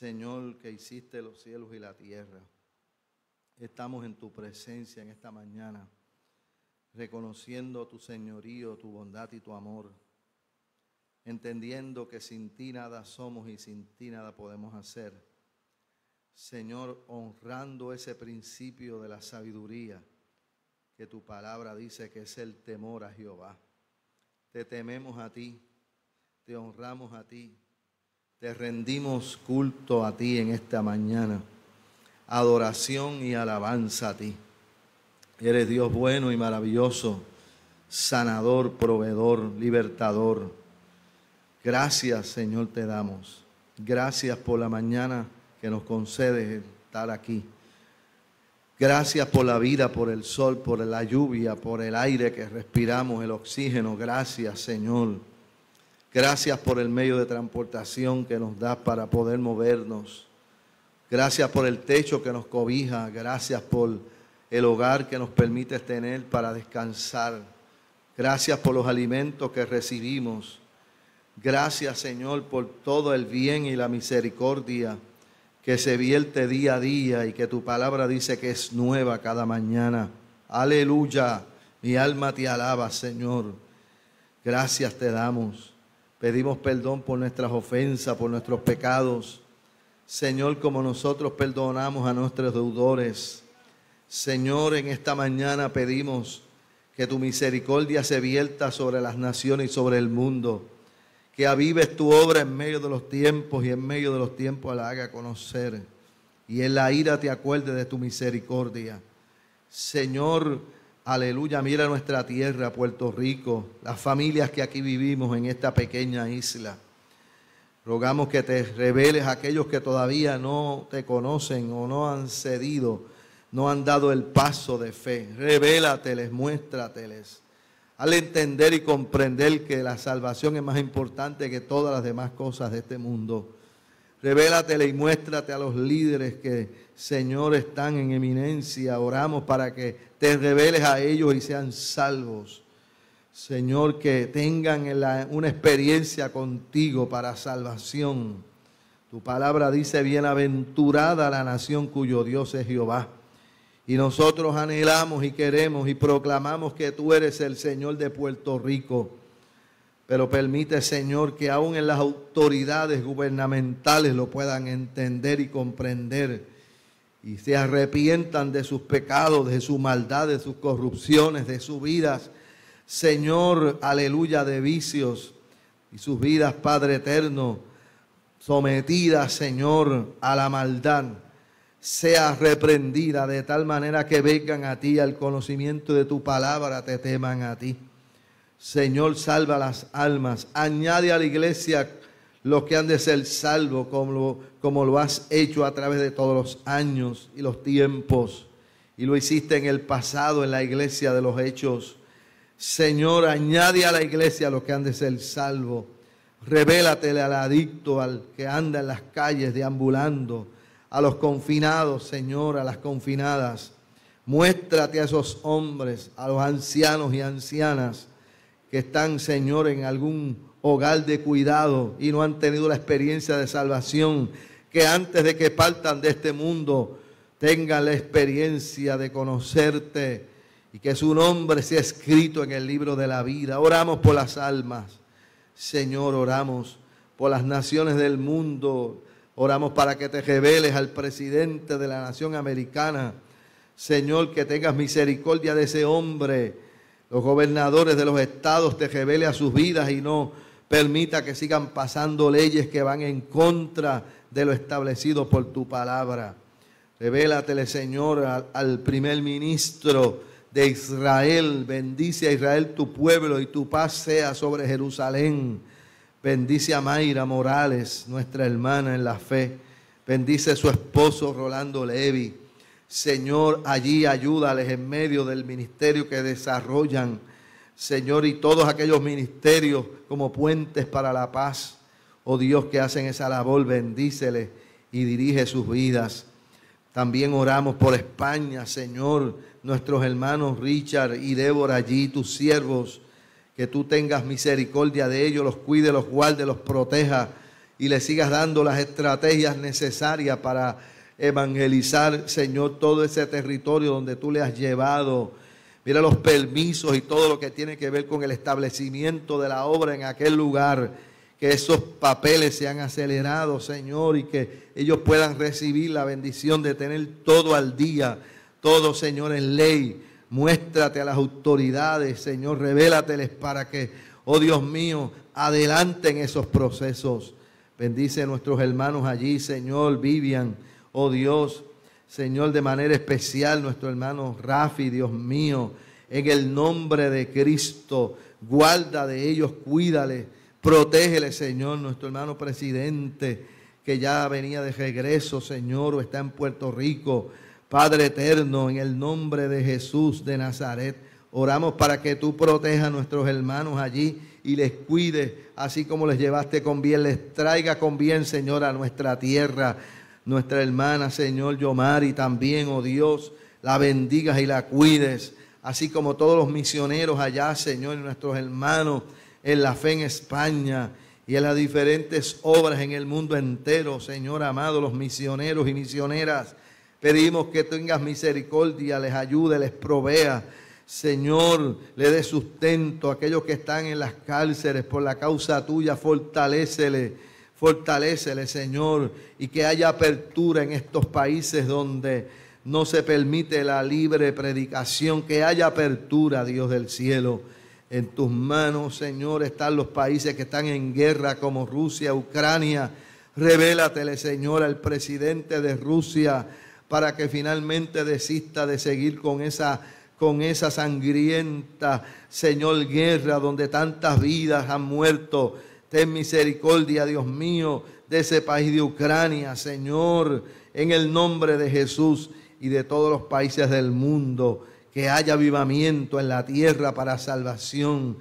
Señor, que hiciste los cielos y la tierra. Estamos en tu presencia en esta mañana, reconociendo tu señorío, tu bondad y tu amor, entendiendo que sin ti nada somos y sin ti nada podemos hacer. Señor, honrando ese principio de la sabiduría que tu palabra dice que es el temor a Jehová. Te tememos a ti, te honramos a ti, te rendimos culto a ti en esta mañana. Adoración y alabanza a ti. Eres Dios bueno y maravilloso, sanador, proveedor, libertador. Gracias, Señor, te damos. Gracias por la mañana que nos concedes estar aquí. Gracias por la vida, por el sol, por la lluvia, por el aire que respiramos, el oxígeno. Gracias, Señor. Gracias por el medio de transportación que nos das para poder movernos. Gracias por el techo que nos cobija. Gracias por el hogar que nos permite tener para descansar. Gracias por los alimentos que recibimos. Gracias, Señor, por todo el bien y la misericordia que se vierte día a día y que tu palabra dice que es nueva cada mañana. Aleluya, mi alma te alaba, Señor. Gracias te damos. Pedimos perdón por nuestras ofensas, por nuestros pecados. Señor, como nosotros perdonamos a nuestros deudores. Señor, en esta mañana pedimos que tu misericordia se vierta sobre las naciones y sobre el mundo. Que avives tu obra en medio de los tiempos y en medio de los tiempos la haga conocer. Y en la ira te acuerdes de tu misericordia. Señor, aleluya, mira nuestra tierra, Puerto Rico, las familias que aquí vivimos en esta pequeña isla. Rogamos que te reveles a aquellos que todavía no te conocen o no han cedido, no han dado el paso de fe. Revélateles, muéstrateles. Al entender y comprender que la salvación es más importante que todas las demás cosas de este mundo. Revélatele y muéstrate a los líderes que, Señor, están en eminencia. Oramos para que te reveles a ellos y sean salvos. Señor, que tengan una experiencia contigo para salvación. Tu palabra dice, bienaventurada la nación cuyo Dios es Jehová. Y nosotros anhelamos y queremos y proclamamos que tú eres el Señor de Puerto Rico. Pero permite, Señor, que aún en las autoridades gubernamentales lo puedan entender y comprender. Y se arrepientan de sus pecados, de su maldad, de sus corrupciones, de sus vidas. Señor, aleluya, de vicios. Y sus vidas, Padre eterno, sometidas, Señor, a la maldad. Sea reprendida de tal manera que vengan a ti al conocimiento de tu palabra, te teman a ti. Señor, salva las almas. Añade a la iglesia los que han de ser salvos, como lo has hecho a través de todos los años y los tiempos. Y lo hiciste en el pasado, en la iglesia de los hechos. Señor, añade a la iglesia los que han de ser salvos. Revélatele al adicto, al que anda en las calles deambulando, a los confinados, Señor, a las confinadas. Muéstrate a esos hombres, a los ancianos y ancianas que están, Señor, en algún hogar de cuidado y no han tenido la experiencia de salvación, que antes de que partan de este mundo tengan la experiencia de conocerte y que su nombre sea escrito en el libro de la vida. Oramos por las almas, Señor, oramos por las naciones del mundo. Oramos para que te reveles al presidente de la nación americana. Señor, que tengas misericordia de ese hombre. Los gobernadores de los estados te revele a sus vidas y no permita que sigan pasando leyes que van en contra de lo establecido por tu palabra. Revélatele, Señor, al primer ministro de Israel. Bendice a Israel tu pueblo y tu paz sea sobre Jerusalén. Bendice a Mayra Morales, nuestra hermana en la fe. Bendice a su esposo Rolando Levi. Señor, allí ayúdales en medio del ministerio que desarrollan. Señor, y todos aquellos ministerios como puentes para la paz. Oh Dios, que hacen esa labor, bendíceles y dirige sus vidas. También oramos por España, Señor, nuestros hermanos Richard y Débora allí, tus siervos. Que tú tengas misericordia de ellos, los cuide, los guarde, los proteja y le sigas dando las estrategias necesarias para evangelizar, Señor, todo ese territorio donde tú le has llevado. Mira los permisos y todo lo que tiene que ver con el establecimiento de la obra en aquel lugar. Que esos papeles sean acelerados, Señor, y que ellos puedan recibir la bendición de tener todo al día, todo, Señor, en ley. Muéstrate a las autoridades, Señor, revélateles para que, oh Dios mío, adelanten esos procesos. Bendice a nuestros hermanos allí, Señor, Vivian, oh Dios, Señor, de manera especial, nuestro hermano Rafi, Dios mío, en el nombre de Cristo, guarda de ellos, cuídale, protégele, Señor, nuestro hermano presidente, que ya venía de regreso, Señor, o está en Puerto Rico. Padre eterno, en el nombre de Jesús de Nazaret, oramos para que tú protejas a nuestros hermanos allí y les cuide, así como les llevaste con bien, les traiga con bien, Señor, a nuestra tierra. Nuestra hermana, Señor, Yomari, también, oh Dios, la bendigas y la cuides, así como todos los misioneros allá, Señor, y nuestros hermanos en la fe en España y en las diferentes obras en el mundo entero, Señor amado, los misioneros y misioneras. Pedimos que tengas misericordia, les ayude, les provea. Señor, le dé sustento a aquellos que están en las cárceles por la causa tuya. Fortalécele, Señor, y que haya apertura en estos países donde no se permite la libre predicación. Que haya apertura, Dios del cielo. En tus manos, Señor, están los países que están en guerra como Rusia, Ucrania. Revélatele, Señor, al presidente de Rusia para que finalmente desista de seguir con esa sangrienta, Señor, guerra donde tantas vidas han muerto. Ten misericordia, Dios mío, de ese país de Ucrania, Señor, en el nombre de Jesús y de todos los países del mundo. Que haya avivamiento en la tierra para salvación,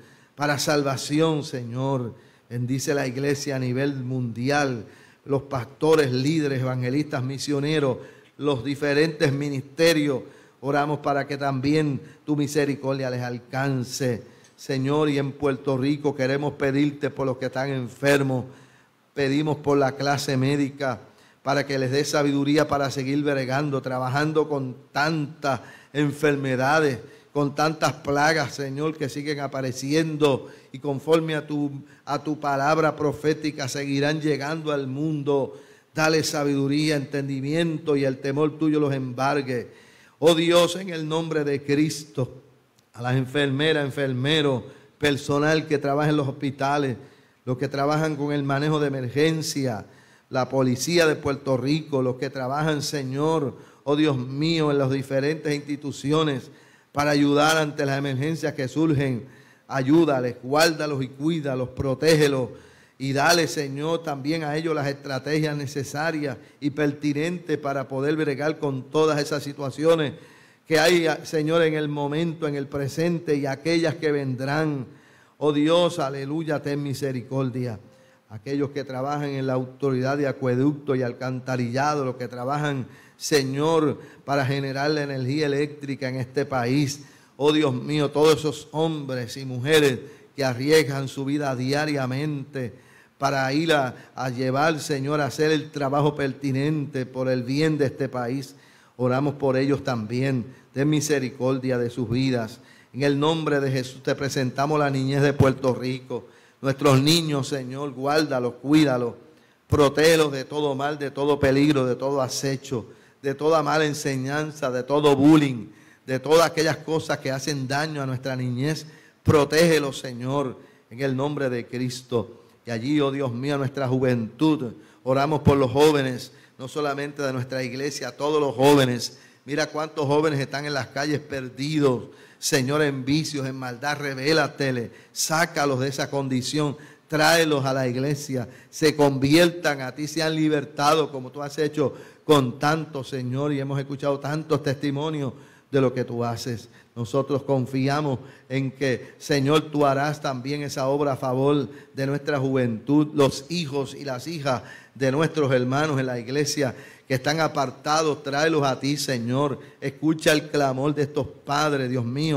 Señor. Bendice la iglesia a nivel mundial, los pastores, líderes, evangelistas, misioneros, los diferentes ministerios. Oramos para que también tu misericordia les alcance, Señor. Y en Puerto Rico queremos pedirte por los que están enfermos. Pedimos por la clase médica para que les dé sabiduría para seguir bregando, trabajando con tantas enfermedades, con tantas plagas, Señor, que siguen apareciendo y conforme a tu palabra profética seguirán llegando al mundo. Dale sabiduría, entendimiento y el temor tuyo los embargue. Oh Dios, en el nombre de Cristo, a las enfermeras, enfermeros, personal que trabaja en los hospitales, los que trabajan con el manejo de emergencia, la policía de Puerto Rico, los que trabajan, Señor, oh Dios mío, en las diferentes instituciones para ayudar ante las emergencias que surgen. Ayúdales, guárdalos y cuídalos, protégelos y dale, Señor, también a ellos las estrategias necesarias y pertinentes para poder bregar con todas esas situaciones que hay, Señor, en el momento, en el presente y aquellas que vendrán. Oh Dios, aleluya, ten misericordia. Aquellos que trabajan en la autoridad de acueducto y alcantarillado, los que trabajan, Señor, para generar la energía eléctrica en este país. Oh Dios mío, todos esos hombres y mujeres que arriesgan su vida diariamente para ir a llevar, Señor, a hacer el trabajo pertinente por el bien de este país. Oramos por ellos también. Ten misericordia de sus vidas. En el nombre de Jesús te presentamos la niñez de Puerto Rico. Nuestros niños, Señor, guárdalos, cuídalos, protégelos de todo mal, de todo peligro, de todo acecho, de toda mala enseñanza, de todo bullying, de todas aquellas cosas que hacen daño a nuestra niñez. Protégelos, Señor, en el nombre de Cristo. Y allí, oh Dios mío, nuestra juventud, oramos por los jóvenes, no solamente de nuestra iglesia, todos los jóvenes. Mira cuántos jóvenes están en las calles perdidos, Señor, en vicios, en maldad. Revélatele, sácalos de esa condición, tráelos a la iglesia, se conviertan a ti, sean libertados como tú has hecho con tantos, Señor, y hemos escuchado tantos testimonios de lo que tú haces. Nosotros confiamos en que, Señor, tú harás también esa obra a favor de nuestra juventud, los hijos y las hijas de nuestros hermanos en la iglesia que están apartados. Tráelos a ti, Señor. Escucha el clamor de estos padres, Dios mío.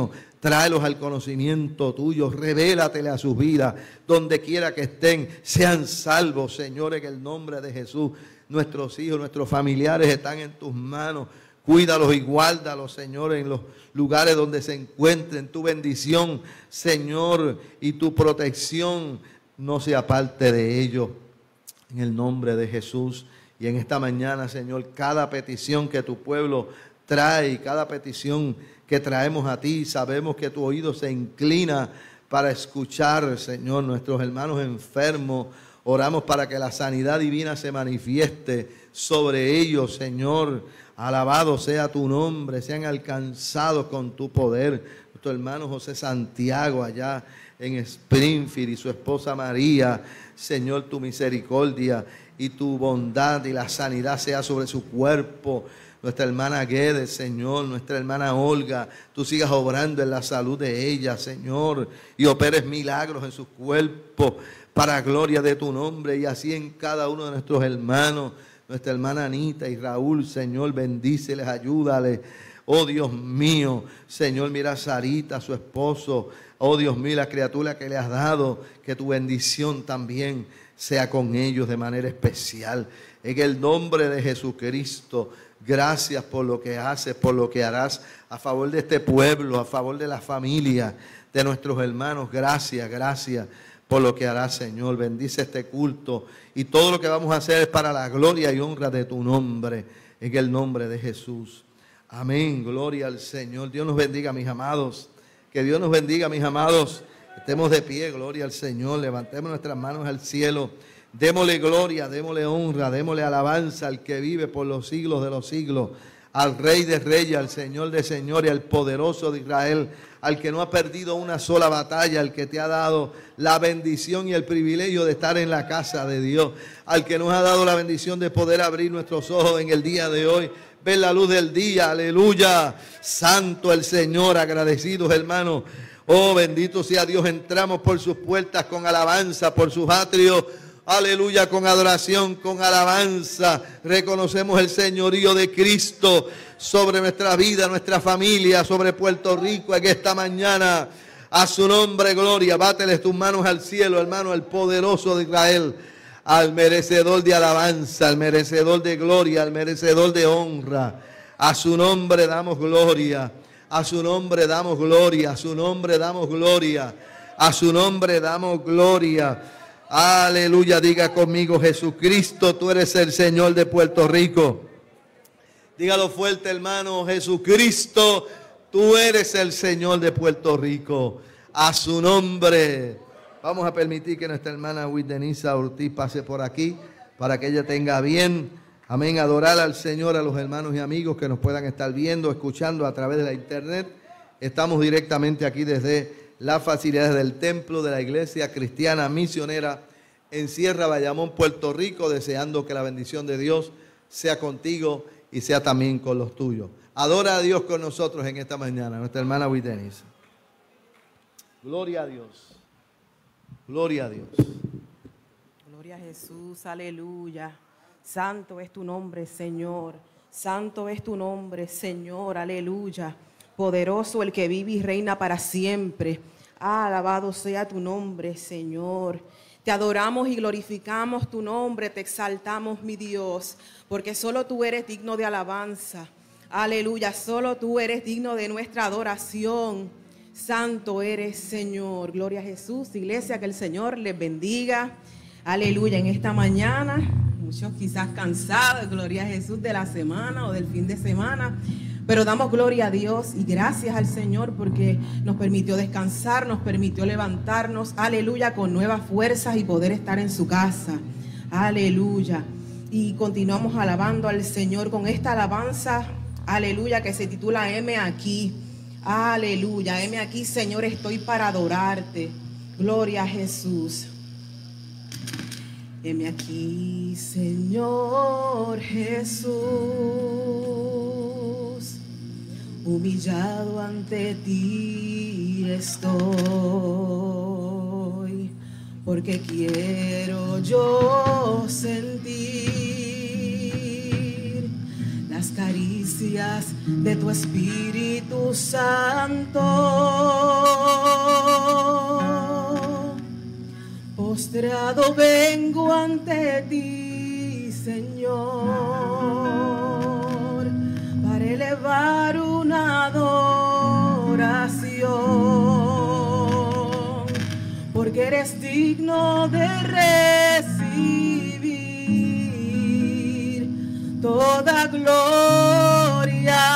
tráelos al conocimiento tuyo, revélatele a sus vidas, donde quiera que estén, sean salvos, Señor, en el nombre de Jesús. Nuestros hijos, nuestros familiares están en tus manos. Cuídalos y guárdalos, Señor, en los lugares donde se encuentren. Tu bendición, Señor, y tu protección no se aparte de ellos. En el nombre de Jesús. Y en esta mañana, Señor, cada petición que tu pueblo trae, cada petición que traemos a ti, sabemos que tu oído se inclina para escuchar, Señor, nuestros hermanos enfermos. Oramos para que la sanidad divina se manifieste sobre ellos, Señor. Alabado sea tu nombre, sean alcanzados con tu poder. Nuestro hermano José Santiago allá en Springfield y su esposa María, Señor, tu misericordia y tu bondad y la sanidad sea sobre su cuerpo. Nuestra hermana Guedes, Señor, nuestra hermana Olga, tú sigas obrando en la salud de ella, Señor, y operes milagros en sus cuerpos para gloria de tu nombre, y así en cada uno de nuestros hermanos. Nuestra hermana Anita y Raúl, Señor, bendíceles, ayúdales. Oh Dios mío, Señor, mira a Sarita, su esposo. Oh Dios mío, la criatura que le has dado, que tu bendición también sea con ellos de manera especial. En el nombre de Jesucristo, gracias por lo que haces, por lo que harás a favor de este pueblo, a favor de la familia, de nuestros hermanos. Gracias, gracias por lo que harás, Señor. Bendice este culto y todo lo que vamos a hacer es para la gloria y honra de tu nombre, en el nombre de Jesús. Amén, gloria al Señor. Dios nos bendiga, mis amados. Que Dios nos bendiga, mis amados. Estemos de pie, gloria al Señor. Levantemos nuestras manos al cielo. Démosle gloria, démosle honra, démosle alabanza al que vive por los siglos de los siglos, al Rey de Reyes, al Señor de Señores, al poderoso de Israel, al que no ha perdido una sola batalla, al que te ha dado la bendición y el privilegio de estar en la casa de Dios, al que nos ha dado la bendición de poder abrir nuestros ojos en el día de hoy, ver la luz del día. Aleluya, santo el Señor, agradecidos hermanos. Oh, bendito sea Dios. Entramos por sus puertas con alabanza, por sus atrios, aleluya, con adoración, con alabanza. Reconocemos el señorío de Cristo sobre nuestra vida, nuestra familia, sobre Puerto Rico en esta mañana. A su nombre, gloria. Báteles tus manos al cielo, hermano, al poderoso de Israel, al merecedor de alabanza, al merecedor de gloria, al merecedor de honra. A su nombre damos gloria. A su nombre damos gloria. A su nombre damos gloria. A su nombre damos gloria. Aleluya, diga conmigo: Jesucristo, tú eres el Señor de Puerto Rico. Dígalo fuerte, hermano: Jesucristo, tú eres el Señor de Puerto Rico. A su nombre. Vamos a permitir que nuestra hermana Denisa Ortiz pase por aquí para que ella tenga bien, amén, adorar al Señor. A los hermanos y amigos que nos puedan estar viendo, escuchando a través de la internet. Estamos directamente aquí desde las facilidades del templo de la Iglesia Cristiana Misionera en Sierra Bayamón, Puerto Rico, deseando que la bendición de Dios sea contigo y sea también con los tuyos. Adora a Dios con nosotros en esta mañana, nuestra hermana Denisa. Gloria a Dios. Gloria a Dios. Gloria a Jesús, aleluya. Santo es tu nombre, Señor. Santo es tu nombre, Señor, aleluya. Poderoso el que vive y reina para siempre. Alabado sea tu nombre, Señor. Te adoramos y glorificamos tu nombre, te exaltamos, mi Dios, porque solo tú eres digno de alabanza. Aleluya, solo tú eres digno de nuestra adoración. Santo eres, Señor. Gloria a Jesús. Iglesia, que el Señor les bendiga. Aleluya, en esta mañana, muchos quizás cansados, gloria a Jesús, de la semana o del fin de semana. Pero damos gloria a Dios y gracias al Señor porque nos permitió descansar, nos permitió levantarnos, aleluya, con nuevas fuerzas y poder estar en su casa. Aleluya. Y continuamos alabando al Señor con esta alabanza, aleluya, que se titula Heme aquí. Aleluya, heme aquí, Señor, estoy para adorarte. Gloria a Jesús. Heme aquí, Señor Jesús, humillado ante ti estoy, porque quiero yo sentir la las caricias de tu Espíritu Santo. Postrado vengo ante ti, Señor, para elevar una adoración, porque eres digno de recibir toda gloria.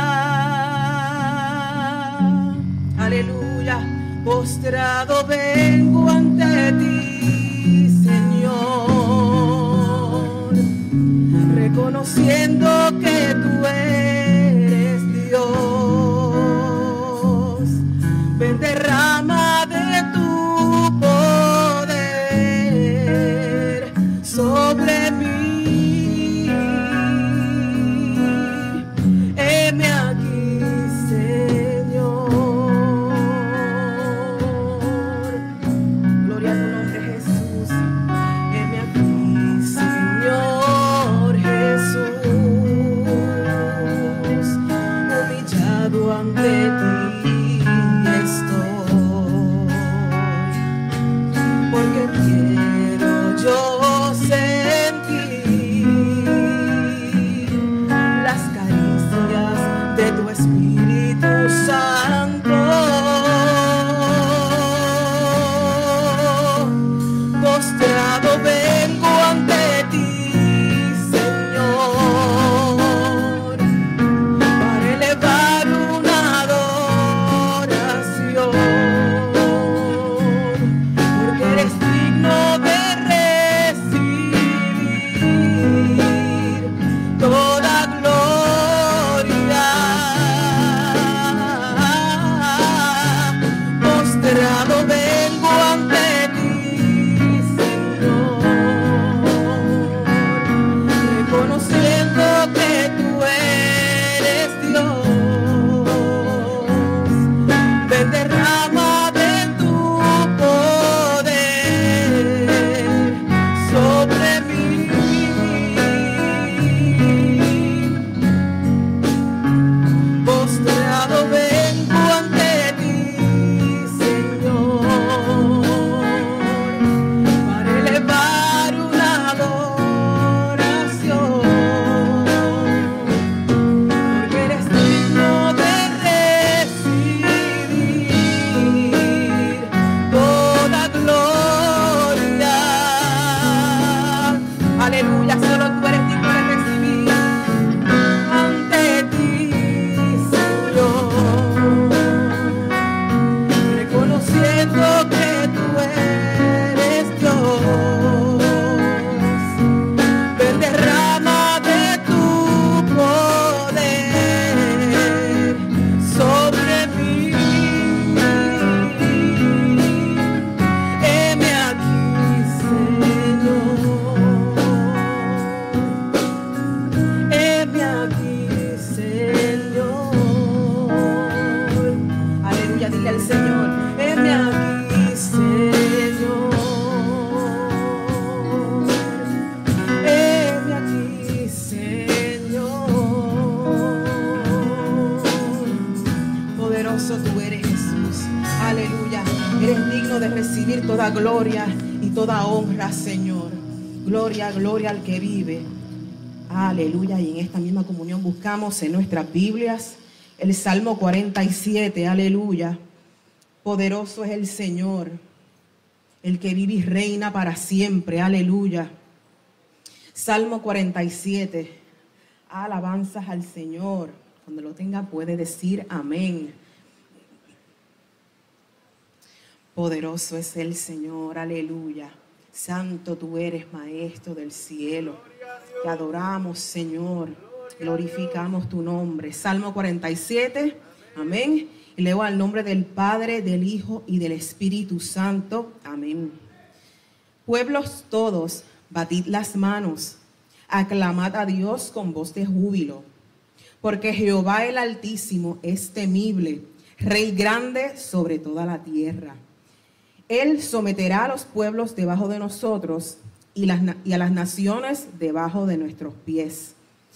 Aleluya. Postrado vengo ante ti, Señor, reconociendo que tú eres Dios. Ven, derrama de tu poder sobre mí. Heme aquí, Señor. Gloria a tu nombre, Jesús. Heme aquí, Señor Jesús. Humillado ante ti estoy, porque quiero yo sentir las caricias de tu Espíritu Santo. Postrado vengo ante ti, Señor, para elevar una adoración, porque eres digno de recibir toda gloria. Postrado vengo ante ti, Señor, reconociendo que tú eres Dios. Ven, derrama de tu poder sobre mí. Postrado vengo ante ti, Señor, para elevar una adoración, porque eres digno de recibir toda gloria. Aleluya, solo tú eres digno de recibir ante ti, Señor, reconociendo que tú eres Dios. Ven, derrama de tu poder sobre mí. Heme aquí, Señor. Heme aquí, Señor. Aleluya, dile al Señor, heme aquí, Señor. Heme aquí, Señor. Poderoso tú eres, Jesús. Aleluya. Eres digno de recibir toda gloria y toda honra, Señor. Gloria, gloria al que vive. Aleluya. Y en esta misma comunión buscamos en nuestras Biblias el Salmo 47. Aleluya. Poderoso es el Señor, el que vive y reina para siempre. Aleluya. Salmo 47. Alabanzas al Señor. Cuando lo tenga puede decir amén. Poderoso es el Señor. Aleluya. Santo tú eres, Maestro del cielo. Te adoramos, Señor. Glorificamos tu nombre. Salmo 47. Amén. Y leo al nombre del Padre, del Hijo y del Espíritu Santo. Amén. Pueblos todos, batid las manos, aclamad a Dios con voz de júbilo, porque Jehová el Altísimo es temible, Rey grande sobre toda la tierra. Él someterá a los pueblos debajo de nosotros y a las naciones debajo de nuestros pies.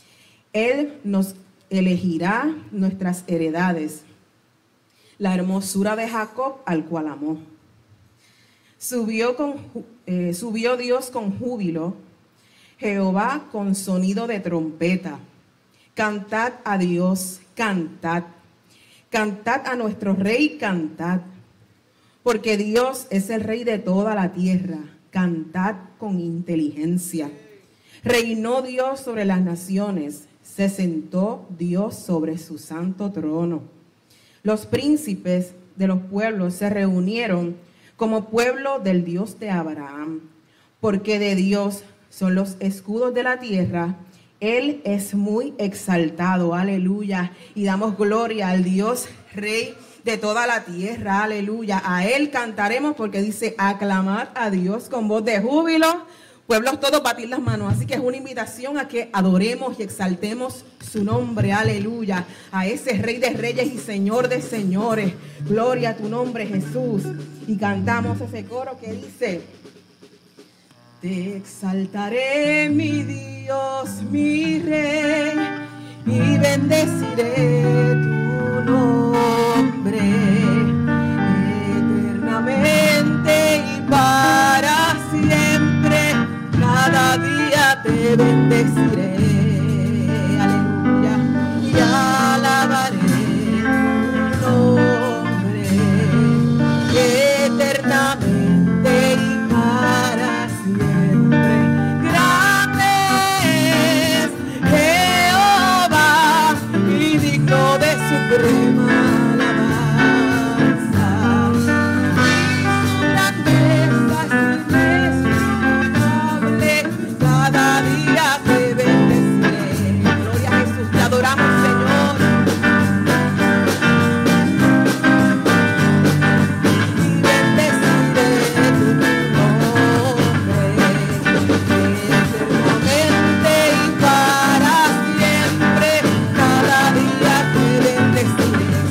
Él nos elegirá nuestras heredades, la hermosura de Jacob al cual amó. Subió Dios con júbilo, Jehová con sonido de trompeta. Cantad a Dios, cantad. Cantad a nuestro Rey, cantad. Porque Dios es el Rey de toda la tierra. Cantad con inteligencia. Reinó Dios sobre las naciones. Se sentó Dios sobre su santo trono. Los príncipes de los pueblos se reunieron como pueblo del Dios de Abraham. Porque de Dios son los escudos de la tierra. Él es muy exaltado, aleluya. Y damos gloria al Dios Rey de toda la tierra, aleluya. A Él cantaremos porque dice, aclamad a Dios con voz de júbilo. Pueblos todos, batir las manos. Así que es una invitación a que adoremos y exaltemos su nombre, aleluya. A ese Rey de reyes y Señor de señores. Gloria a tu nombre, Jesús. Y cantamos ese coro que dice: te exaltaré, mi Dios, mi Rey, y bendeciré tu nombre eternamente y para siempre. Cada día te bendeciré, aleluya, y alabaré tu nombre eternamente y para siempre. Grande es Jehová y digno de suprema alabanza. Y su grandeza es inestimable. Cada día te bendeciré. Gloria a Jesús, te adoramos, Señor. Y bendeciré tu nombre eternamente y para siempre. Cada día te bendeciré.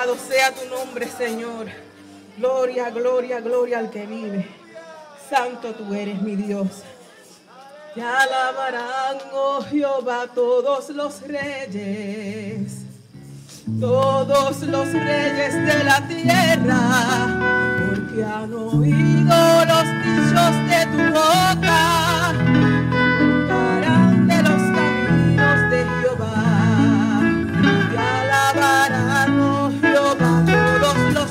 Alabado sea tu nombre, Señor. Gloria, gloria, gloria al que vive. Santo tú eres, mi Dios. Te alabarán, oh Jehová, todos los reyes de la tierra, porque han oído los dichos de tu boca, contarán de los caminos de Jehová. Te alabarán, oh Jehová, todos los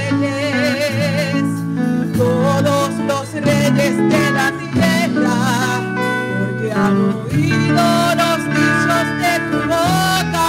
reyes de la tierra, porque han oído los dichos de tu boca.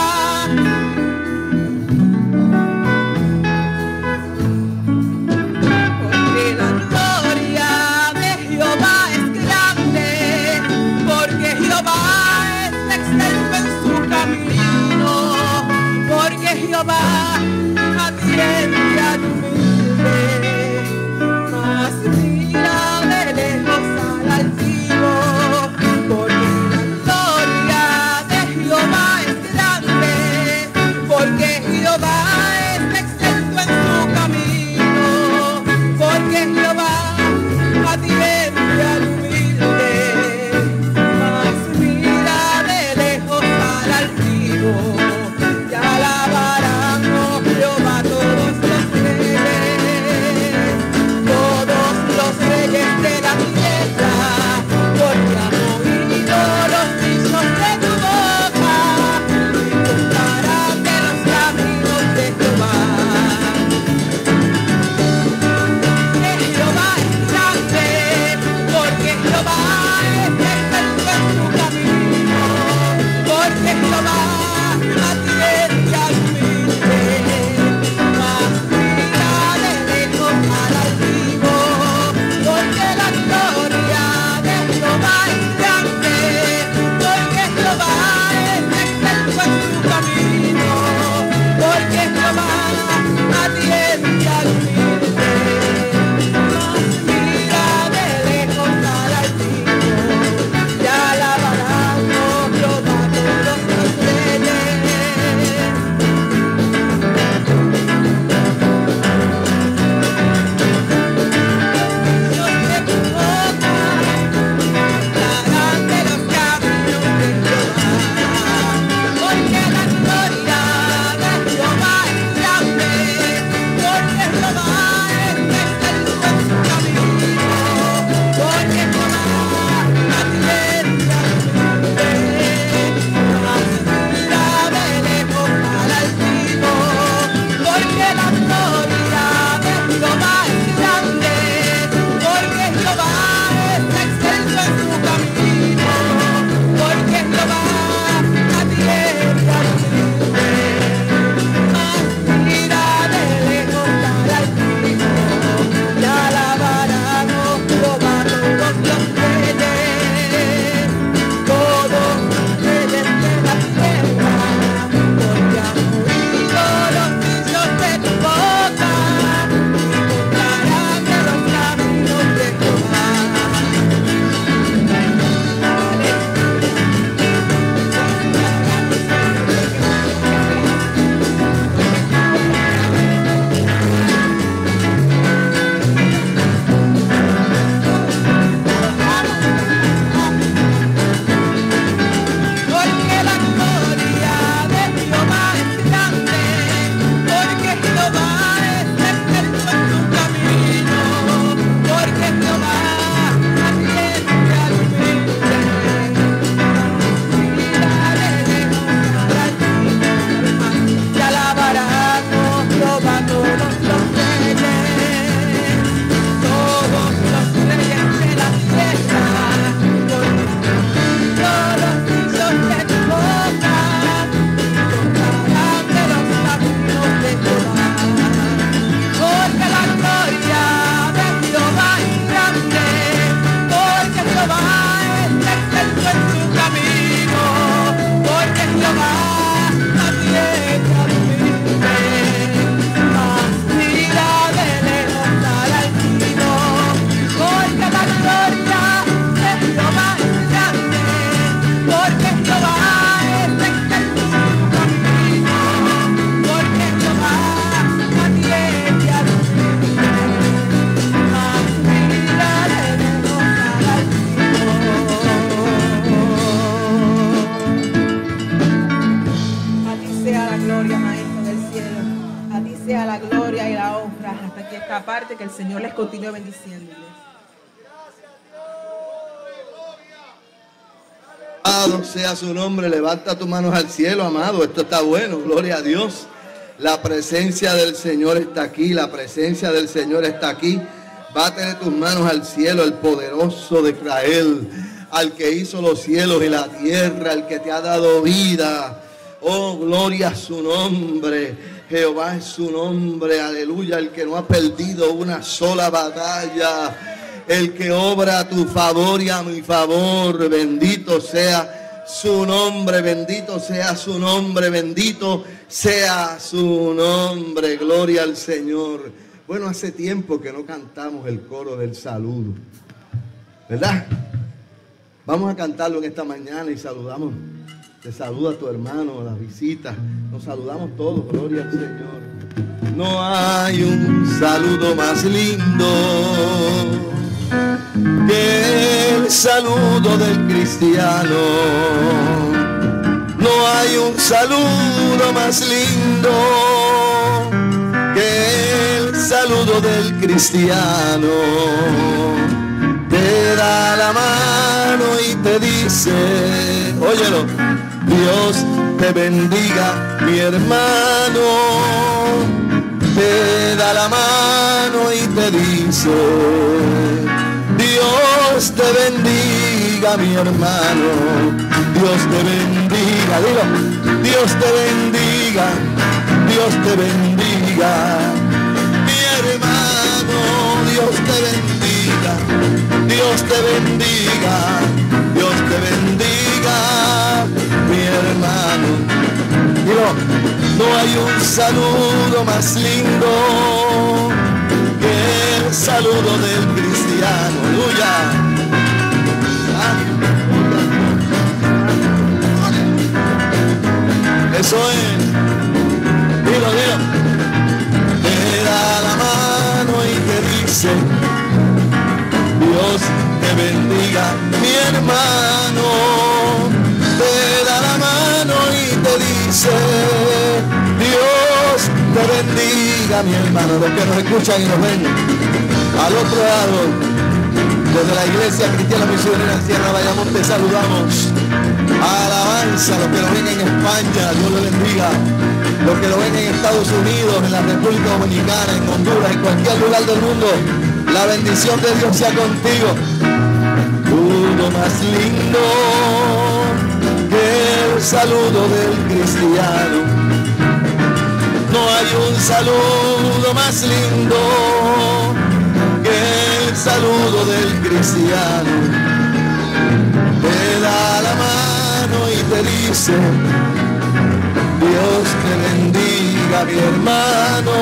Porque la gloria de Jehová es grande, porque Jehová es excelso en su camino, porque Jehová atiende al humilde, mas mira de lejos al altivo. Porque la gloria de Jehová es grande, porque Jehová es excelso en su camino, porque Jehová atiende al humilde, mas mira de lejos al altivo. Te alabarán, oh Jehová, todos los reyes sea la gloria, Maestro del cielo. A ti sea la gloria y la honra. Hasta aquí esta parte, que el Señor les continúe bendiciendo. Alabado sea su nombre. Levanta tus manos al cielo, amado. Esto está bueno, gloria a Dios. La presencia del Señor está aquí, la presencia del Señor está aquí. Bátele tus manos al cielo, el poderoso de Israel, al que hizo los cielos y la tierra, al que te ha dado vida. Oh, gloria a su nombre. Jehová es su nombre, aleluya, el que no ha perdido una sola batalla, el que obra a tu favor y a mi favor. Bendito sea su nombre, bendito sea su nombre, bendito sea su nombre. Gloria al Señor. Bueno, hace tiempo que no cantamos el coro del saludo, ¿verdad? Vamos a cantarlo en esta mañana y saludamos. Te saluda tu hermano, la visita. Nos saludamos todos, gloria al Señor. No hay un saludo más lindo que el saludo del cristiano. No hay un saludo más lindo que el saludo del cristiano. Te da la mano y te dice, óyelo, Dios te bendiga, mi hermano. Te da la mano y te dice, Dios te bendiga, mi hermano. Dios te bendiga, dilo, Dios te bendiga, Dios te bendiga, mi hermano. Dios te bendiga, Dios te bendiga, Dios te bendiga, mi hermano. Dilo, no hay un saludo más lindo que el saludo del cristiano. Aleluya. Eso es. Dilo, dilo. Te da la mano y te dice, Dios te bendiga, mi hermano. Te da la mano y te dice, Dios te bendiga, mi hermano. Los que nos escuchan y nos ven al otro lado, desde la iglesia cristiana misionera en Sierra Bayamón, te saludamos. Alabanza, los que nos ven en España, Dios los bendiga. Los que lo ven en Estados Unidos, en la República Dominicana, en Honduras, en cualquier lugar del mundo, la bendición de Dios sea contigo. Uno más lindo que el saludo del cristiano. No hay un saludo más lindo que el saludo del cristiano. Te da la mano y te dice, Dios te bendiga, mi hermano.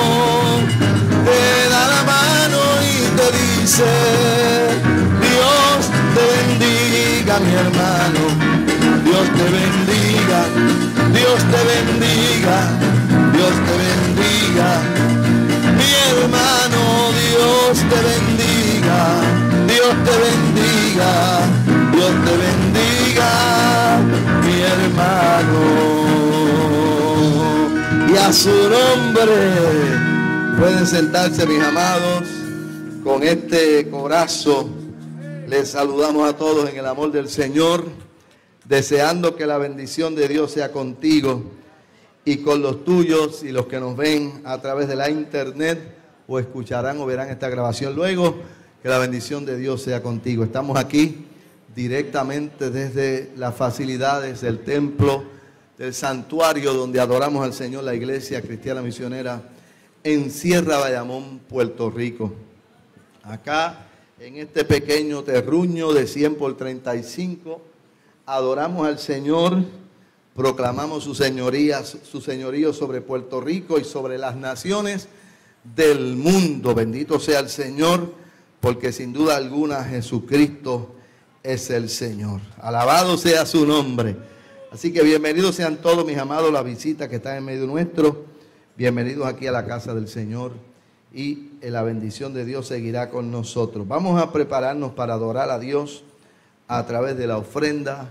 Te da la mano y te dice, Dios te bendiga, mi hermano. Dios te bendiga, Dios te bendiga, Dios te bendiga, mi hermano. Dios te bendiga, Dios te bendiga, Dios te bendiga, mi hermano. Y a su nombre pueden sentarse, mis amados. Con este corazo les saludamos a todos en el amor del Señor, deseando que la bendición de Dios sea contigo y con los tuyos y los que nos ven a través de la internet o escucharán o verán esta grabación luego. Que la bendición de Dios sea contigo. Estamos aquí directamente desde las facilidades del templo, del santuario donde adoramos al Señor, la iglesia cristiana misionera en Sierra Bayamón, Puerto Rico. Acá en este pequeño terruño de 100 por 35 adoramos al Señor, proclamamos su señorío sobre Puerto Rico y sobre las naciones del mundo. Bendito sea el Señor, porque sin duda alguna Jesucristo es el Señor. Alabado sea su nombre. Así que bienvenidos sean todos, mis amados, la visita que está en medio nuestro. Bienvenidos aquí a la casa del Señor y la bendición de Dios seguirá con nosotros. Vamos a prepararnos para adorar a Dios a través de la ofrenda,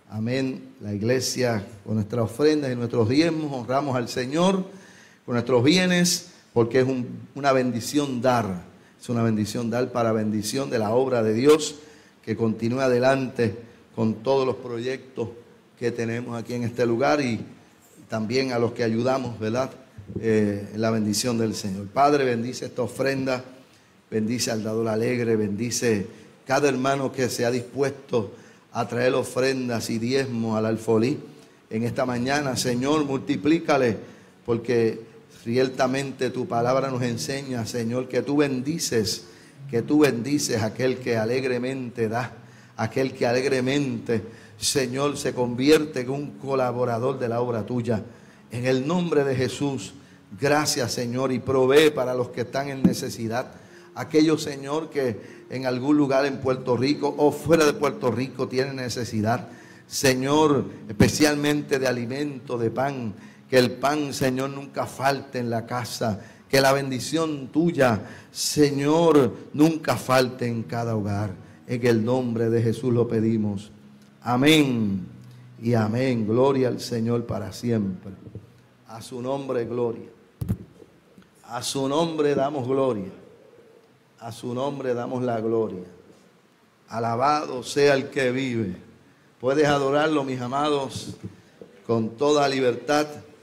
Amén. La iglesia con nuestras ofrendas y nuestros diezmos honramos al Señor con nuestros bienes, porque es una bendición dar. Es una bendición dar para bendición de la obra de Dios, que continúe adelante con todos los proyectos que tenemos aquí en este lugar y también a los que ayudamos, ¿verdad? La bendición del Señor. Padre, bendice esta ofrenda, bendice al dador alegre, bendice cada hermano que se ha dispuesto a traer ofrendas y diezmos al alfolí en esta mañana. Señor, multiplícale, porque ciertamente tu palabra nos enseña, Señor, que tú bendices a aquel que alegremente da, aquel que alegremente, Señor, se convierte en un colaborador de la obra tuya. En el nombre de Jesús, gracias, Señor, y provee para los que están en necesidad. Aquellos, Señor, que en algún lugar en Puerto Rico o fuera de Puerto Rico tienen necesidad, Señor, especialmente de alimento, de pan. Que el pan, Señor, nunca falte en la casa. Que la bendición tuya, Señor, nunca falte en cada hogar. En el nombre de Jesús lo pedimos. Amén y amén. Gloria al Señor para siempre. A su nombre, gloria. A su nombre damos gloria. A su nombre damos la gloria. Alabado sea el que vive. Puedes adorarlo, mis amados, con toda libertad,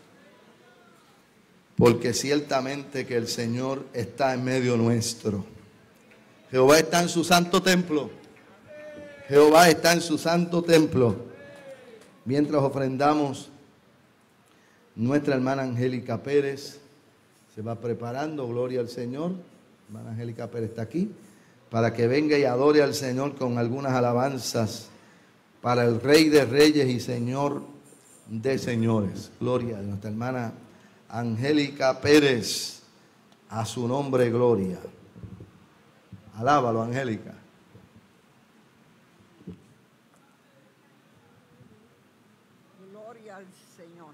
porque ciertamente que el Señor está en medio nuestro. Jehová está en su santo templo. Jehová está en su santo templo. Mientras ofrendamos, nuestra hermana Angélica Pérez se va preparando, gloria al Señor. Hermana Angélica Pérez está aquí, para que venga y adore al Señor con algunas alabanzas para el Rey de Reyes y Señor de Señores. Gloria a nuestra hermana Angélica Pérez, a su nombre gloria. Alábalo, Angélica. Gloria al Señor.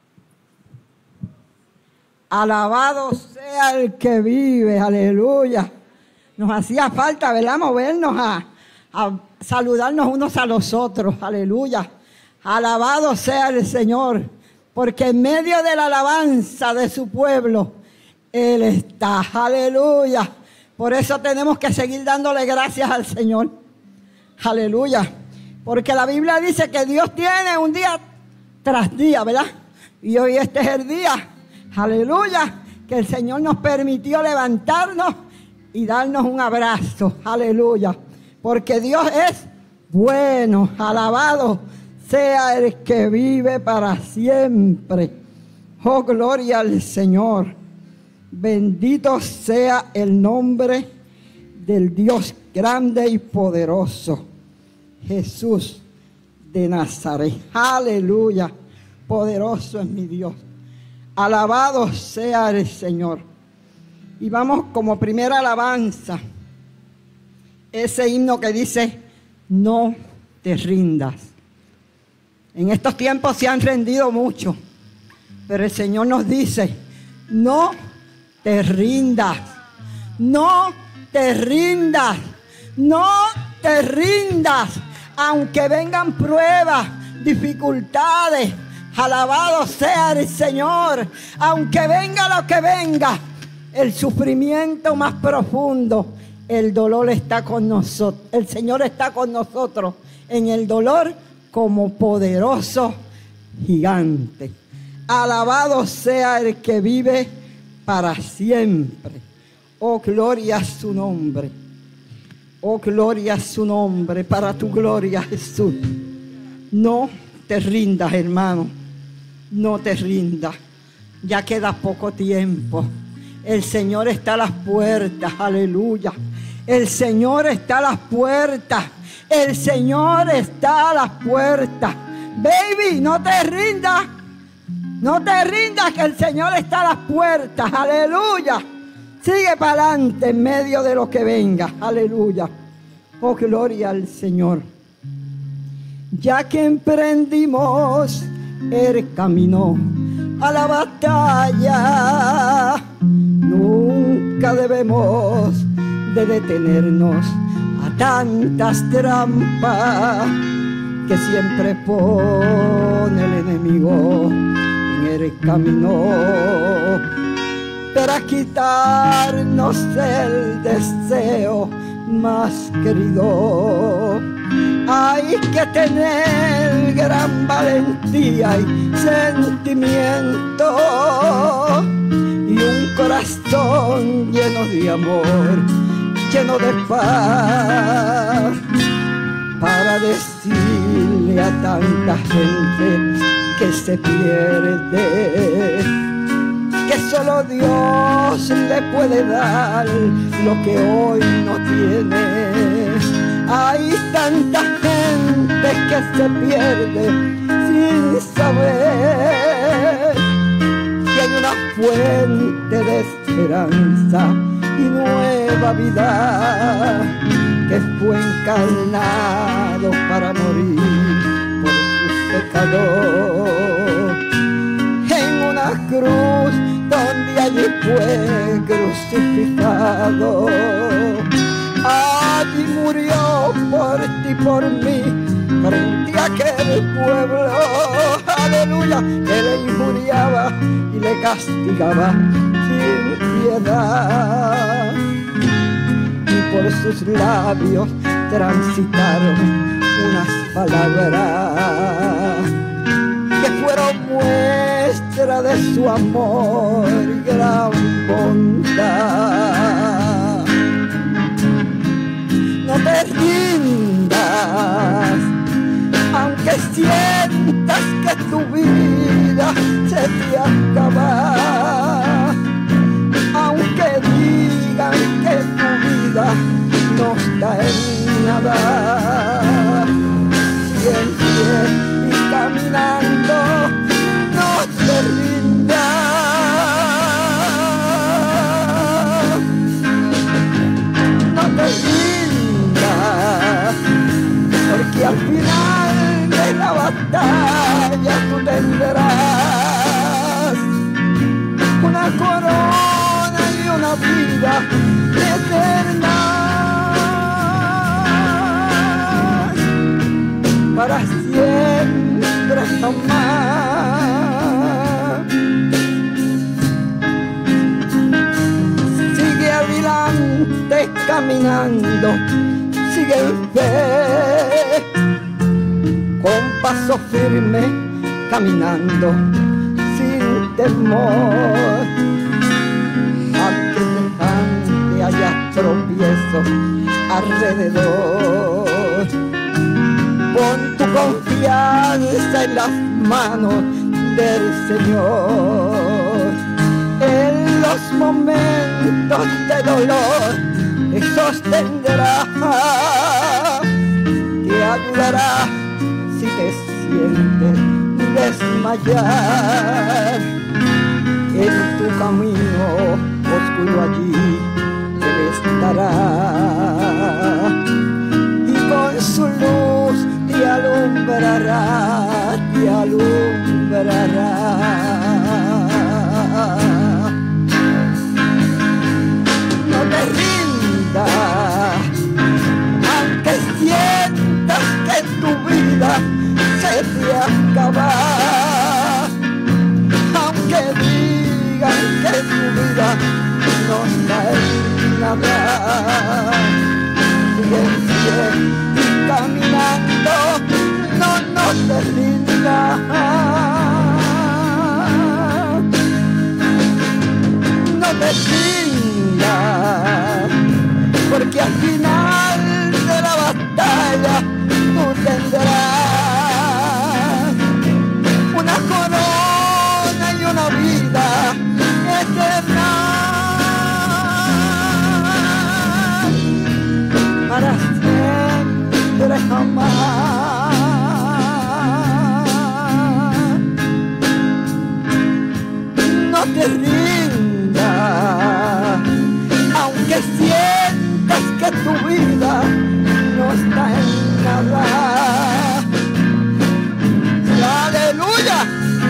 Alabado sea el que vive, aleluya. Nos hacía falta, ¿verdad? Movernos a saludarnos unos a los otros, aleluya. Alabado sea el Señor, porque en medio de la alabanza de su pueblo, Él está, aleluya. Por eso tenemos que seguir dándole gracias al Señor, aleluya. Porque la Biblia dice que Dios tiene un día tras día, ¿verdad? Y hoy este es el día, aleluya, que el Señor nos permitió levantarnos y darnos un abrazo, aleluya. Porque Dios es bueno, alabado sea el que vive para siempre. Oh, gloria al Señor. Bendito sea el nombre del Dios grande y poderoso, Jesús de Nazaret. Aleluya. Poderoso es mi Dios. Alabado sea el Señor. Y vamos como primera alabanza, ese himno que dice, no te rindas. En estos tiempos se han rendido mucho, pero el Señor nos dice, no te rindas, no te rindas, no te rindas, aunque vengan pruebas, dificultades. Alabado sea el Señor, aunque venga lo que venga, el sufrimiento más profundo, el dolor está con nosotros. El Señor está con nosotros en el dolor como poderoso gigante. Alabado sea el que vive para siempre. Oh, gloria a su nombre. Oh, gloria a su nombre. Para tu gloria, Jesús. No te rindas, hermano. No te rindas. Ya queda poco tiempo. El Señor está a las puertas. Aleluya. El Señor está a las puertas. El Señor está a las puertas. Baby, no te rindas. No te rindas, que el Señor está a las puertas. Aleluya. Sigue para adelante en medio de lo que venga. Aleluya. Oh, gloria al Señor. Ya que emprendimos el camino a la batalla, nunca debemos de detenernos a tantas trampas que siempre pone el enemigo en el camino para quitarnos el deseo más querido. Hay que tener gran valentía y sentimiento y un corazón lleno de amor, lleno de paz, para decirle a tanta gente que se pierde que solo Dios le puede dar lo que hoy no tiene. Hay tanta gente que se pierde sin saber que hay una fuente de esperanza y nueva vida que fue encarnado para morir por sus pecados en una cruz donde allí fue crucificado. Allí murió por ti, por mí, frente a aquel pueblo, aleluya, que le injuriaba y le castigaba sin piedad. Y por sus labios transitaron unas palabras que fueron muestra de su amor y gran bondad. No te rindas, aunque sientas que tu vida se te acaba, aunque digan que tu vida no está en nada. Siempre y caminando, no te rindas, no te rindas, porque al final de la batalla tú tendrás una corona y una vida eterna para siempre jamás. Sigue adelante caminando, sigue en fe, con paso firme caminando sin temor. Aunque semejante haya tropiezos alrededor, pon tu confianza en las manos del Señor. En los momentos de dolor te sostendrá, te ayudará si te sientes desmayar. En tu camino oscuro allí Él estará y con su luz te alumbrará, te alumbrará. No te rindas, aunque sientas que tu vida se te acaba, aunque digan que tu vida no está en nada. Sigue en pie y caminando, no te rindas, no te rindas, porque al final de la batalla tú tendrás una corona y una vida eterna para siempre jamás. No te rindas, aunque sientas que tu vida no está en nada. ¡Aleluya!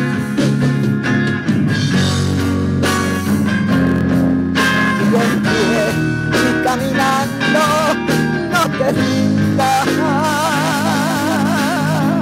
Sigue en pie y caminando, no te rindas,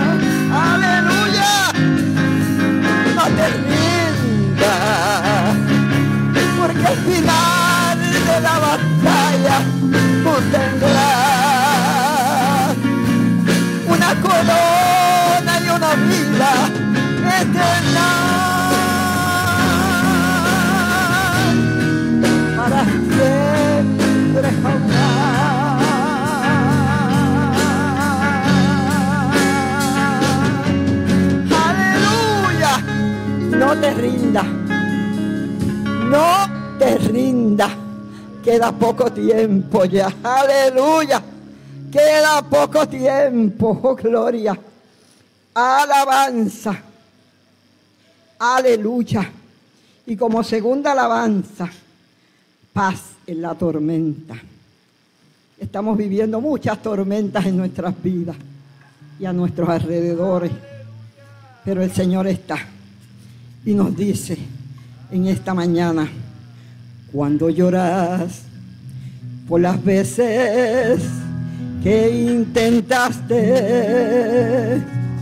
No te rindas. Queda poco tiempo ya. Aleluya. Queda poco tiempo. Oh, gloria. Alabanza. Aleluya. Y como segunda alabanza, paz en la tormenta. Estamos viviendo muchas tormentas en nuestras vidas y a nuestros alrededores. Pero el Señor está y nos dice en esta mañana: cuando lloras por las veces que intentaste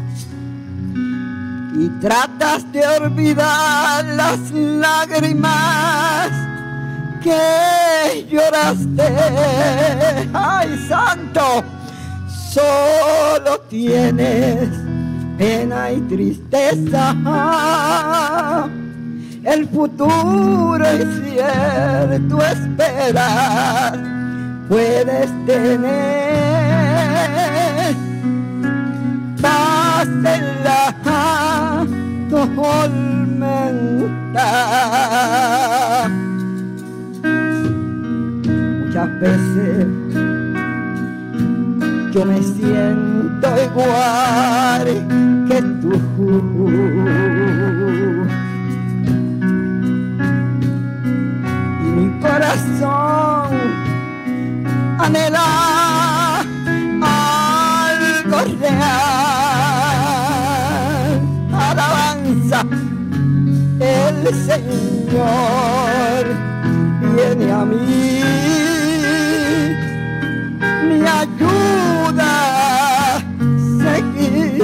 y tratas de olvidar las lágrimas que lloraste, ¡ay, santo! Solo tienes pena y tristeza. El futuro incierto esperas. Puedes tener paz en la tormenta. Muchas veces yo me siento igual que tú. Mi corazón anhela algo real. Alabanza, el Señor viene a mí, me ayuda a seguir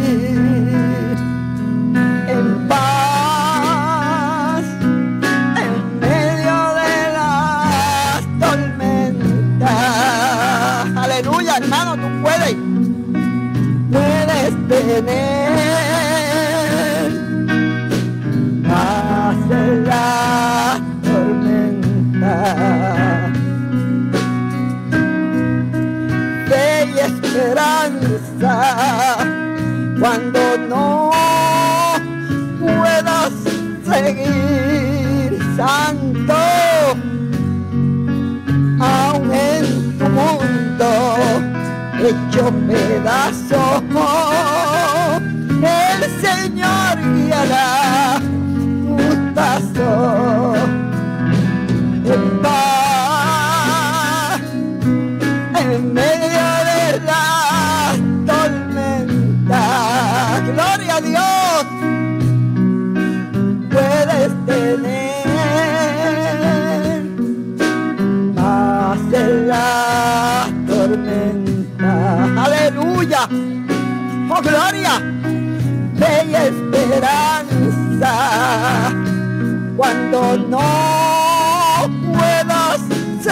en paz. Aleluya, hermano, tú puedes tener paz en la tormenta, fe y esperanza cuando no puedas seguir, santo. Aún en tu mundo hecho pedazos, el Señor guiará tus pasos en paz en medio de la tormenta. Gloria a Dios. Puedes tener en la tormenta. Aleluya. Oh, gloria. Fe y esperanza cuando no puedas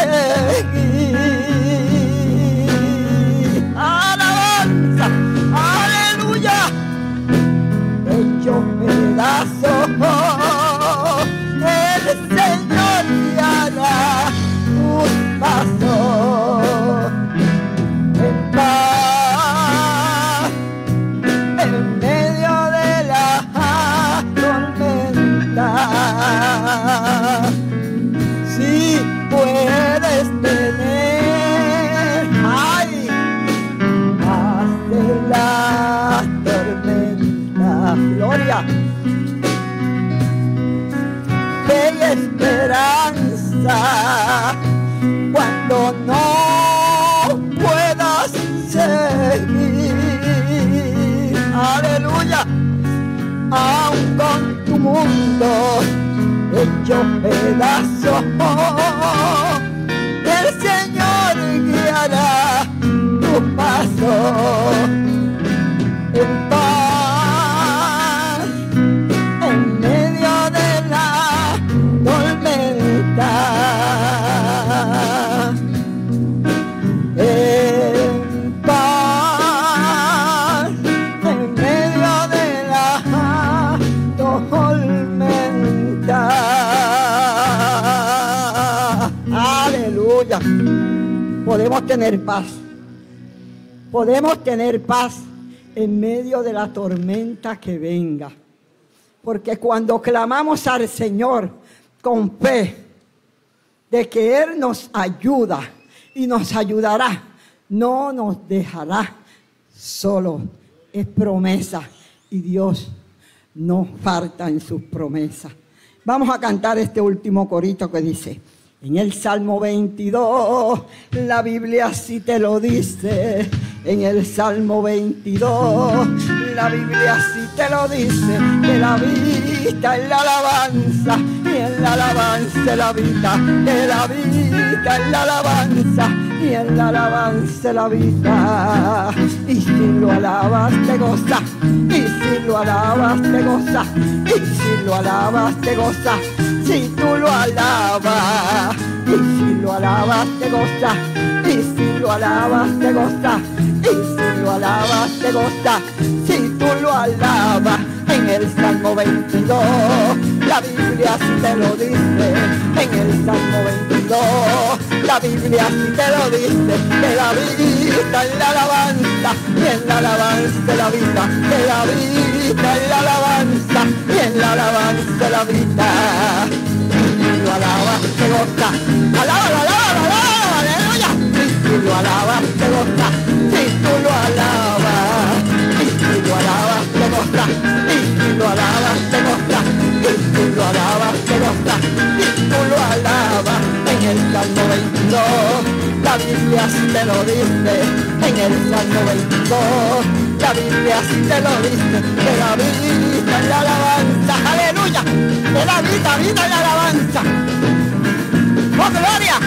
seguir. Alabanza. Aleluya. Hecho pedazos, el Señor guiará paso en paz en medio de la tormenta. Si puedes tener, ay, paz en la tormenta. Gloria, fe y esperanza cuando no puedas seguir. Aleluya. Aún con tu mundo hecho pedazos, el Señor guiará tus pasos en paz en medio de la tormenta. En paz en medio de la tormenta. Aleluya. Podemos tener paz. Podemos tener paz en medio de la tormenta que venga. Porque cuando clamamos al Señor, con fe de que Él nos ayuda y nos ayudará. No nos dejará solo. Es promesa y Dios no falta en sus promesas. Vamos a cantar este último corito que dice: en el Salmo 22, la Biblia así te lo dice. En el Salmo 22, la Biblia así te lo dice. Que la vida es la alabanza, y en la alabanza la vida. Que la vida es la alabanza, y en la alabanza la vida. Y si lo alabas te gozas, y si lo alabas te gozas, y si lo alabas te gozas. Si tú lo alabas, y si lo alabas te gozas, y si lo alabas te gozas, y si lo alabas te gozas. Si tú lo alabas. En el Salmo 22, la Biblia así te lo dice. En el Salmo 22, la Biblia así te lo dice. Que la vida es la alabanza, y en la alabanza la vida. Que la vida es la alabanza, y en la alabanza la vida. Y si lo alabas te goza. Alábalo, alábalo, alábalo, aleluya. Y si lo alabas te goza. Si tú lo alabas, y si lo alabas te goza. Y si lo alabas te goza. Y si lo alabas te goza. Y tú lo alabas. En el Salmo 22, la Biblia así te lo dice. En el Salmo 22, la Biblia así te lo dice. Que la vida es la alabanza, aleluya. Que la vida es la alabanza. ¡Oh, gloria!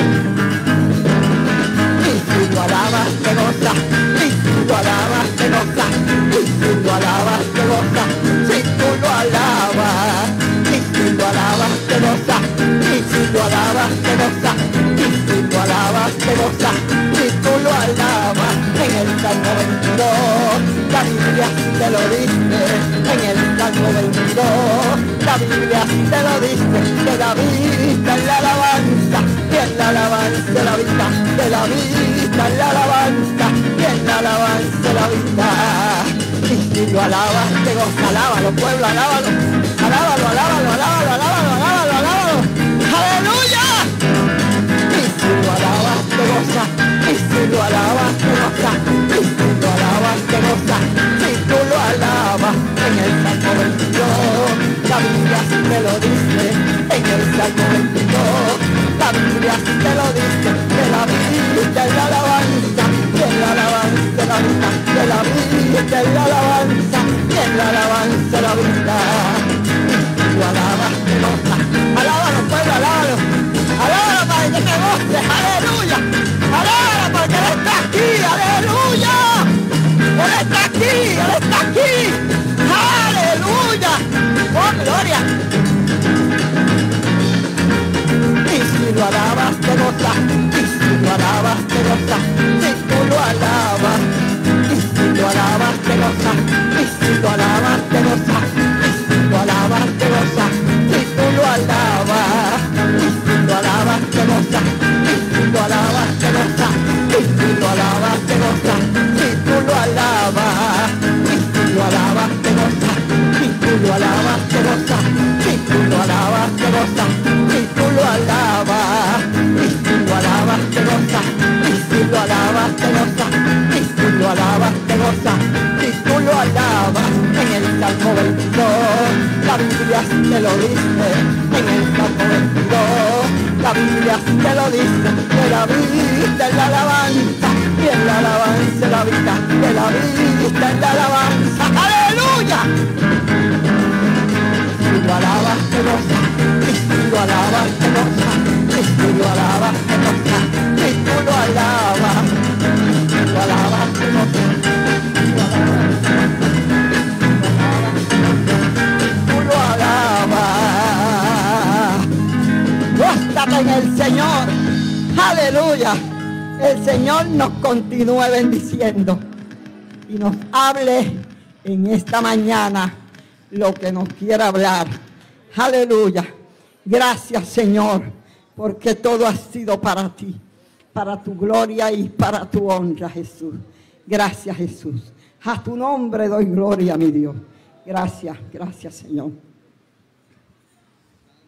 Y si lo alabas te goza, y si lo alabas te goza, y si lo alabas te goza. Si tú lo alabas, y si lo alabas te goza, y si lo alabas te goza, y si lo alabas te goza. Si tú lo alabas. En el Salmo 22, la Biblia así te lo dice. En el Salmo 22, la Biblia así te lo dice. Que la vida es la alabanza, y en la alabanza la vida. Que la vida es la alabanza, y en la alabanza la vida. Y si lo alabas te goza. Alábalo, pueblo, alábalo. Alábalo, alábalo, alábalo, alábalo, alábalo, alábalo. ¡Aleluya! Y si lo alabas te goza, y si lo alabas te goza, y si lo alabas te goza. Si tú lo alabas. En el Salmo 22, la Biblia así te lo dice. En el Salmo 22, la Biblia así te lo dice. Que la vida es la alabanza, y en la alabanza la vida. Que la vida es la alabanza, y en la alabanza la vida. Y si lo alabas te goza. Alábalo, pueblo, alábalo. Alábalo para que te goces, aleluya. Alábalo porque Él está aquí, aleluya. Él está aquí, Él está aquí. Aleluya. Oh, gloria. Y si lo alabas te goza, y si lo alabas te goza. Si tú lo alabas, y si lo alabas te goza, y si lo alabas te goza, y si lo alabas te goza. Si tú lo alabas, y si lo alabas te goza, y si lo alabas te goza, y si lo alabas te goza. Si tú lo alabas, y si lo alabas te goza, y si lo alabas te goza, si tú lo alabas te goza, si tú lo alabas, y si lo alabas te goza, y si lo alabas te goza, y si lo alabas te goza. Si tú lo alabas. En el Salmo 22, la Biblia así te lo dice. En el Salmo 22, la Biblia así te lo dice. Que la vida es la alabanza, y en la alabanza la vida. Que la vida es la alabanza, aleluya. Si lo alabas te goza, y si lo alabas te goza, y si lo alabas te goza. Si tú lo alabas, si lo alabas te goza. Gózate en el Señor, aleluya. El Señor nos continúe bendiciendo y nos hable en esta mañana lo que nos quiera hablar, aleluya. Gracias, Señor, porque todo ha sido para ti, para tu gloria y para tu honra, Jesús. Gracias, Jesús. A tu nombre doy gloria, mi Dios. Gracias, gracias, Señor.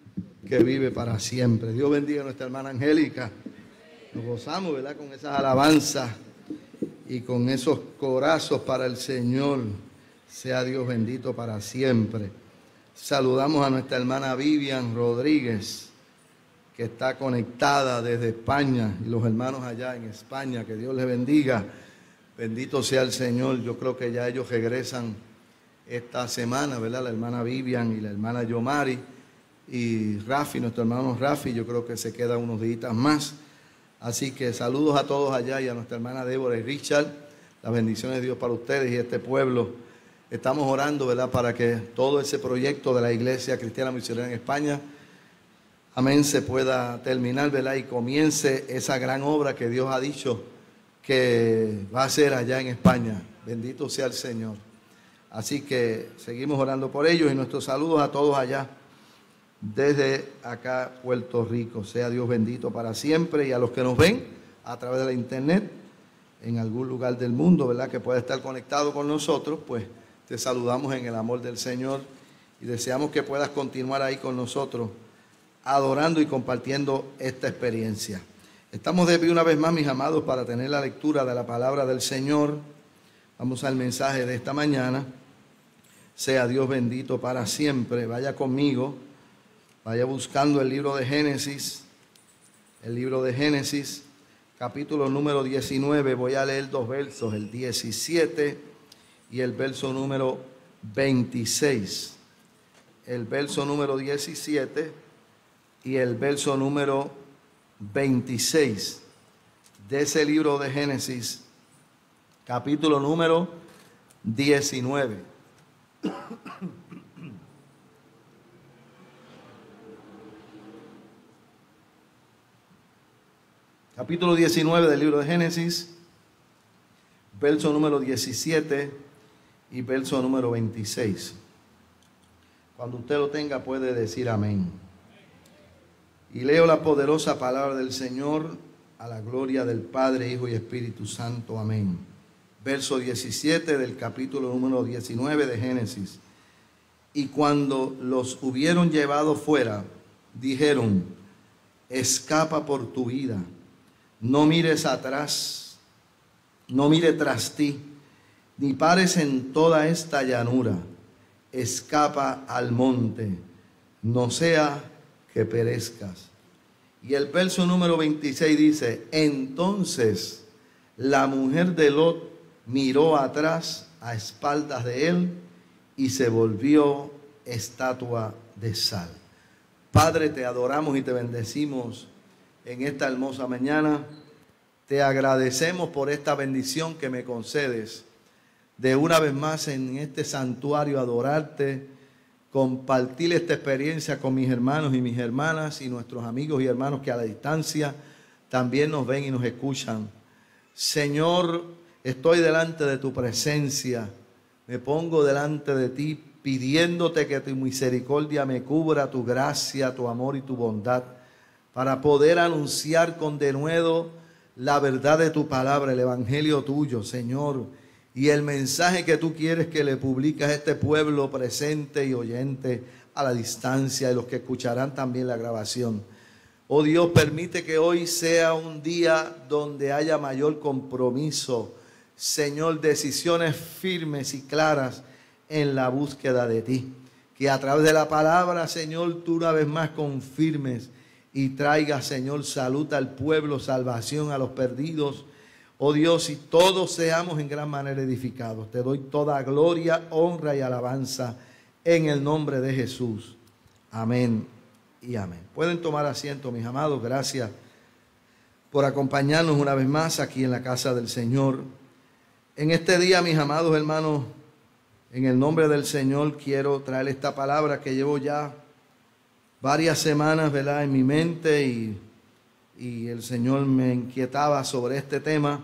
que vive para siempre. Dios bendiga a nuestra hermana Angélica. Nos gozamos, ¿verdad?, con esas alabanzas y con esos corazos para el Señor. Sea Dios bendito para siempre. Saludamos a nuestra hermana Vivian Rodríguez, que está conectada desde España, y los hermanos allá en España, que Dios les bendiga. Bendito sea el Señor. Yo creo que ya ellos regresan esta semana, ¿verdad? La hermana Vivian y la hermana Yomari y Rafi, nuestro hermano Rafi, yo creo que se queda unos días más. Así que saludos a todos allá y a nuestra hermana Débora y Richard. Las bendiciones de Dios para ustedes y este pueblo. Estamos orando, ¿verdad?, para que todo ese proyecto de la Iglesia Cristiana Misionera en España, amén, se pueda terminar, ¿verdad?, y comience esa gran obra que Dios ha dicho que va a hacer allá en España. Bendito sea el Señor. Así que seguimos orando por ellos y nuestros saludos a todos allá desde acá, Puerto Rico. Sea Dios bendito para siempre, y a los que nos ven a través de la internet en algún lugar del mundo, ¿verdad?, que pueda estar conectado con nosotros, pues te saludamos en el amor del Señor y deseamos que puedas continuar ahí con nosotros adorando y compartiendo esta experiencia. Estamos de pie una vez más, mis amados, para tener la lectura de la palabra del Señor. Vamos al mensaje de esta mañana. Sea Dios bendito para siempre. Vaya conmigo, vaya buscando el libro de Génesis. El libro de Génesis, capítulo número 19. Voy a leer dos versos, el 17 y el verso número 26. El verso número 17 y el verso número 26 de ese libro de Génesis, capítulo número 19. Capítulo 19 del libro de Génesis, verso número 17 y verso número 26. Cuando usted lo tenga puede decir amén. Y leo la poderosa palabra del Señor a la gloria del Padre, Hijo y Espíritu Santo. Amén. Verso 17 del capítulo número 19 de Génesis. Y cuando los hubieron llevado fuera, dijeron: escapa por tu vida, no mires atrás, no mire tras ti, ni pares en toda esta llanura. Escapa al monte, no sea que perezcas. Y el verso número 26 dice: entonces la mujer de Lot miró atrás a espaldas de él y se volvió estatua de sal. Padre, te adoramos y te bendecimos en esta hermosa mañana. Te agradecemos por esta bendición que me concedes de una vez más en este santuario adorarte, compartir esta experiencia con mis hermanos y mis hermanas y nuestros amigos y hermanos que a la distancia también nos ven y nos escuchan. Señor, estoy delante de tu presencia, me pongo delante de ti pidiéndote que tu misericordia me cubra, tu gracia, tu amor y tu bondad, para poder anunciar con denuedo la verdad de tu palabra, el evangelio tuyo, Señor, y el mensaje que tú quieres que le publiques a este pueblo presente y oyente a la distancia, y los que escucharán también la grabación. Oh Dios, permite que hoy sea un día donde haya mayor compromiso, Señor, decisiones firmes y claras en la búsqueda de ti. Que a través de la palabra, Señor, tú una vez más confirmes y traigas, Señor, salud al pueblo, salvación a los perdidos. Oh Dios, y todos seamos en gran manera edificados. Te doy toda gloria, honra y alabanza en el nombre de Jesús. Amén y amén. Pueden tomar asiento, mis amados. Gracias por acompañarnos una vez más aquí en la casa del Señor. En este día, mis amados hermanos, en el nombre del Señor quiero traer esta palabra que llevo ya varias semanas, ¿verdad?, en mi mente, y el Señor me inquietaba sobre este tema,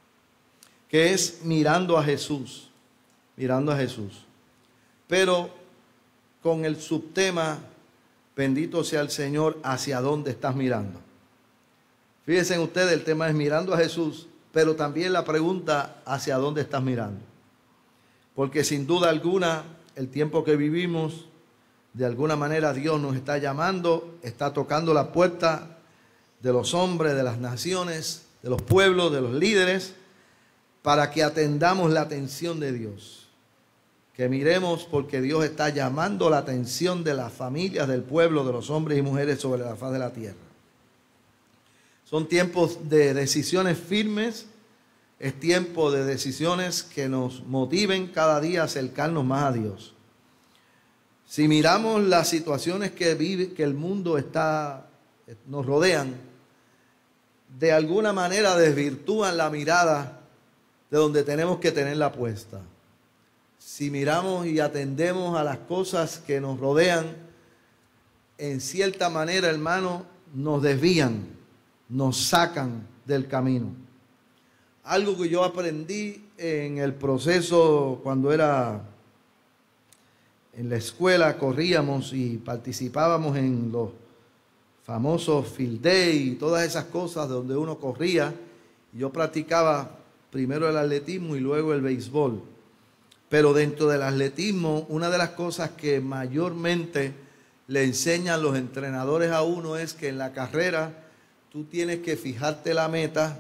que es mirando a Jesús, mirando a Jesús. Pero con el subtema, bendito sea el Señor, ¿hacia dónde estás mirando? Fíjense ustedes, el tema es mirando a Jesús, pero también la pregunta, ¿hacia dónde estás mirando? Porque sin duda alguna, el tiempo que vivimos De alguna manera Dios nos está llamando, está tocando la puerta de los hombres, de las naciones, de los pueblos, de los líderes, para que atendamos la atención de Dios. Que miremos, porque Dios está llamando la atención de las familias, del pueblo, de los hombres y mujeres sobre la faz de la tierra. Son tiempos de decisiones firmes, es tiempo de decisiones que nos motiven cada día a acercarnos más a Dios. Si miramos las situaciones que el mundo nos rodean, de alguna manera desvirtúan la mirada de donde tenemos que tenerla puesta. Si miramos y atendemos a las cosas que nos rodean, en cierta manera, hermano, nos desvían, nos sacan del camino. Algo que yo aprendí en el proceso cuando era en la escuela, corríamos y participábamos en los famosos field day y todas esas cosas donde uno corría. Yo practicaba primero el atletismo y luego el béisbol. Pero dentro del atletismo, una de las cosas que mayormente le enseñan los entrenadores a uno es que en la carrera tú tienes que fijarte a la meta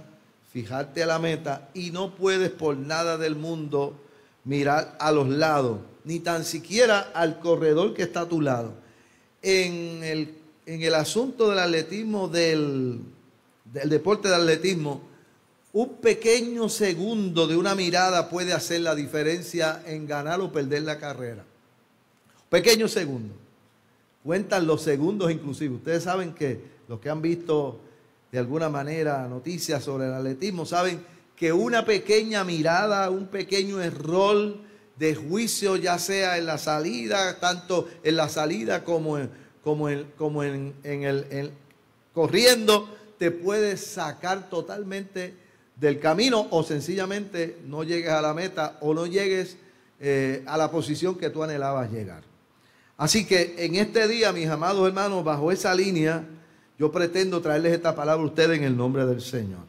y no puedes por nada del mundo mirar a los lados, ni tan siquiera al corredor que está a tu lado. En el asunto del atletismo, del deporte de atletismo, un pequeño segundo de una mirada puede hacer la diferencia en ganar o perder la carrera. Pequeño segundo. Cuentan los segundos inclusive. Ustedes saben que los que han visto de alguna manera noticias sobre el atletismo saben que una pequeña mirada, un pequeño error de juicio, ya sea en la salida, tanto en la salida como corriendo, te puede sacar totalmente del camino o sencillamente no llegues a la meta o no llegues a la posición que tú anhelabas llegar. Así que en este día, mis amados hermanos, bajo esa línea, yo pretendo traerles esta palabra a ustedes en el nombre del Señor.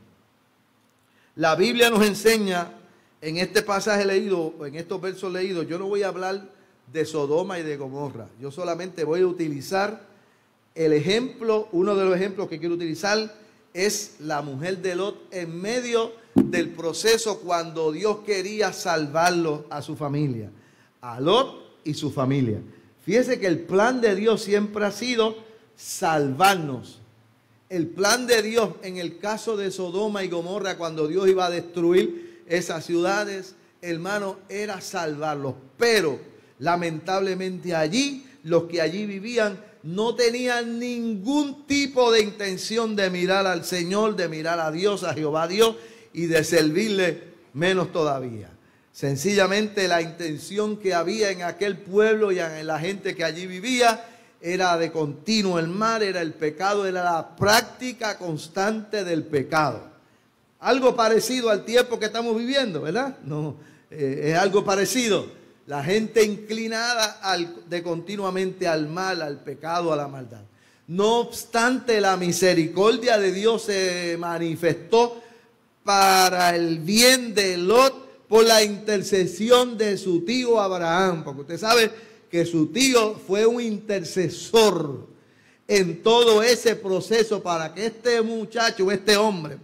La Biblia nos enseña en este pasaje leído, en estos versos leídos, yo no voy a hablar de Sodoma y de Gomorra. Yo solamente voy a utilizar el ejemplo, uno de los ejemplos que quiero utilizar es la mujer de Lot en medio del proceso cuando Dios quería salvarlo a su familia, a Lot y su familia. Fíjese que el plan de Dios siempre ha sido salvarnos. El plan de Dios en el caso de Sodoma y Gomorra, cuando Dios iba a destruir esas ciudades, hermano, era salvarlos. Pero lamentablemente allí, los que allí vivían, no tenían ningún tipo de intención de mirar al Señor, de mirar a Dios, a Jehová Dios, y de servirle menos todavía. Sencillamente la intención que había en aquel pueblo y en la gente que allí vivía era de continuo el mal, era el pecado, era la práctica constante del pecado. Algo parecido al tiempo que estamos viviendo, ¿verdad? No, es algo parecido. La gente inclinada de continuamente al mal, al pecado, a la maldad. No obstante, la misericordia de Dios se manifestó para el bien de Lot por la intercesión de su tío Abraham. Porque usted sabe que su tío fue un intercesor en todo ese proceso para que este muchacho, este hombre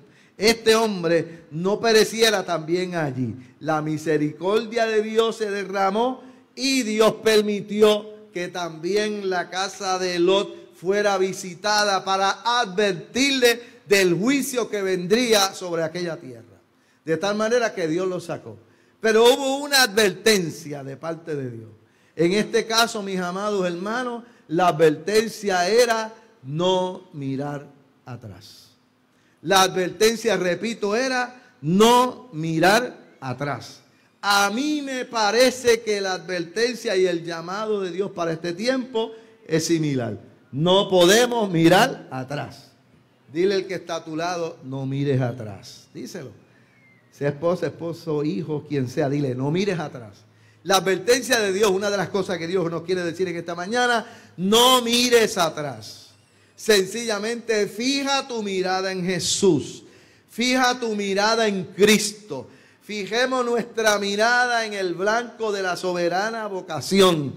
no pereciera también allí. La misericordia de Dios se derramó y Dios permitió que también la casa de Lot fuera visitada para advertirle del juicio que vendría sobre aquella tierra. De tal manera que Dios lo sacó. Pero hubo una advertencia de parte de Dios. En este caso, mis amados hermanos, la advertencia era no mirar atrás. La advertencia, repito, era no mirar atrás. A mí me parece que la advertencia y el llamado de Dios para este tiempo es similar. No podemos mirar atrás. Dile al que está a tu lado, no mires atrás. Díselo. Sea esposa, esposo, hijo, quien sea, dile, no mires atrás. La advertencia de Dios, una de las cosas que Dios nos quiere decir en esta mañana, no mires atrás. Sencillamente fija tu mirada en Jesús. Fija tu mirada en Cristo. Fijemos nuestra mirada en el blanco de la soberana vocación.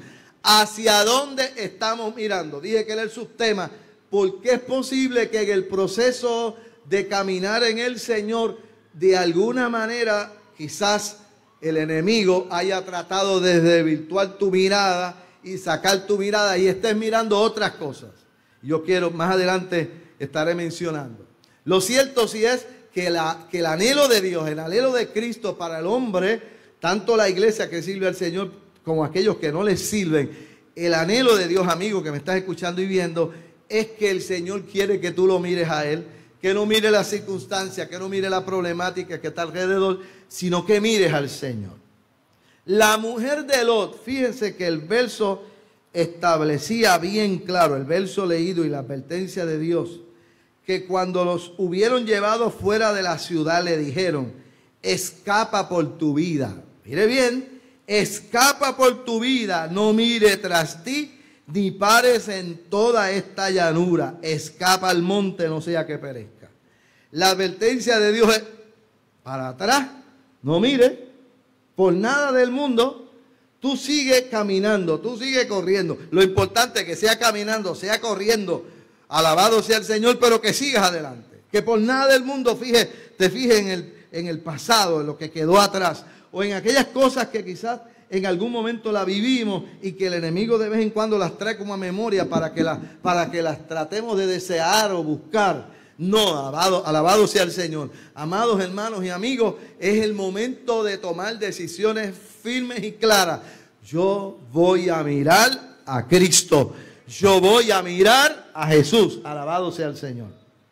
¿Hacia dónde estamos mirando? Dije que era el subtema. Porque es posible que en el proceso de caminar en el Señor, de alguna manera, quizás el enemigo haya tratado de desvirtuar tu mirada y sacar tu mirada y estés mirando otras cosas. Yo quiero, más adelante estaré mencionando. Lo cierto sí es que el anhelo de Dios, el anhelo de Cristo para el hombre, tanto la iglesia que sirve al Señor como aquellos que no le sirven, el anhelo de Dios, amigo, que me estás escuchando y viendo, es que el Señor quiere que tú lo mires a Él, que no mires la circunstancia, que no mires la problemática que está alrededor, sino que mires al Señor. La mujer de Lot, fíjense que el verso establecía bien claro, el verso leído y la advertencia de Dios, que cuando los hubieron llevado fuera de la ciudad le dijeron, escapa por tu vida. Mire bien, escapa por tu vida, no mire tras ti, ni pares en toda esta llanura. Escapa al monte, no sea que perezca. La advertencia de Dios es, para atrás, no mire, por nada del mundo, tú sigues caminando, tú sigues corriendo. Lo importante es que sea caminando, sea corriendo, alabado sea el Señor, pero que sigas adelante. Que por nada del mundo te fijes en el pasado, en lo que quedó atrás, o en aquellas cosas que quizás en algún momento la vivimos y que el enemigo de vez en cuando las trae como a memoria para que las tratemos de desear o buscar. No, alabado sea el Señor. Amados hermanos y amigos, es el momento de tomar decisiones firmes y claras. Yo voy a mirar a Cristo. Yo voy a mirar a Jesús. Alabado sea el Señor.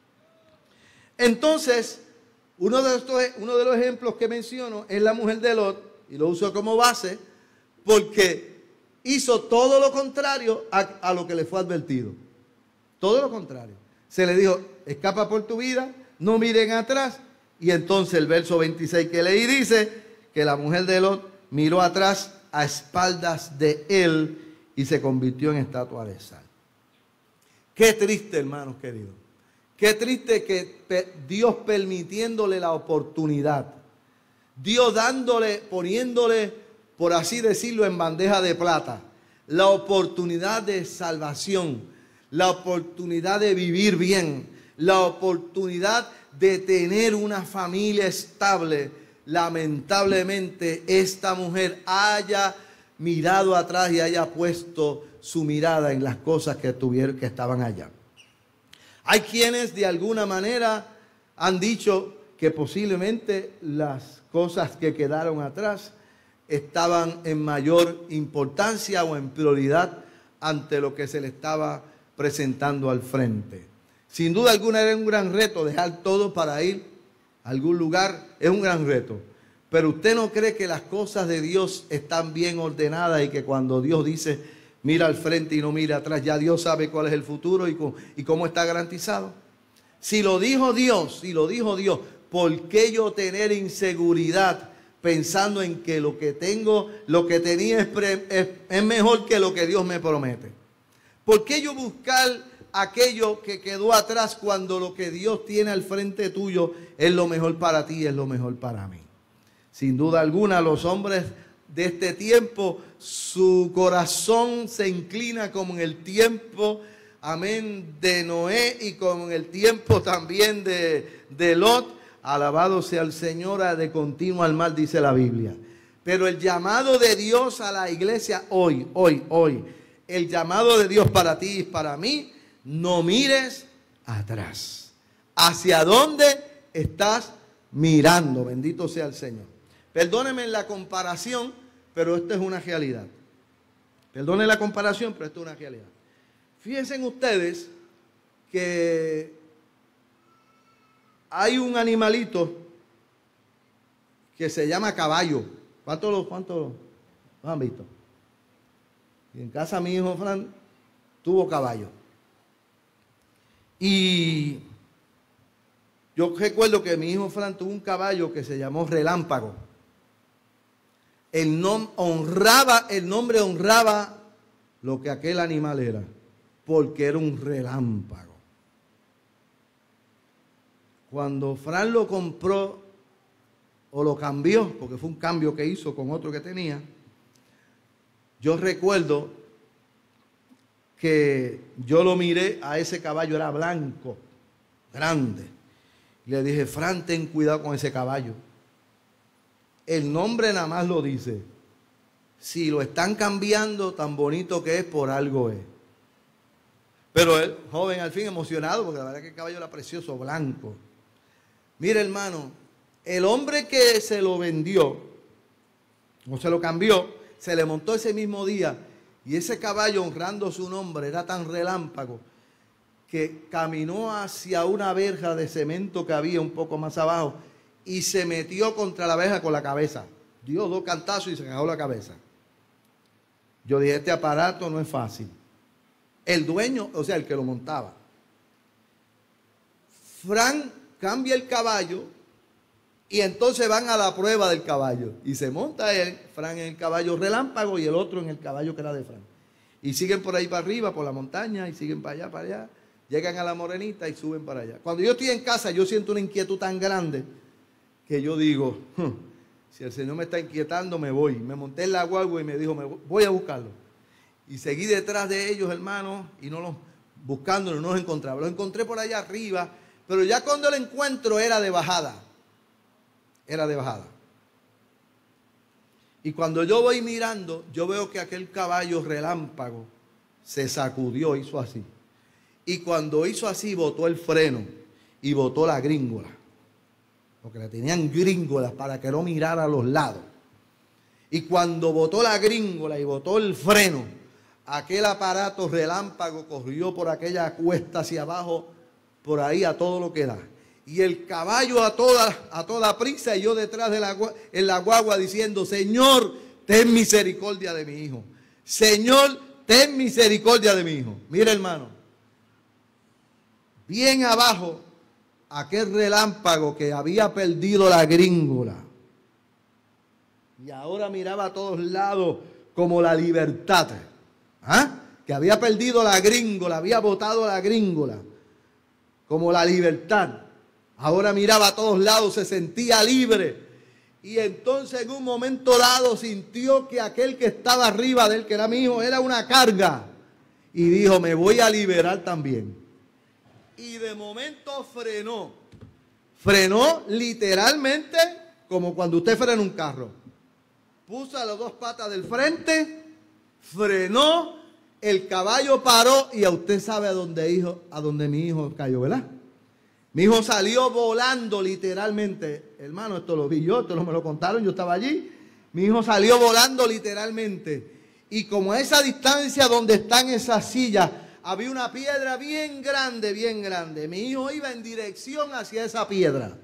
Entonces, uno de los ejemplos que menciono es la mujer de Lot. Y lo uso como base porque hizo todo lo contrario a lo que le fue advertido. Todo lo contrario. Se le dijo, escapa por tu vida, no miren atrás. Y entonces el verso 26 que leí dice que la mujer de Lot miró atrás a espaldas de él y se convirtió en estatua de sal. Qué triste, hermanos queridos. Qué triste que Dios permitiéndole la oportunidad, Dios poniéndole, por así decirlo, en bandeja de plata, la oportunidad de salvación, la oportunidad de vivir bien, la oportunidad de tener una familia estable. Lamentablemente, esta mujer haya mirado atrás y haya puesto su mirada en las cosas que estaban allá. Hay quienes de alguna manera han dicho que posiblemente las cosas que quedaron atrás estaban en mayor importancia o en prioridad ante lo que se le estaba presentando al frente. Sin duda alguna era un gran reto dejar todo para ir a algún lugar, es un gran reto. Pero usted no cree que las cosas de Dios están bien ordenadas y que cuando Dios dice mira al frente y no mira atrás, ya Dios sabe cuál es el futuro y cómo está garantizado. Si lo dijo Dios, ¿por qué yo tener inseguridad pensando en que lo que tenía es mejor que lo que Dios me promete? ¿Por qué yo buscar aquello que quedó atrás cuando lo que Dios tiene al frente tuyo es lo mejor para ti y es lo mejor para mí? Sin duda alguna, los hombres de este tiempo, su corazón se inclina como en el tiempo, amén, de Noé y como en el tiempo también de Lot. Alabado sea el Señor, de continuo al mal, dice la Biblia. Pero el llamado de Dios a la iglesia hoy, el llamado de Dios para ti y para mí, no mires atrás. ¿Hacia dónde estás mirando? Bendito sea el Señor. Perdónenme la comparación, pero esto es una realidad. Perdonen la comparación, pero esto es una realidad. Fíjense ustedes que hay un animalito que se llama caballo. ¿Cuántos lo han visto? Y en casa mi hijo Fran tuvo caballo. Y yo recuerdo que mi hijo Fran tuvo un caballo que se llamó Relámpago. El nombre honraba lo que aquel animal era, porque era un relámpago. Cuando Fran lo compró o lo cambió, porque fue un cambio que hizo con otro que tenía, yo recuerdo que yo lo miré a ese caballo, era blanco, grande. Le dije, Fran, ten cuidado con ese caballo. El nombre nada más lo dice. Si lo están cambiando, tan bonito que es, por algo es. Pero el joven al fin emocionado, porque la verdad que el caballo era precioso, blanco. Mire, hermano, el hombre que se lo vendió, o se lo cambió, se le montó ese mismo día, y ese caballo, honrando su nombre, era tan relámpago que caminó hacia una verja de cemento que había un poco más abajo y se metió contra la verja con la cabeza. Dio 2 cantazos y se cagó la cabeza. Yo dije, este aparato no es fácil. El dueño, o sea, el que lo montaba. Fran cambia el caballo y entonces van a la prueba del caballo. Y se monta él, Fran en el caballo relámpago y el otro en el caballo que era de Fran. Y siguen por ahí para arriba, por la montaña, y siguen para allá, para allá. Llegan a la Morenita y suben para allá. Cuando yo estoy en casa, yo siento una inquietud tan grande que yo digo, si el Señor me está inquietando, me voy. Me monté en la guagua y me dijo, voy a buscarlo. Y seguí detrás de ellos, hermanos, y buscándolo, no los encontraba. Los encontré por allá arriba, pero ya cuando lo encuentro era de bajada. Era de bajada. Y cuando yo voy mirando, yo veo que aquel caballo relámpago se sacudió, hizo así. Y cuando hizo así, botó el freno y botó la gríngola. Porque le tenían gríngolas para que no mirara a los lados. Y cuando botó la gríngola y botó el freno, aquel aparato relámpago corrió por aquella cuesta hacia abajo, por ahí a todo lo que da. Y el caballo a toda prisa y yo detrás de en la guagua diciendo, Señor, ten misericordia de mi hijo. Señor, ten misericordia de mi hijo. Mira, hermano. Bien abajo, aquel relámpago que había perdido la gríngola. Y ahora miraba a todos lados como la libertad. ¿Ah? Que había perdido la gríngola, había botado la gríngola. Como la libertad. Ahora miraba a todos lados, se sentía libre. Y entonces en un momento dado sintió que aquel que estaba arriba de él, que era mi hijo, era una carga. Y dijo, me voy a liberar también. Y de momento frenó. Frenó literalmente como cuando usted frena un carro. Puso las 2 patas del frente, frenó, el caballo paró y a usted sabe a dónde mi hijo cayó, ¿verdad? Mi hijo salió volando literalmente. Hermano, esto lo vi yo, esto no me lo contaron, yo estaba allí. Mi hijo salió volando literalmente. Y como a esa distancia donde están esas sillas, había una piedra bien grande, bien grande. Mi hijo iba en dirección hacia esa piedra.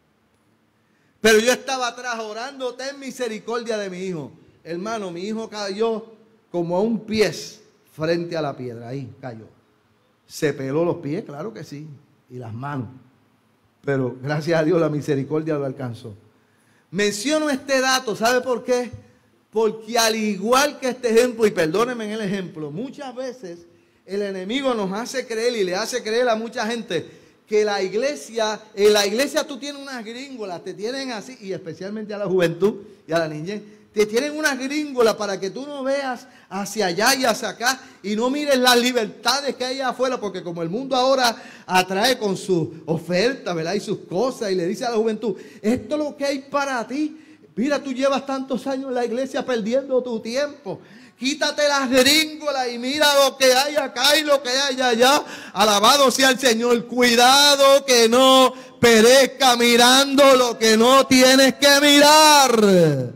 Pero yo estaba atrás orando, ten misericordia de mi hijo. Hermano, mi hijo cayó como a un pie frente a la piedra. Ahí cayó. Se peló los pies, claro que sí, y las manos. Pero gracias a Dios la misericordia lo alcanzó. Menciono este dato, ¿sabe por qué? Porque al igual que este ejemplo, y perdónenme en el ejemplo, muchas veces el enemigo nos hace creer y le hace creer a mucha gente que en la iglesia tú tienes unas gríngolas, te tienen así, y especialmente a la juventud y a la niñez, te tienen unas gríngolas para que tú no veas hacia allá y hacia acá y no mires las libertades que hay allá afuera, porque como el mundo ahora atrae con sus ofertas, ¿verdad? Y sus cosas, y le dice a la juventud, esto es lo que hay para ti. Mira, tú llevas tantos años en la iglesia perdiendo tu tiempo. Quítate las gríngolas y mira lo que hay acá y lo que hay allá. Alabado sea el Señor. Cuidado que no perezca mirando lo que no tienes que mirar.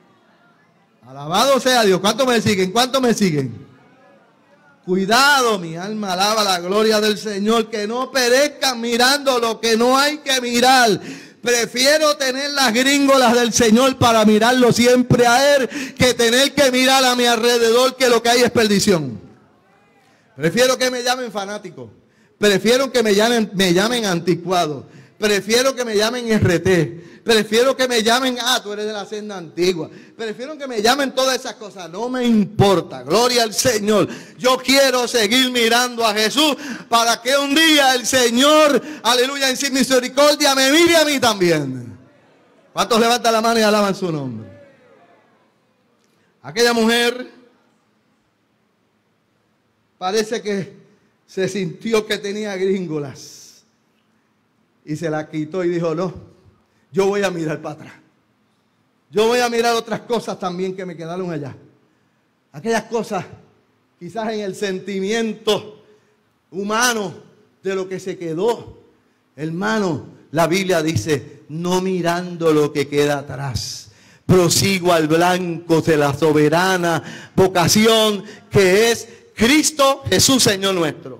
Alabado sea Dios. ¿Cuántos me siguen? ¿Cuántos me siguen? Cuidado, mi alma alaba la gloria del Señor. Que no perezcan mirando lo que no hay que mirar. Prefiero tener las gríngolas del Señor para mirarlo siempre a Él que tener que mirar a mi alrededor, que lo que hay es perdición. Prefiero que me llamen fanático. Prefiero que me llamen anticuado. Prefiero que me llamen RT. Prefiero que me llamen, tú eres de la senda antigua. Prefiero que me llamen todas esas cosas. No me importa. Gloria al Señor. Yo quiero seguir mirando a Jesús para que un día el Señor, aleluya, en su misericordia me mire a mí también. ¿Cuántos levantan la mano y alaban su nombre? Aquella mujer parece que se sintió que tenía gringolas. Y se la quitó y dijo, no, yo voy a mirar para atrás. Yo voy a mirar otras cosas también que me quedaron allá. Aquellas cosas, quizás en el sentimiento humano de lo que se quedó. Hermano, la Biblia dice, no mirando lo que queda atrás, prosigo al blanco de la soberana vocación que es Cristo Jesús, Señor nuestro.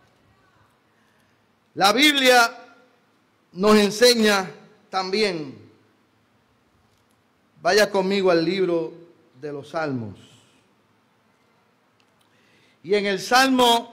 La Biblia nos enseña también, vaya conmigo al libro de los Salmos. Y en el Salmo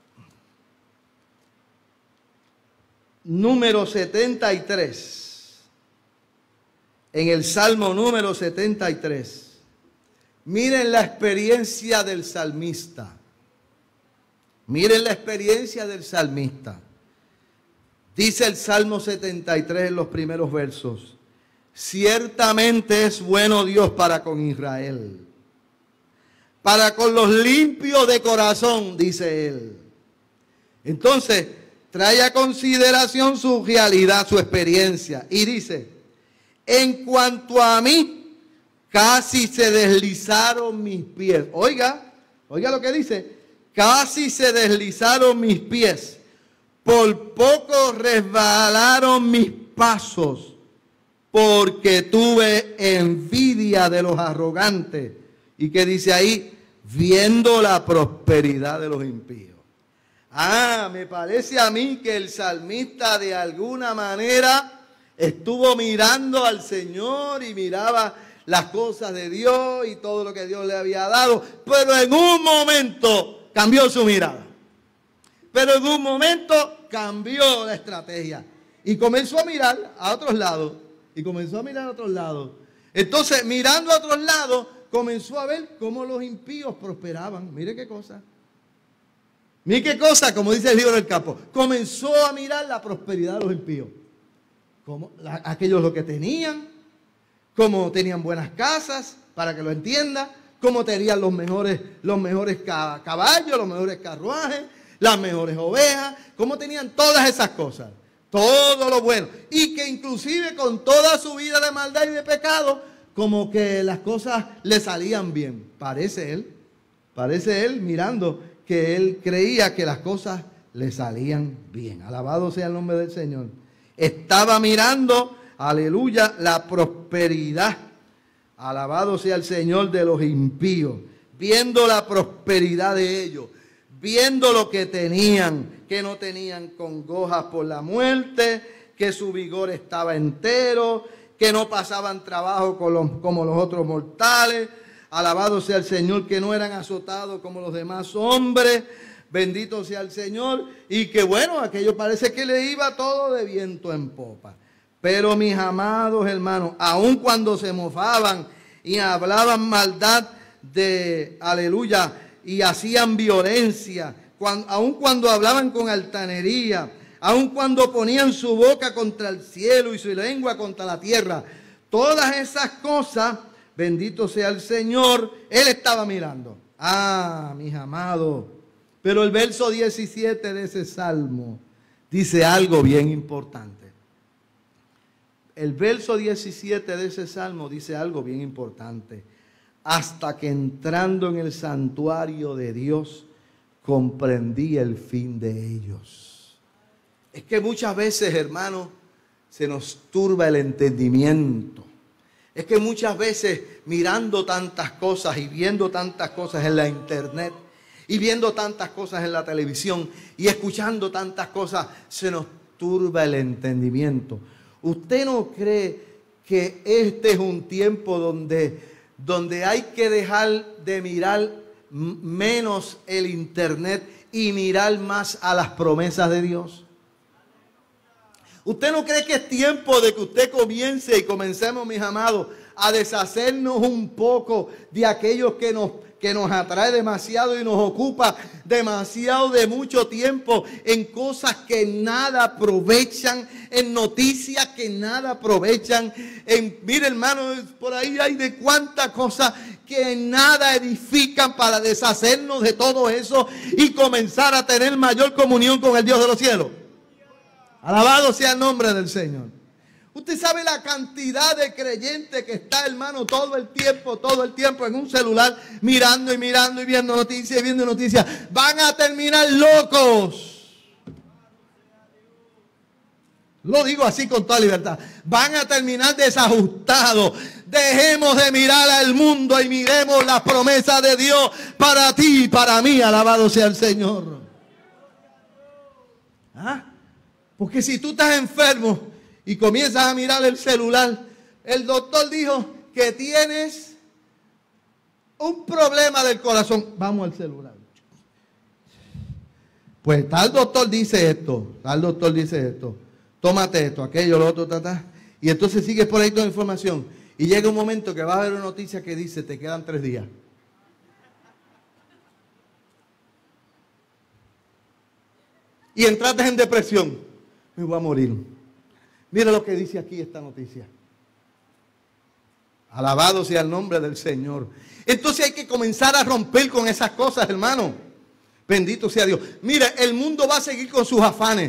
número 73, en el Salmo número 73, miren la experiencia del salmista. Miren la experiencia del salmista. Dice el Salmo 73 en los primeros versos, ciertamente es bueno Dios para con Israel, para con los limpios de corazón, dice él. Entonces, trae a consideración su realidad, su experiencia, y dice, en cuanto a mí, casi se deslizaron mis pies. Oiga lo que dice, casi se deslizaron mis pies. Por poco resbalaron mis pasos, porque tuve envidia de los arrogantes. ¿Y qué dice ahí? Viendo la prosperidad de los impíos. Me parece a mí que el salmista de alguna manera estuvo mirando al Señor y miraba las cosas de Dios y todo lo que Dios le había dado, pero en un momento cambió su mirada. Pero en un momento cambió la estrategia y comenzó a mirar a otros lados. Entonces, mirando a otros lados, comenzó a ver cómo los impíos prosperaban. Mire qué cosa. Mire qué cosa, como dice el libro del Capo. Comenzó a mirar la prosperidad de los impíos. Aquellos lo que tenían, cómo tenían buenas casas, para que lo entienda, cómo tenían los mejores caballos, los mejores carruajes, las mejores ovejas, cómo tenían todas esas cosas, todo lo bueno. Y que inclusive con toda su vida de maldad y de pecado, como que las cosas le salían bien. Parece él mirando que él creía que las cosas le salían bien. Alabado sea el nombre del Señor. Estaba mirando, aleluya, la prosperidad. Alabado sea el Señor de los impíos. Viendo la prosperidad de ellos. Viendo lo que tenían, que no tenían congojas por la muerte, que su vigor estaba entero, que no pasaban trabajo como los otros mortales. Alabado sea el Señor, que no eran azotados como los demás hombres. Bendito sea el Señor. Y que bueno, aquello parece que le iba todo de viento en popa. Pero mis amados hermanos, aun cuando se mofaban y hablaban maldad de, aleluya, y hacían violencia, aun cuando hablaban con altanería, aun cuando ponían su boca contra el cielo y su lengua contra la tierra, todas esas cosas, bendito sea el Señor, él estaba mirando. Mis amados, pero el verso 17 de ese salmo dice algo bien importante. El verso 17 de ese salmo dice algo bien importante. Hasta que entrando en el santuario de Dios, comprendí el fin de ellos. Es que muchas veces, hermanos, se nos turba el entendimiento. Es que muchas veces, mirando tantas cosas y viendo tantas cosas en la internet, y viendo tantas cosas en la televisión, y escuchando tantas cosas, se nos turba el entendimiento. ¿Usted no cree que este es un tiempo donde hay que dejar de mirar menos el internet y mirar más a las promesas de Dios? ¿Usted no cree que es tiempo de que usted comience y comencemos, mis amados, a deshacernos un poco de aquellos que que nos atrae demasiado y nos ocupa demasiado de mucho tiempo en cosas que nada aprovechan, en noticias que nada aprovechan. Mire, hermano, por ahí hay de cuántas cosas que nada edifican para deshacernos de todo eso y comenzar a tener mayor comunión con el Dios de los cielos. Alabado sea el nombre del Señor. Usted sabe la cantidad de creyentes que está, hermano, todo el tiempo en un celular, mirando y mirando y viendo noticias y viendo noticias. Van a terminar locos. Lo digo así con toda libertad. Van a terminar desajustados. Dejemos de mirar al mundo y miremos las promesas de Dios para ti y para mí. Alabado sea el Señor. ¿Ah? Porque si tú estás enfermo y comienzas a mirar el celular, el doctor dijo que tienes un problema del corazón. Vamos al celular. Pues tal doctor dice esto, tómate esto, aquello, lo otro, y entonces sigues por ahí toda la información. Y llega un momento que vas a ver una noticia que dice, te quedan 3 días. Y entraste en depresión. Me voy a morir. Mira lo que dice aquí esta noticia. Alabado sea el nombre del Señor. Entonces hay que comenzar a romper con esas cosas, hermano. Bendito sea Dios. Mira, el mundo va a seguir con sus afanes.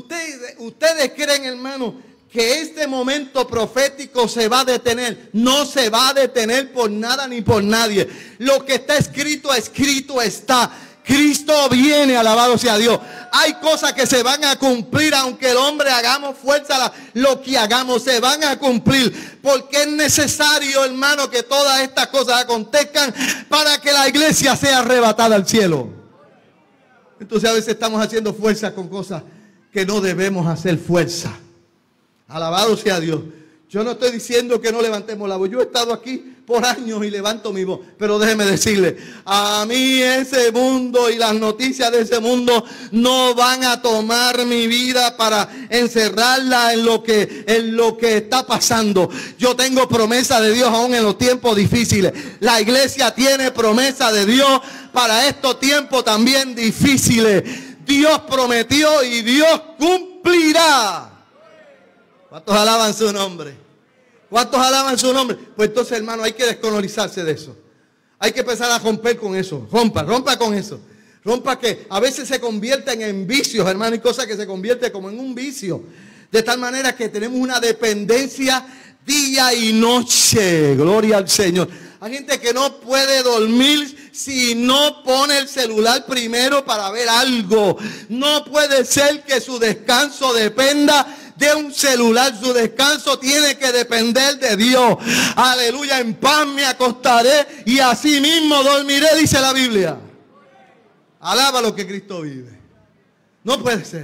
Ustedes creen, hermano, que este momento profético se va a detener. No se va a detener por nada ni por nadie. Lo que está escrito, escrito está. Cristo viene, alabado sea Dios. Hay cosas que se van a cumplir, aunque el hombre hagamos fuerza, lo que hagamos se van a cumplir. Porque es necesario, hermano, que todas estas cosas acontezcan para que la iglesia sea arrebatada al cielo. Entonces a veces estamos haciendo fuerza con cosas que no debemos hacer fuerza. Alabado sea Dios. Yo no estoy diciendo que no levantemos la voz. Yo he estado aquí por años y levanto mi voz. Pero déjeme decirle, a mí ese mundo y las noticias de ese mundo no van a tomar mi vida para encerrarla en lo que está pasando. Yo tengo promesa de Dios aún en los tiempos difíciles. La iglesia tiene promesa de Dios para estos tiempos también difíciles. Dios prometió y Dios cumplirá. ¿Cuántos alaban su nombre? ¿Cuántos alaban su nombre? Pues entonces, hermano, hay que descolonizarse de eso. Hay que empezar a romper con eso. Rompa con eso. Rompa que a veces se convierten en vicios, hermano, y cosas que se convierten como en un vicio. De tal manera que tenemos una dependencia día y noche. Gloria al Señor. Hay gente que no puede dormir si no pone el celular primero para ver algo. No puede ser que su descanso dependa de un celular. Su descanso tiene que depender de Dios. Aleluya. En paz me acostaré y así mismo dormiré, dice la Biblia. Alaba lo que Cristo vive. No puede ser.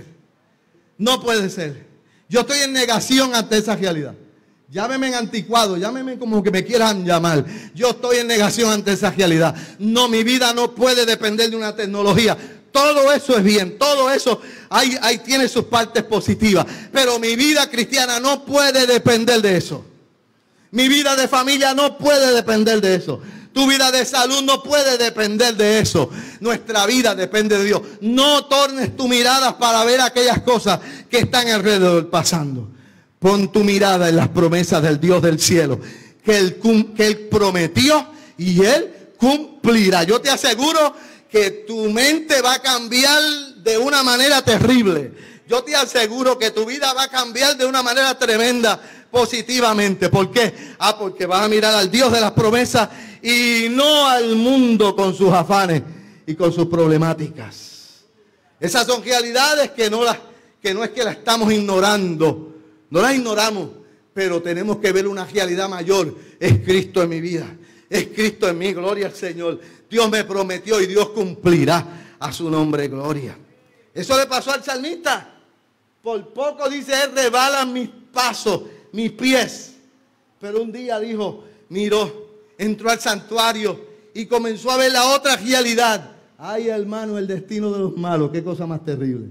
No puede ser. Yo estoy en negación ante esa realidad. Llámeme en anticuado, llámeme como que me quieran llamar. Yo estoy en negación ante esa realidad. No, mi vida no puede depender de una tecnología. Todo eso es bien, todo eso ahí tiene sus partes positivas. Pero mi vida cristiana no puede depender de eso. Mi vida de familia no puede depender de eso. Tu vida de salud no puede depender de eso. Nuestra vida depende de Dios. No tornes tu mirada para ver aquellas cosas que están alrededor pasando. Pon tu mirada en las promesas del Dios del cielo. Que Él prometió y Él cumplirá. Yo te aseguro que tu mente va a cambiar de una manera terrible. Yo te aseguro que tu vida va a cambiar de una manera tremenda, positivamente. ¿Por qué? Porque vas a mirar al Dios de las promesas y no al mundo con sus afanes y con sus problemáticas. Esas son realidades que no es que las estamos ignorando. No las ignoramos, pero tenemos que ver una realidad mayor. Es Cristo en mi vida. Es Cristo en mí. Gloria al Señor. Dios me prometió y Dios cumplirá. A su nombre, gloria. Eso le pasó al salmista. Por poco, dice él, rebalan mis pasos, mis pies. Pero un día dijo, miró, entró al santuario y comenzó a ver la otra realidad. Ay, hermano, el destino de los malos. Qué cosa más terrible.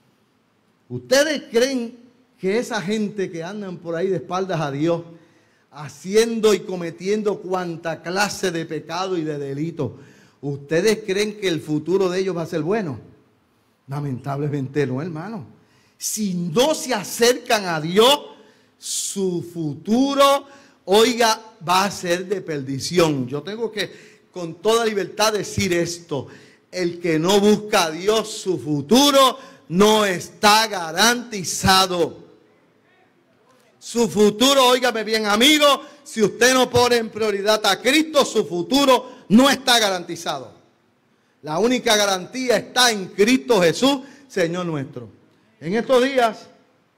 ¿Ustedes creen que esa gente que andan por ahí de espaldas a Dios, haciendo y cometiendo cuanta clase de pecado y de delito. ¿Ustedes creen que el futuro de ellos va a ser bueno? Lamentablemente no, hermano. Si no se acercan a Dios, su futuro, oiga, va a ser de perdición. Yo tengo que con toda libertad decir esto. El que no busca a Dios, su futuro no está garantizado. Su futuro, óigame bien, amigo, si usted no pone en prioridad a Cristo, su futuro no está garantizado. La única garantía está en Cristo Jesús, Señor nuestro. En estos días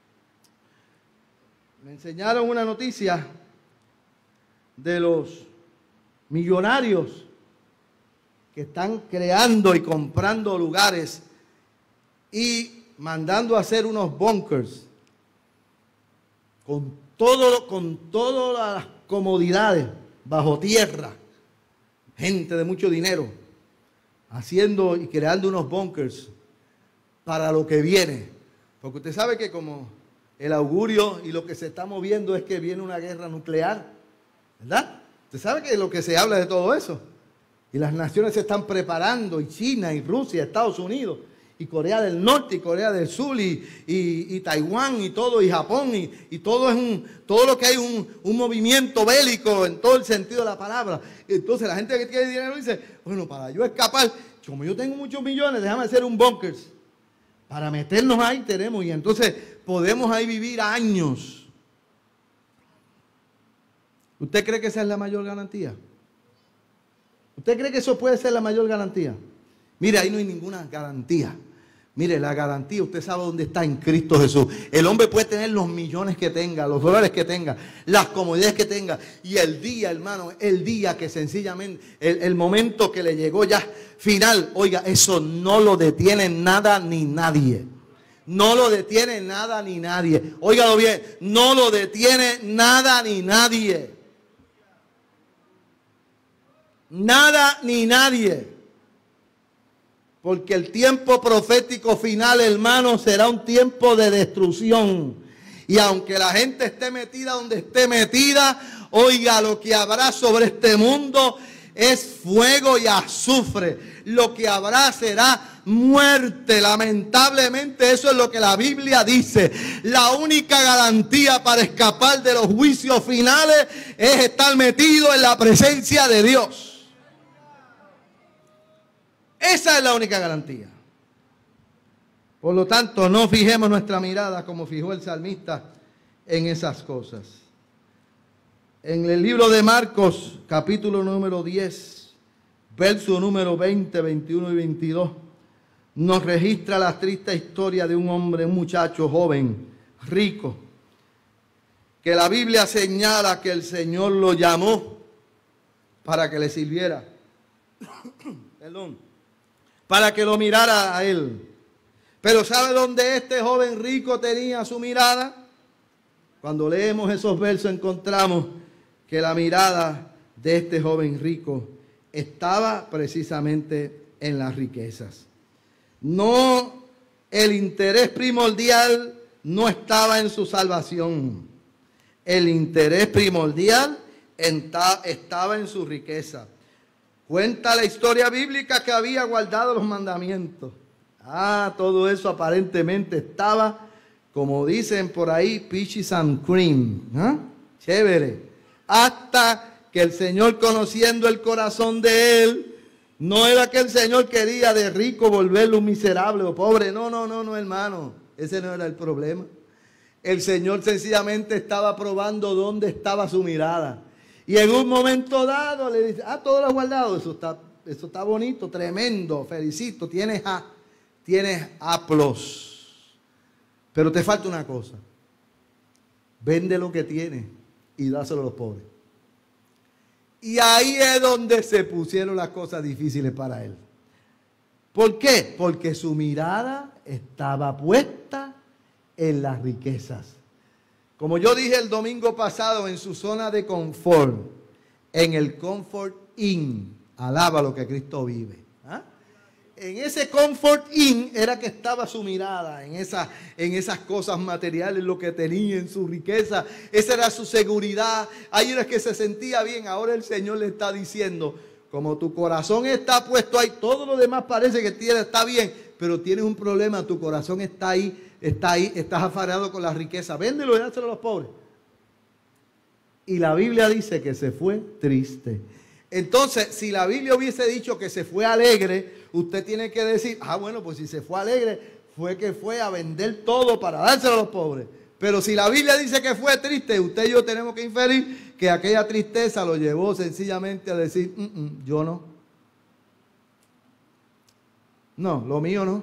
me enseñaron una noticia de los millonarios que están creando y comprando lugares y mandando a hacer unos bunkers con todas las comodidades bajo tierra, gente de mucho dinero, haciendo y creando unos bunkers para lo que viene. Porque usted sabe que como el augurio y lo que se está moviendo es que viene una guerra nuclear, ¿verdad? Usted sabe que lo que se habla de todo eso. Y las naciones se están preparando, y China, y Rusia, Estados Unidos, y Corea del Norte, y Corea del Sur, y Taiwán, y todo, y Japón, y todo todo lo que hay un movimiento bélico en todo el sentido de la palabra. Entonces la gente que tiene dinero dice, bueno, para yo escapar, como yo tengo muchos millones, déjame hacer un bunker. Para meternos ahí tenemos, y entonces podemos ahí vivir años. ¿Usted cree que esa es la mayor garantía? ¿Usted cree que eso puede ser la mayor garantía? Mire, ahí no hay ninguna garantía. Mire, la garantía, usted sabe dónde está, en Cristo Jesús. El hombre puede tener los millones que tenga, los dólares que tenga, las comodidades que tenga. Y el día, hermano, el día que sencillamente, el momento que le llegó ya final, oiga, eso no lo detiene nada ni nadie. No lo detiene nada ni nadie. Óigalo bien, no lo detiene nada ni nadie. Nada ni nadie. Porque el tiempo profético final, hermano, será un tiempo de destrucción. Y aunque la gente esté metida donde esté metida, oiga, lo que habrá sobre este mundo es fuego y azufre. Lo que habrá será muerte. Lamentablemente eso es lo que la Biblia dice. La única garantía para escapar de los juicios finales es estar metido en la presencia de Dios. Esa es la única garantía. Por lo tanto, no fijemos nuestra mirada como fijó el salmista en esas cosas. En el libro de Marcos, capítulo número 10, verso número 20, 21 y 22, nos registra la triste historia de un hombre, un muchacho joven, rico, que la Biblia señala que el Señor lo llamó para que le sirviera. Perdón. Para que lo mirara a él. Pero ¿sabe dónde este joven rico tenía su mirada? Cuando leemos esos versos encontramos que la mirada de este joven rico estaba precisamente en las riquezas. No, el interés primordial no estaba en su salvación. El interés primordial estaba en su riqueza. Cuenta la historia bíblica que había guardado los mandamientos. Todo eso aparentemente estaba, como dicen por ahí, peaches and cream. Chévere. Hasta que el Señor, conociendo el corazón de él, no era que el Señor quería de rico volverlo un miserable o pobre. No, hermano. Ese no era el problema. El Señor sencillamente estaba probando dónde estaba su mirada. Y en un momento dado le dice, todo lo has guardado, eso está bonito, tremendo, felicito, tienes A+. Pero te falta una cosa. Vende lo que tienes y dáselo a los pobres. Y ahí es donde se pusieron las cosas difíciles para él. ¿Por qué? Porque su mirada estaba puesta en las riquezas. Como yo dije el domingo pasado, en su zona de confort, en el comfort inn, alaba lo que Cristo vive. En ese comfort inn era que estaba su mirada, en esas cosas materiales, lo que tenía, en su riqueza. Esa era su seguridad. Ahí era que se sentía bien. Ahora el Señor le está diciendo, como tu corazón está puesto ahí, todo lo demás parece que está bien, pero tienes un problema, tu corazón está ahí, estás afanado con la riqueza. Véndelo y dáselo a los pobres. Y la Biblia dice que se fue triste. Entonces, si la Biblia hubiese dicho que se fue alegre, usted tiene que decir, bueno, pues si se fue alegre, fue que fue a vender todo para dárselo a los pobres. Pero si la Biblia dice que fue triste, usted y yo tenemos que inferir que aquella tristeza lo llevó sencillamente a decir, yo no. No, lo mío no.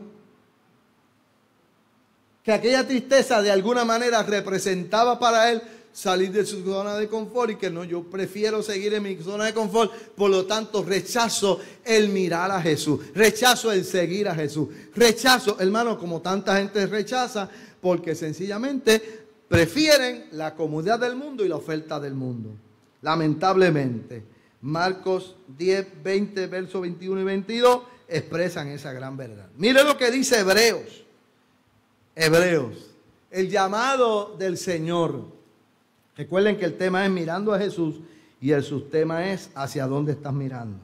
Que aquella tristeza de alguna manera representaba para él salir de su zona de confort y que no, yo prefiero seguir en mi zona de confort, por lo tanto rechazo el mirar a Jesús, rechazo el seguir a Jesús, rechazo, hermano, como tanta gente rechaza, porque sencillamente prefieren la comodidad del mundo y la oferta del mundo. Lamentablemente, Marcos 10, 20, versos 21 y 22 expresan esa gran verdad. Mire lo que dice Hebreos, el llamado del Señor. Recuerden que el tema es mirando a Jesús y el subtema es hacia dónde estás mirando.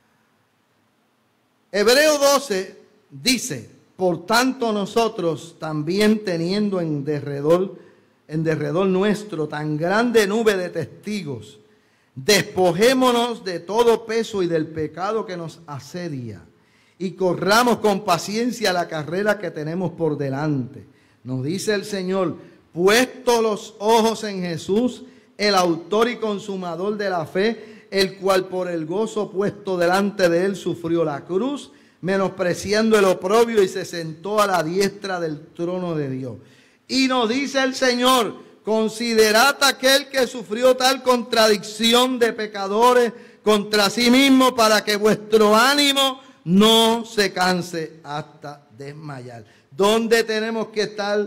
Hebreo 12 dice, por tanto nosotros también teniendo en derredor nuestro tan grande nube de testigos, despojémonos de todo peso y del pecado que nos asedia y corramos con paciencia la carrera que tenemos por delante. Nos dice el Señor, puesto los ojos en Jesús, el autor y consumador de la fe, el cual por el gozo puesto delante de él sufrió la cruz, menospreciando el oprobio y se sentó a la diestra del trono de Dios. Y nos dice el Señor, considerad aquel que sufrió tal contradicción de pecadores contra sí mismo para que vuestro ánimo no se canse hasta desmayar. ¿Dónde tenemos que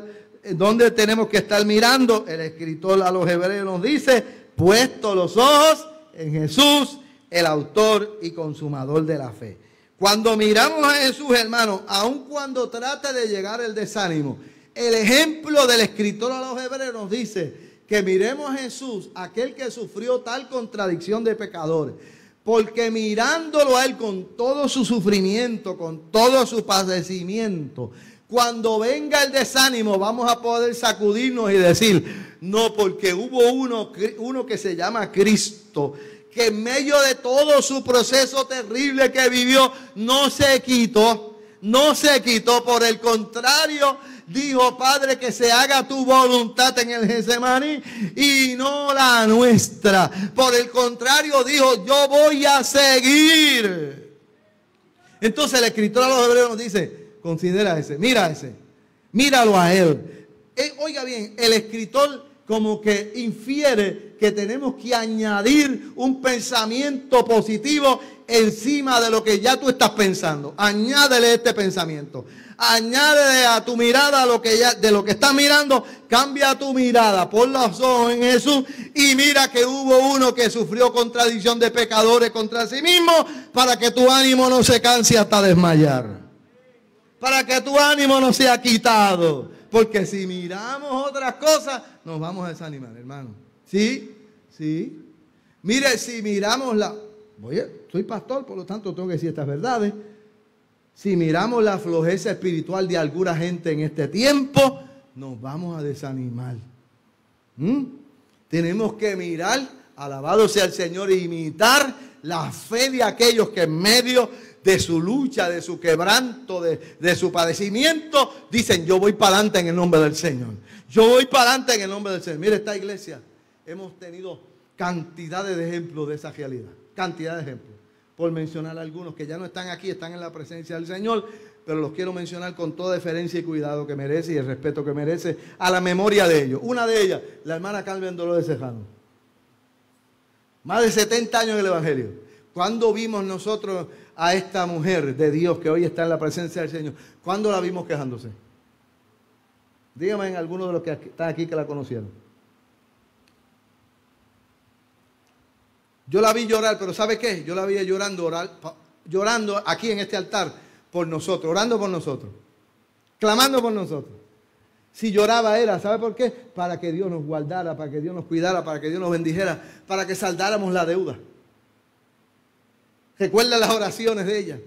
estar mirando? El escritor a los hebreos nos dice, puesto los ojos en Jesús, el autor y consumador de la fe. Cuando miramos a Jesús, hermano, aun cuando trate de llegar el desánimo, el ejemplo del escritor a los hebreos nos dice que miremos a Jesús, aquel que sufrió tal contradicción de pecadores, porque mirándolo a él con todo su sufrimiento, con todo su padecimiento, cuando venga el desánimo vamos a poder sacudirnos y decir, no, porque hubo uno que se llama Cristo, que en medio de todo su proceso terrible que vivió, no se quitó, por el contrario, dijo, Padre, que se haga tu voluntad en el Getsemaní y no la nuestra. Por el contrario, dijo, yo voy a seguir. Entonces el escritor a los hebreos nos dice, considera míralo a él. Oiga bien, el escritor como que infiere que tenemos que añadir un pensamiento positivo encima de lo que ya tú estás pensando. Añádele este pensamiento. Añádele a tu mirada de lo que estás mirando, cambia tu mirada, pon los ojos en Jesús y mira que hubo uno que sufrió contradicción de pecadores contra sí mismo para que tu ánimo no se canse hasta desmayar. Para que tu ánimo no sea quitado. Porque si miramos otras cosas, nos vamos a desanimar, hermano. ¿Sí? Mire, si miramos soy pastor, por lo tanto tengo que decir estas verdades. Si miramos la flojeza espiritual de alguna gente en este tiempo, nos vamos a desanimar. Tenemos que mirar, alabado sea el Señor, e imitar la fe de aquellos que en medio de su lucha, de su quebranto, de su padecimiento, dicen, yo voy para adelante en el nombre del Señor. Yo voy para adelante en el nombre del Señor. Mire, esta iglesia, hemos tenido cantidades de ejemplos de esa realidad. Cantidad de ejemplos. Por mencionar algunos que ya no están aquí, están en la presencia del Señor, pero los quiero mencionar con toda deferencia y cuidado que merece y el respeto que merece a la memoria de ellos. Una de ellas, la hermana Carmen Dolores Cejano. Más de 70 años en el Evangelio. ¿Cuándo vimos nosotros a esta mujer de Dios que hoy está en la presencia del Señor? ¿Cuándo la vimos quejándose? Dígame en alguno de los que están aquí que la conocieron. Yo la vi llorar, pero ¿sabe qué? Yo la vi llorando aquí en este altar, por nosotros, orando por nosotros, clamando por nosotros. Si lloraba era, ¿sabe por qué? Para que Dios nos guardara, para que Dios nos cuidara, para que Dios nos bendijera, para que saldáramos la deuda. Recuerda las oraciones de ella.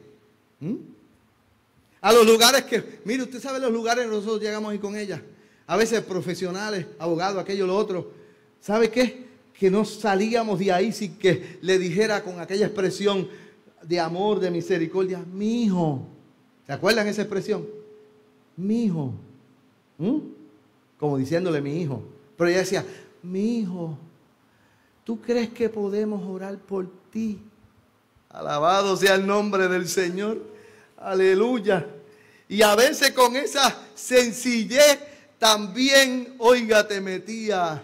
A los lugares que, mire, usted sabe los lugares que nosotros llegamos ahí con ella. A veces profesionales, abogados, aquello, lo otro. ¿Sabe qué? Que no salíamos de ahí sin que le dijera con aquella expresión de amor, de misericordia, mi hijo. ¿Se acuerdan esa expresión? Mi hijo. Como diciéndole mi hijo. Pero ella decía, mi hijo, ¿tú crees que podemos orar por ti? Alabado sea el nombre del Señor. Aleluya. Y a veces con esa sencillez también, oiga, te metía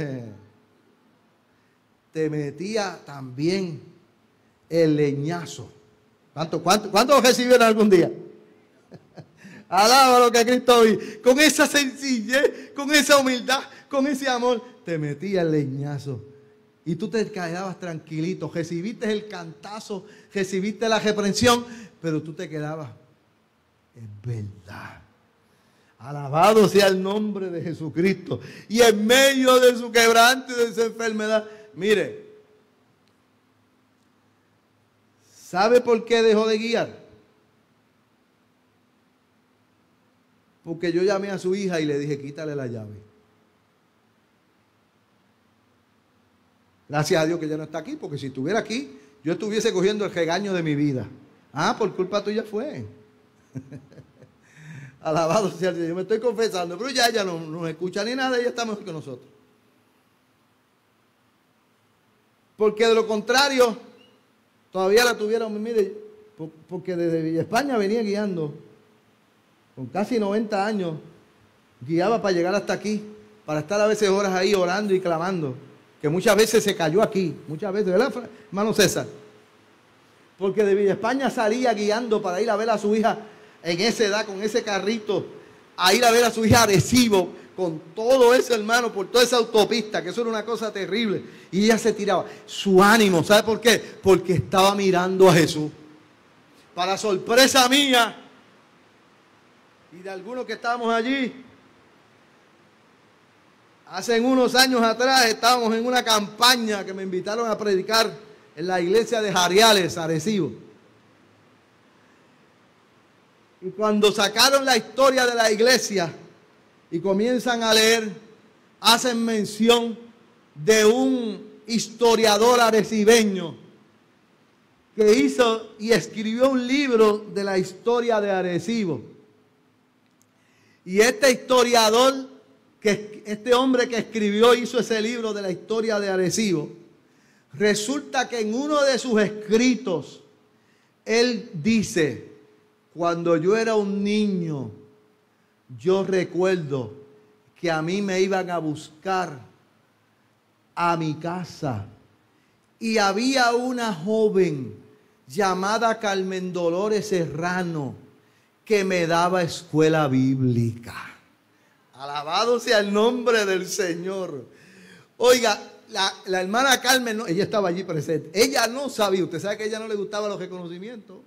también el leñazo. ¿Cuántos recibieron algún día? Alaba lo que Cristo hoy. Con esa sencillez, con esa humildad, con ese amor, te metía el leñazo. Y tú te quedabas tranquilito. Recibiste el cantazo, recibiste la reprensión, pero tú te quedabas. Es verdad. Alabado sea el nombre de Jesucristo. Y en medio de su quebranto y de su enfermedad, mire, ¿sabe por qué dejó de guiar? Porque yo llamé a su hija y le dije, quítale la llave. Gracias a Dios que ella no está aquí, porque si estuviera aquí, yo estuviese cogiendo el regaño de mi vida. Por culpa tuya fue. Alabado sea Dios. Yo me estoy confesando, pero ya ella no nos escucha ni nada, ella está mejor que nosotros. Porque de lo contrario, todavía la tuvieron, mire, porque desde Villa España venía guiando. Con casi 90 años, guiaba para llegar hasta aquí, para estar a veces horas ahí orando y clamando, que muchas veces se cayó aquí, muchas veces, ¿verdad, hermano César? Porque de Villa España salía guiando para ir a ver a su hija en esa edad, con ese carrito, a ir a ver a su hija a Arecibo, con todo eso, hermano, por toda esa autopista, que eso era una cosa terrible, y ella se tiraba. Su ánimo, ¿sabe por qué? Porque estaba mirando a Jesús. Para sorpresa mía, y de algunos que estábamos allí, hace unos años atrás estábamos en una campaña que me invitaron a predicar en la iglesia de Jariales, Arecibo. Y cuando sacaron la historia de la iglesia y comienzan a leer, hacen mención de un historiador arecibeño que hizo y escribió un libro de la historia de Arecibo. Y este historiador, este hombre que escribió, hizo ese libro de la historia de Arecibo, resulta que en uno de sus escritos, él dice, cuando yo era un niño, yo recuerdo que a mí me iban a buscar a mi casa y había una joven llamada Carmen Dolores Serrano, que me daba escuela bíblica. Alabado sea el nombre del Señor. Oiga, la hermana Carmen, ella estaba allí presente. Ella no sabía, usted sabe que a ella no le gustaban los reconocimientos.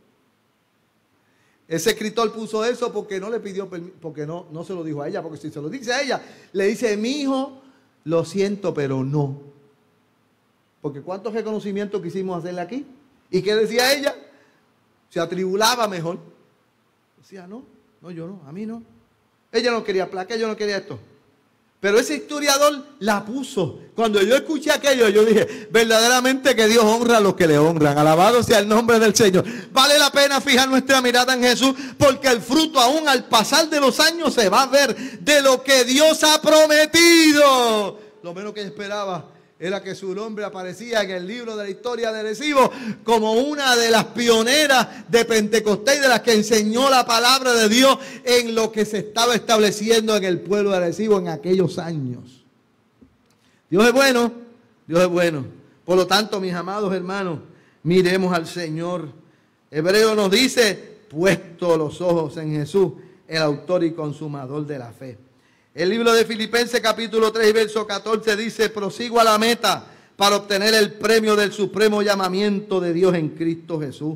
Ese escritor puso eso porque no le pidió permiso, porque no se lo dijo a ella, porque si se lo dice a ella, le dice, mi hijo, lo siento, pero no. Porque ¿cuántos reconocimientos quisimos hacerle aquí? ¿Y qué decía ella? Se atribulaba mejor. Decía, no, yo no, a mí no. Ella no quería placa, ella no quería esto. Pero ese historiador la puso. Cuando yo escuché aquello, yo dije, verdaderamente que Dios honra a los que le honran. Alabado sea el nombre del Señor. Vale la pena fijar nuestra mirada en Jesús, porque el fruto aún al pasar de los años se va a ver de lo que Dios ha prometido. Lo menos que esperaba era que su nombre aparecía en el libro de la historia de Arecibo como una de las pioneras de Pentecostés y de las que enseñó la palabra de Dios en lo que se estaba estableciendo en el pueblo de Arecibo en aquellos años. Dios es bueno, Dios es bueno. Por lo tanto, mis amados hermanos, miremos al Señor. Hebreo nos dice, puesto los ojos en Jesús, el autor y consumador de la fe. El libro de Filipenses capítulo 3 y verso 14 dice, prosigo a la meta para obtener el premio del supremo llamamiento de Dios en Cristo Jesús.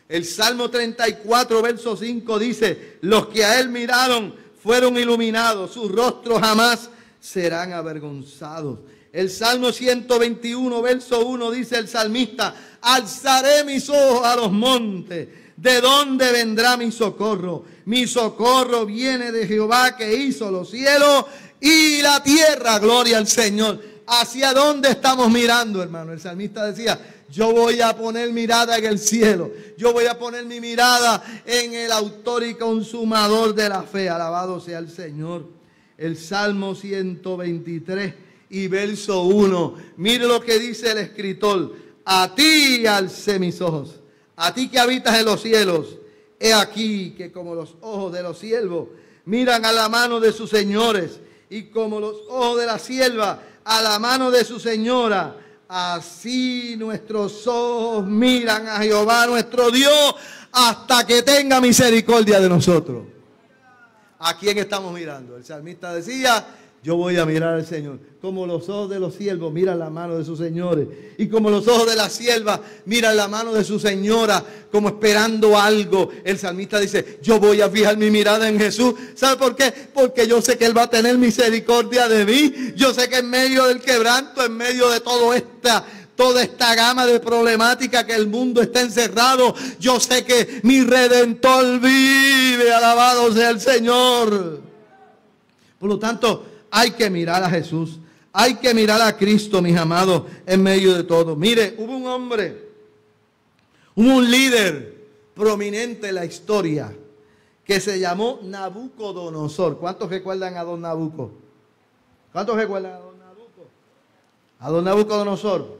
El Salmo 34, verso 5 dice, los que a él miraron fueron iluminados, sus rostros jamás serán avergonzados. El Salmo 121, verso 1 dice el salmista, alzaré mis ojos a los montes, ¿de dónde vendrá mi socorro? Mi socorro viene de Jehová que hizo los cielos y la tierra, gloria al Señor. ¿Hacia dónde estamos mirando, hermano? El salmista decía, yo voy a poner mirada en el cielo. Yo voy a poner mi mirada en el autor y consumador de la fe. Alabado sea el Señor. El Salmo 123 y verso 1. Mire lo que dice el escritor. A ti alcé mis ojos. A ti que habitas en los cielos. He aquí que como los ojos de los siervos miran a la mano de sus señores, y como los ojos de la sierva a la mano de su señora, así nuestros ojos miran a Jehová nuestro Dios hasta que tenga misericordia de nosotros. ¿A quién estamos mirando? El salmista decía, yo voy a mirar al Señor. Como los ojos de los siervos miran la mano de sus señores, y como los ojos de la sierva miran la mano de su señora, como esperando algo. El salmista dice, yo voy a fijar mi mirada en Jesús. ¿Sabe por qué? Porque yo sé que Él va a tener misericordia de mí. Yo sé que en medio del quebranto, en medio de toda esta gama de problemática que el mundo está encerrado, yo sé que mi Redentor vive. Alabado sea el Señor. Por lo tanto, hay que mirar a Jesús. Hay que mirar a Cristo, mis amados, en medio de todo. Mire, hubo un hombre, hubo un líder prominente en la historia que se llamó Nabucodonosor. ¿Cuántos recuerdan a don Nabucco? ¿Cuántos recuerdan a don Nabucco? A don Nabucodonosor.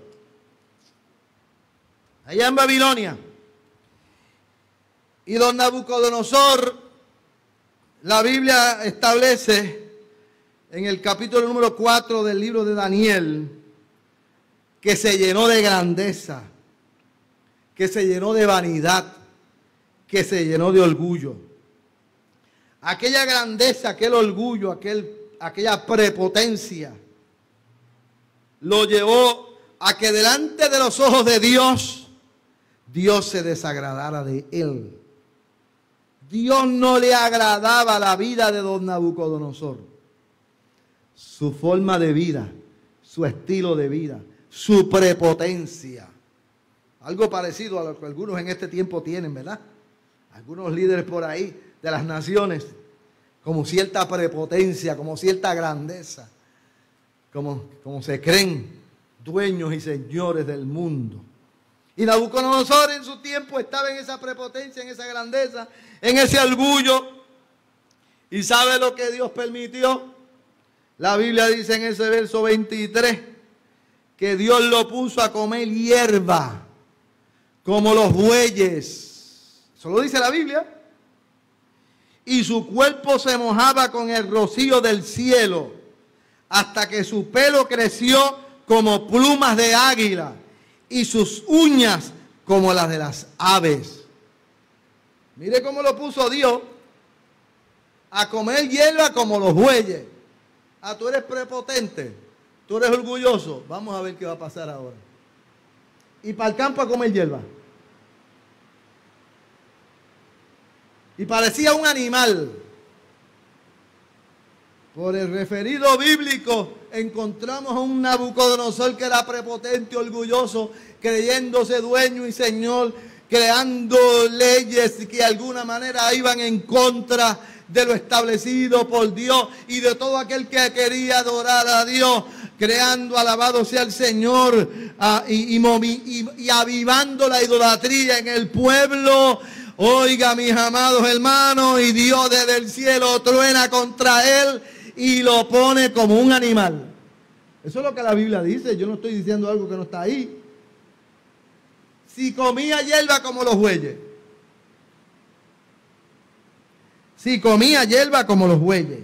Allá en Babilonia. Y don Nabucodonosor, la Biblia establece en el capítulo número 4 del libro de Daniel, que se llenó de grandeza, que se llenó de vanidad, que se llenó de orgullo. Aquella grandeza, aquel orgullo, aquella prepotencia, lo llevó a que delante de los ojos de Dios, Dios se desagradara de él. Dios no le agradaba la vida de don Nabucodonosor. Su forma de vida, su estilo de vida, su prepotencia. Algo parecido a lo que algunos en este tiempo tienen, ¿verdad? Algunos líderes por ahí de las naciones, como cierta prepotencia, como cierta grandeza, como se creen dueños y señores del mundo. Y Nabucodonosor en su tiempo estaba en esa prepotencia, en esa grandeza, en ese orgullo. ¿Y sabe lo que Dios permitió? La Biblia dice en ese verso 23 que Dios lo puso a comer hierba como los bueyes. Eso lo dice la Biblia. Y su cuerpo se mojaba con el rocío del cielo hasta que su pelo creció como plumas de águila y sus uñas como las de las aves. Mire cómo lo puso Dios a comer hierba como los bueyes. Ah, tú eres prepotente, tú eres orgulloso. Vamos a ver qué va a pasar ahora. Y para el campo a comer hierba. Y parecía un animal. Por el referido bíblico encontramos a un Nabucodonosor que era prepotente, orgulloso, creyéndose dueño y señor, creando leyes que de alguna manera iban en contra de lo establecido por Dios y de todo aquel que quería adorar a Dios, creando, alabado sea el Señor, y avivando la idolatría en el pueblo. Oiga, mis amados hermanos, y Dios desde el cielo truena contra él y lo pone como un animal. Eso es lo que la Biblia dice. Yo no estoy diciendo algo que no está ahí. Si comía hierba como los bueyes. Si comía hierba como los bueyes.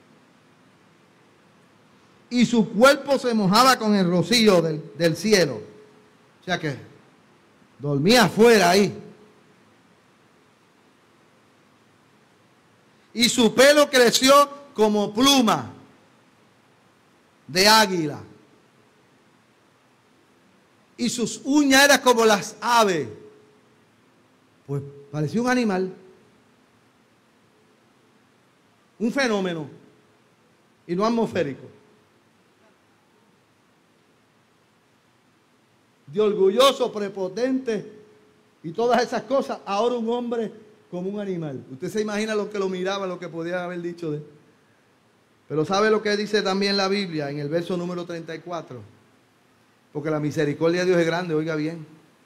Y su cuerpo se mojaba con el rocío del cielo. O sea que dormía afuera ahí. Y su pelo creció como pluma de águila. Y sus uñas eran como las aves. Pues parecía un animal, un fenómeno, y no atmosférico. De orgulloso, prepotente y todas esas cosas, ahora un hombre como un animal. Usted se imagina lo que lo miraba, lo que podía haber dicho de él. Pero ¿sabe lo que dice también la Biblia en el verso número 34? Porque la misericordia de Dios es grande, oiga bien.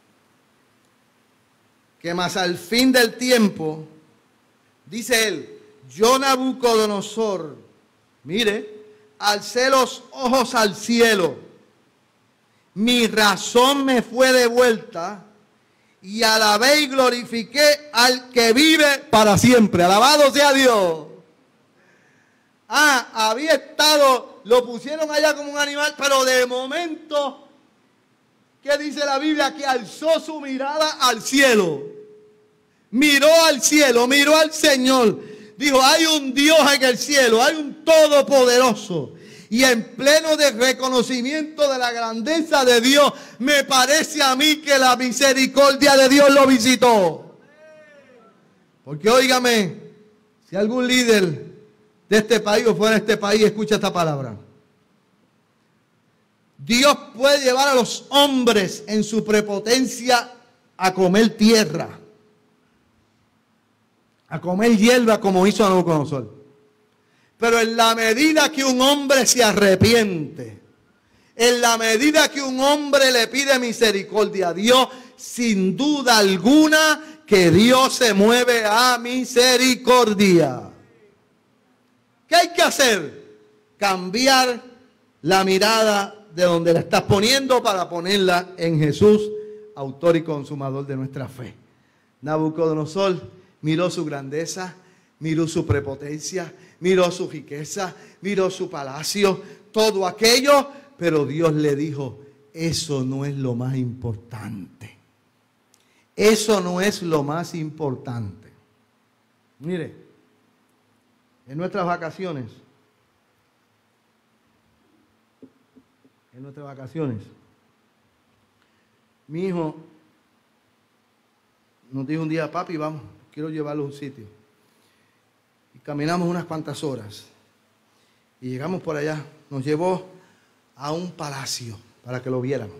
Que más al fin del tiempo, dice él, yo Nabucodonosor, mire, alcé los ojos al cielo, mi razón me fue devuelta y alabé y glorifiqué al que vive para siempre. Alabado sea Dios. Había estado, lo pusieron allá como un animal, pero de momento, ¿qué dice la Biblia? Que alzó su mirada al cielo. Miró al cielo, miró al Señor. Dijo, hay un Dios en el cielo, hay un Todopoderoso. Y en pleno de reconocimiento de la grandeza de Dios, me parece a mí que la misericordia de Dios lo visitó. Porque óigame, si algún líder de este país o fuera de este país escucha esta palabra, Dios puede llevar a los hombres en su prepotencia a comer tierra, a comer hierba como hizo Nabucodonosor. Pero en la medida que un hombre se arrepiente, en la medida que un hombre le pide misericordia a Dios, sin duda alguna que Dios se mueve a misericordia. ¿Qué hay que hacer? Cambiar la mirada de donde la estás poniendo para ponerla en Jesús, autor y consumador de nuestra fe. Nabucodonosor miró su grandeza, miró su prepotencia, miró su riqueza, miró su palacio, todo aquello, pero Dios le dijo, eso no es lo más importante. Eso no es lo más importante. Mire, en nuestras vacaciones, mi hijo nos dijo un día, papi, vamos, quiero llevarlo a un sitio. Y caminamos unas cuantas horas y llegamos por allá. Nos llevó a un palacio para que lo viéramos.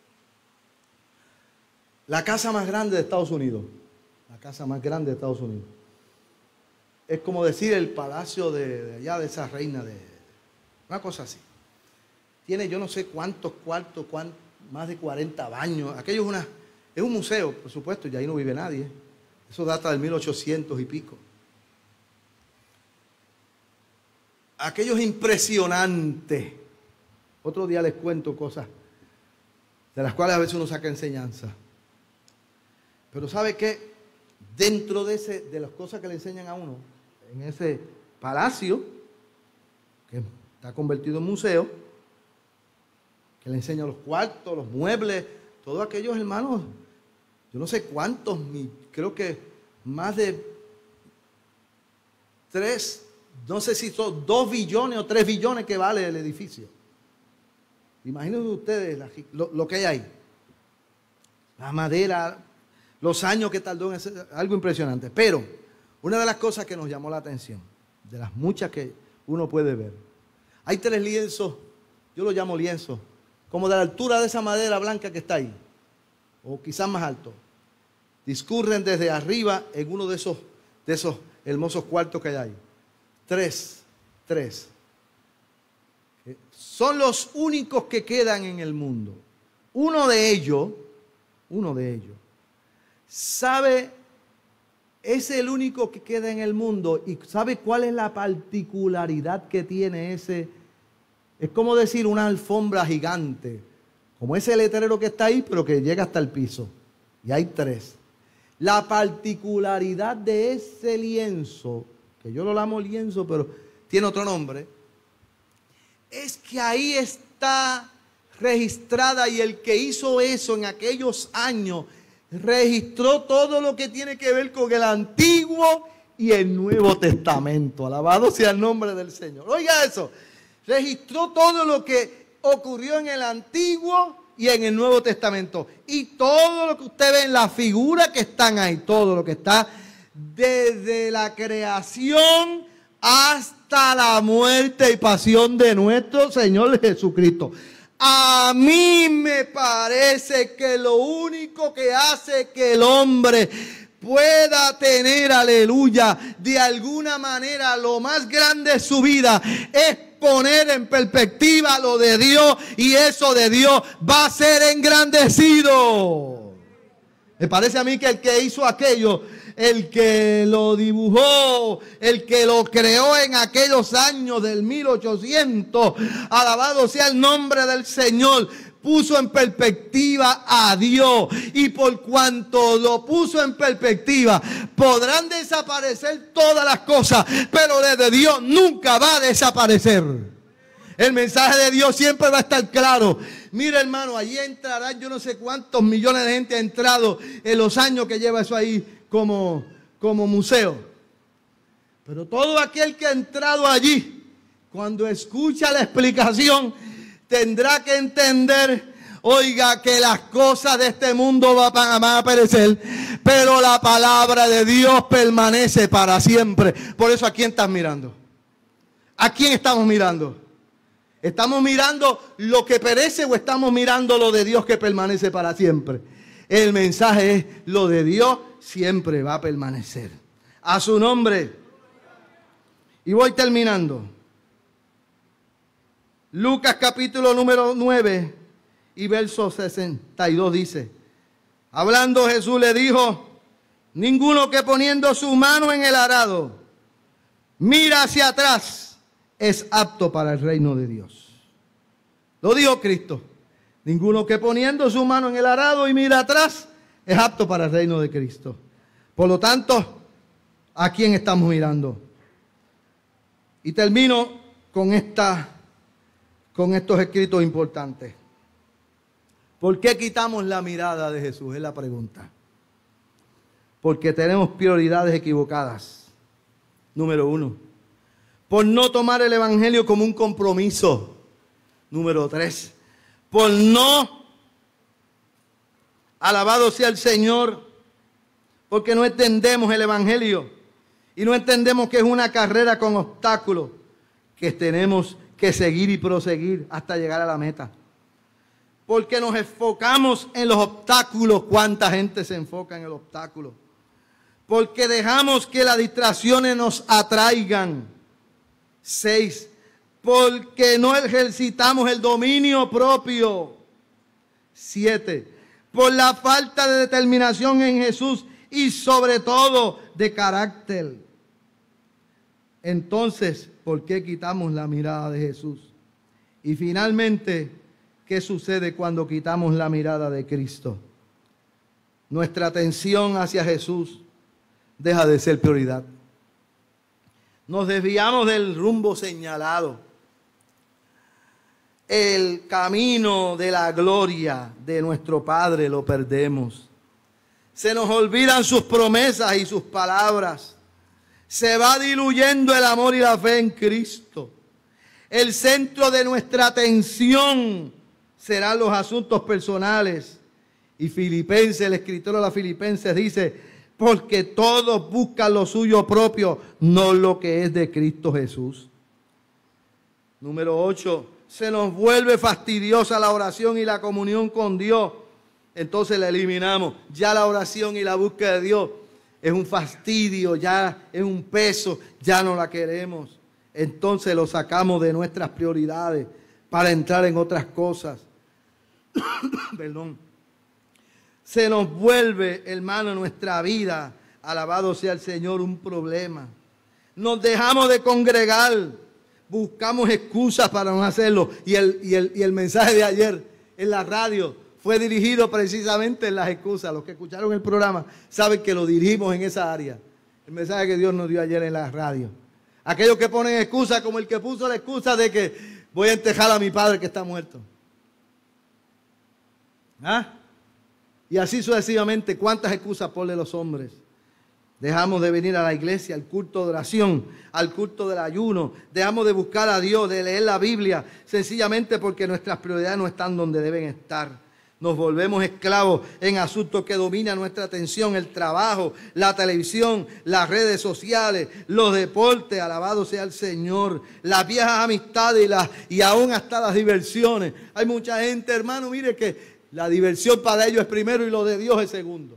La casa más grande de Estados Unidos. La casa más grande de Estados Unidos. Es como decir el palacio de allá de esa reina, de una cosa así. Tiene yo no sé cuántos cuartos, más de 40 baños. Aquello es un museo, por supuesto, y ahí no vive nadie. Eso data del 1800 y pico. Aquello es impresionante. Otro día les cuento cosas de las cuales a veces uno saca enseñanza. Pero ¿sabe qué? Dentro de las cosas que le enseñan a uno, en ese palacio, que está convertido en museo, que le enseña los cuartos, los muebles, todos aquellos hermanos, yo no sé cuántos, creo que más de 3, no sé si son 2 billones o 3 billones que vale el edificio. Imagínense ustedes lo que hay ahí. La madera, los años que tardó en hacer, algo impresionante. Pero una de las cosas que nos llamó la atención, de las muchas que uno puede ver, hay 3 lienzos, yo los llamo lienzos, como de la altura de esa madera blanca que está ahí, o quizás más alto. Discurren desde arriba en uno de esos hermosos cuartos que hay ahí. 3. Son los únicos que quedan en el mundo. Uno de ellos, sabe, es el único que queda en el mundo y sabe cuál es la particularidad que tiene ese. Es como decir una alfombra gigante, como ese letrero que está ahí, pero que llega hasta el piso. Y hay 3. La particularidad de ese lienzo, que yo lo llamo lienzo, pero tiene otro nombre, es que ahí está registrada, y el que hizo eso en aquellos años registró todo lo que tiene que ver con el Antiguo y el Nuevo Testamento. Alabado sea el nombre del Señor. Oiga eso, registró todo lo que ocurrió en el Antiguo y en el Nuevo Testamento. Y todo lo que usted ve en las figuras que están ahí, todo lo que está desde la creación hasta la muerte y pasión de nuestro Señor Jesucristo. A mí me parece que lo único que hace que el hombre pueda tener, aleluya, de alguna manera lo más grande de su vida es poner en perspectiva lo de Dios, y eso de Dios va a ser engrandecido. Me parece a mí que el que hizo aquello, el que lo dibujó, el que lo creó en aquellos años del 1800, alabado sea el nombre del Señor, puso en perspectiva a Dios, y por cuanto lo puso en perspectiva, podrán desaparecer todas las cosas, pero desde Dios nunca va a desaparecer. El mensaje de Dios siempre va a estar claro. Mira, hermano, allí entrarán yo no sé cuántos millones de gente ha entrado en los años que lleva eso ahí como museo. Pero todo aquel que ha entrado allí, cuando escucha la explicación, tendrá que entender, oiga, que las cosas de este mundo van a perecer, pero la palabra de Dios permanece para siempre. Por eso, ¿a quién estás mirando? ¿A quién estamos mirando? ¿Estamos mirando lo que perece o estamos mirando lo de Dios que permanece para siempre? El mensaje es, lo de Dios siempre va a permanecer. A su nombre. Y voy terminando. Lucas capítulo número 9 y verso 62 dice: hablando Jesús le dijo, ninguno que poniendo su mano en el arado mira hacia atrás es apto para el reino de Dios. Lo dijo Cristo. Ninguno que poniendo su mano en el arado y mira atrás es apto para el reino de Cristo. Por lo tanto, ¿a quién estamos mirando? Y termino con estos escritos importantes. ¿Por qué quitamos la mirada de Jesús? Es la pregunta. Porque tenemos prioridades equivocadas. Número 1. Por no tomar el evangelio como un compromiso. Número 3. Por no, alabado sea el Señor, porque no entendemos el evangelio y no entendemos que es una carrera con obstáculos que tenemos que seguir y proseguir hasta llegar a la meta. Porque nos enfocamos en los obstáculos. ¿Cuánta gente se enfoca en el obstáculo? Porque dejamos que las distracciones nos atraigan. 6. Porque no ejercitamos el dominio propio. 7. Por la falta de determinación en Jesús y sobre todo de carácter. Entonces, ¿por qué quitamos la mirada de Jesús? Y finalmente, ¿qué sucede cuando quitamos la mirada de Cristo? Nuestra atención hacia Jesús deja de ser prioridad. Nos desviamos del rumbo señalado. El camino de la gloria de nuestro Padre lo perdemos. Se nos olvidan sus promesas y sus palabras. Se va diluyendo el amor y la fe en Cristo. El centro de nuestra atención serán los asuntos personales. Y Filipenses, el escritor de la Filipenses dice, porque todos buscan lo suyo propio, no lo que es de Cristo Jesús. Número 8. Se nos vuelve fastidiosa la oración y la comunión con Dios. Entonces la eliminamos. Ya la oración y la búsqueda de Dios es un fastidio, ya es un peso, ya no la queremos. Entonces lo sacamos de nuestras prioridades para entrar en otras cosas. Perdón. Se nos vuelve, hermano, nuestra vida, alabado sea el Señor, un problema. Nos dejamos de congregar, buscamos excusas para no hacerlo. Y el mensaje de ayer en la radio fue dirigido precisamente en las excusas. Los que escucharon el programa saben que lo dirigimos en esa área. El mensaje que Dios nos dio ayer en la radio. Aquellos que ponen excusas, como el que puso la excusa de que voy a enterrar a mi padre que está muerto. ¿Ah? Y así sucesivamente, ¿cuántas excusas ponen los hombres? Dejamos de venir a la iglesia, al culto de oración, al culto del ayuno. Dejamos de buscar a Dios, de leer la Biblia, sencillamente porque nuestras prioridades no están donde deben estar. Nos volvemos esclavos en asuntos que dominan nuestra atención, el trabajo, la televisión, las redes sociales, los deportes, alabado sea el Señor, las viejas amistades y aún hasta las diversiones. Hay mucha gente, hermano, mire que la diversión para ellos es primero y lo de Dios es segundo.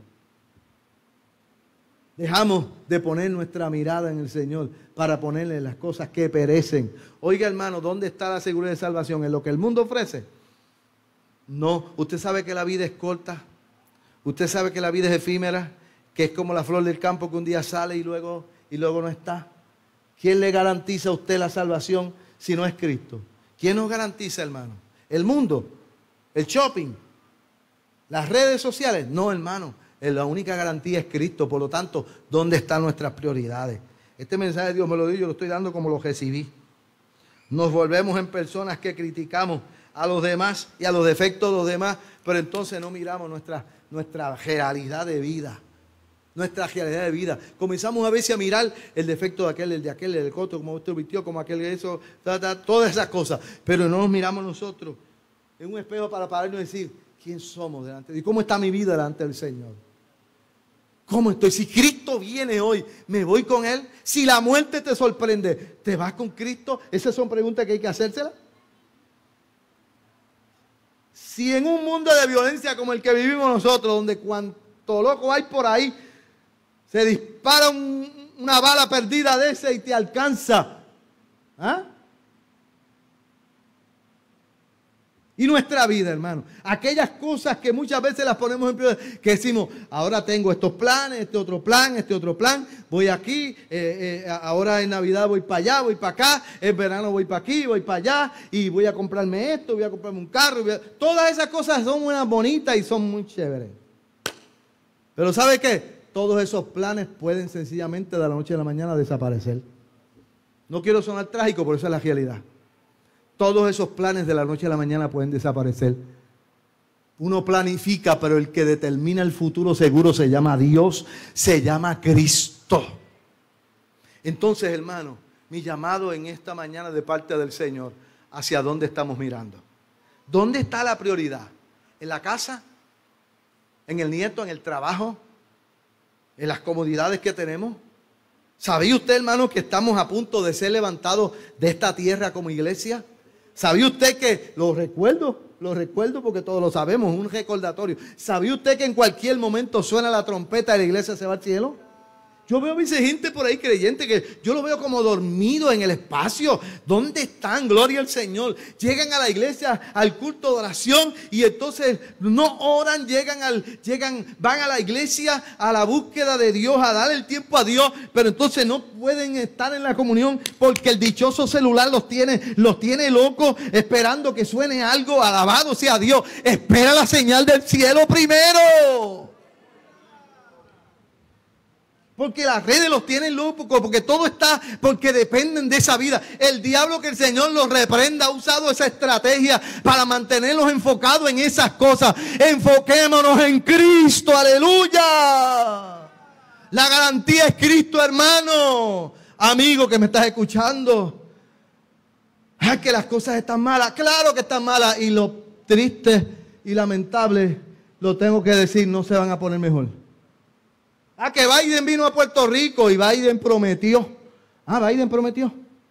Dejamos de poner nuestra mirada en el Señor para ponerle las cosas que perecen. Oiga, hermano, ¿dónde está la seguridad de salvación? ¿En lo que el mundo ofrece? No, usted sabe que la vida es corta, usted sabe que la vida es efímera, que es como la flor del campo que un día sale y luego no está. ¿Quién le garantiza a usted la salvación si no es Cristo? ¿Quién nos garantiza, hermano? ¿El mundo? ¿El shopping? ¿Las redes sociales? No, hermano, la única garantía es Cristo. Por lo tanto, ¿dónde están nuestras prioridades? Este mensaje de Dios me lo dio, yo lo estoy dando como lo recibí. Nos volvemos en personas que criticamos a los demás y a los defectos de los demás, pero entonces no miramos nuestra realidad de vida. Nuestra realidad de vida. Comenzamos a veces a mirar el defecto de aquel, el del otro, como usted vistió, como aquel, eso, todas esas cosas. Pero no nos miramos nosotros en un espejo para pararnos y decir, ¿quién somos delante de Dios? ¿Cómo está mi vida delante del Señor? ¿Cómo estoy? Si Cristo viene hoy, ¿me voy con Él? Si la muerte te sorprende, ¿te vas con Cristo? Esas son preguntas que hay que hacérselas. Si en un mundo de violencia como el que vivimos nosotros, donde cuanto loco hay por ahí, se dispara una bala perdida de ese y te alcanza. ¿Ah? Y nuestra vida, hermano. Aquellas cosas que muchas veces las ponemos en prioridad, que decimos, ahora tengo estos planes, este otro plan, voy aquí, ahora en Navidad voy para allá, voy para acá, en verano voy para aquí, voy para allá, y voy a comprarme esto, voy a comprarme un carro. Todas esas cosas son unas bonitas y son muy chéveres. Pero ¿sabe qué? Todos esos planes pueden sencillamente de la noche a la mañana desaparecer. No quiero sonar trágico, pero esa es la realidad. Todos esos planes de la noche a la mañana pueden desaparecer. Uno planifica, pero el que determina el futuro seguro se llama Dios, se llama Cristo. Entonces, hermano, mi llamado en esta mañana de parte del Señor, ¿hacia dónde estamos mirando? ¿Dónde está la prioridad? ¿En la casa? ¿En el nieto? ¿En el trabajo? ¿En las comodidades que tenemos? ¿Sabía usted, hermano, que estamos a punto de ser levantados de esta tierra como iglesia? ¿Sabía usted que, lo recuerdo porque todos lo sabemos, un recordatorio. ¿Sabía usted que en cualquier momento suena la trompeta y la iglesia se va al cielo? Yo veo a veces gente por ahí creyente que yo lo veo como dormido en el espacio. ¿Dónde están? Gloria al Señor. Llegan a la iglesia, al culto de oración y entonces no oran, van a la iglesia a la búsqueda de Dios, a dar el tiempo a Dios, pero entonces no pueden estar en la comunión porque el dichoso celular los tiene locos esperando que suene algo. Alabado sea Dios. Espera la señal del cielo primero. Porque las redes los tienen locos, porque todo está, porque dependen de esa vida. El diablo, que el Señor los reprenda, ha usado esa estrategia para mantenerlos enfocados en esas cosas. Enfoquémonos en Cristo, aleluya. La garantía es Cristo, hermano. Amigo que me estás escuchando. Ah, que las cosas están malas. Claro que están malas. Y lo triste y lamentable, lo tengo que decir, no se van a poner mejor. Ah, que Biden vino a Puerto Rico y Biden prometió. Biden prometió.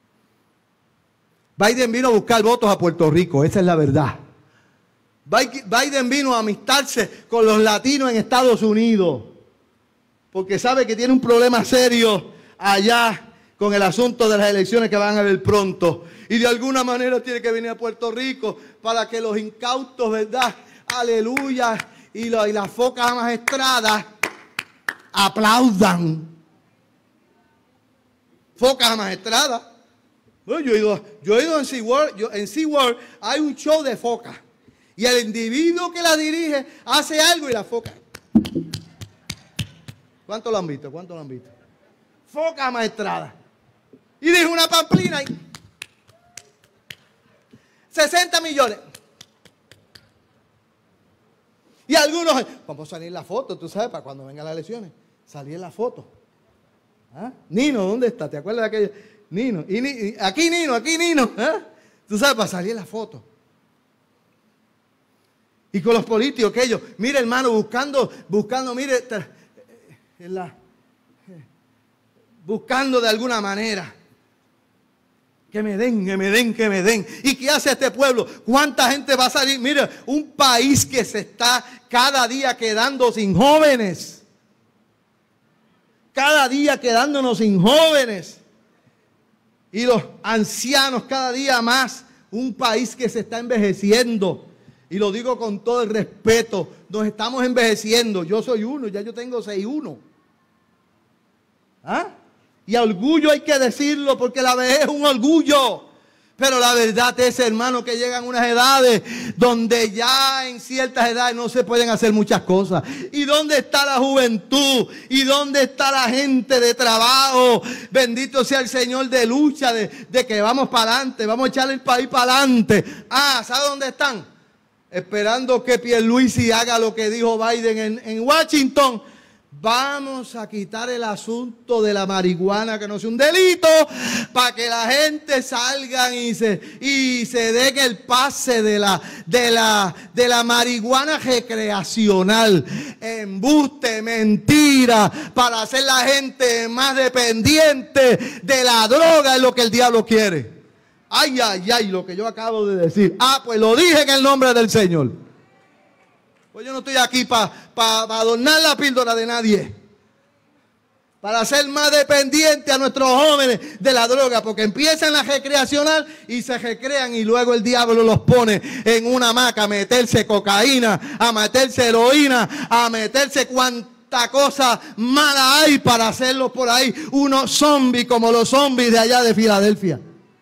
Biden vino a buscar votos a Puerto Rico, esa es la verdad. Biden vino a amistarse con los latinos en Estados Unidos, porque sabe que tiene un problema serio allá con el asunto de las elecciones que van a haber pronto. Y de alguna manera tiene que venir a Puerto Rico para que los incautos, ¿verdad? Aleluya. Y las focas amaestradas aplaudan. Focas amaestradas. Bueno, yo he ido en SeaWorld. En SeaWorld hay un show de focas. Y el individuo que la dirige hace algo y la foca. ¿Cuánto lo han visto? Focas amaestradas. Y dijo una pamplina y 60 millones. Y algunos, vamos a salir en la foto, tú sabes, para cuando vengan las elecciones. Salí en la foto. Nino, ¿dónde está? ¿Te acuerdas de aquella? Nino. Aquí Nino. Tú sabes, para salir en la foto. Y con los políticos que ellos, mire hermano, buscando, mire, buscando de alguna manera. Que me den. ¿Y qué hace este pueblo? ¿Cuánta gente va a salir? Mira, un país que se está cada día quedando sin jóvenes. Cada día quedándonos sin jóvenes. Y los ancianos cada día más. Un país que se está envejeciendo. Y lo digo con todo el respeto. Nos estamos envejeciendo. Yo soy uno, ya yo tengo 61. ¿Ah? Y orgullo hay que decirlo porque la vejez es un orgullo. Pero la verdad es, hermano, que llegan unas edades donde ya en ciertas edades no se pueden hacer muchas cosas. ¿Y dónde está la juventud? ¿Y dónde está la gente de trabajo? Bendito sea el Señor, de lucha, de que vamos para adelante, vamos a echar el país para adelante. ¿Sabe dónde están? Esperando que Pierluisi haga lo que dijo Biden en Washington. Vamos a quitar el asunto de la marihuana, que no sea un delito, para que la gente salga y se den el pase de la marihuana recreacional. Embuste, mentira, para hacer la gente más dependiente de la droga, es lo que el diablo quiere. Ay, lo que yo acabo de decir. Pues lo dije en el nombre del Señor. Pues yo no estoy aquí para adornar la píldora de nadie. Para hacer más dependiente a nuestros jóvenes de la droga. Porque empiezan la recreacional y se recrean. Y luego el diablo los pone en una hamaca a meterse cocaína, a meterse heroína, a meterse cuanta cosa mala hay para hacerlos por ahí unos zombies como los zombies de allá de Filadelfia.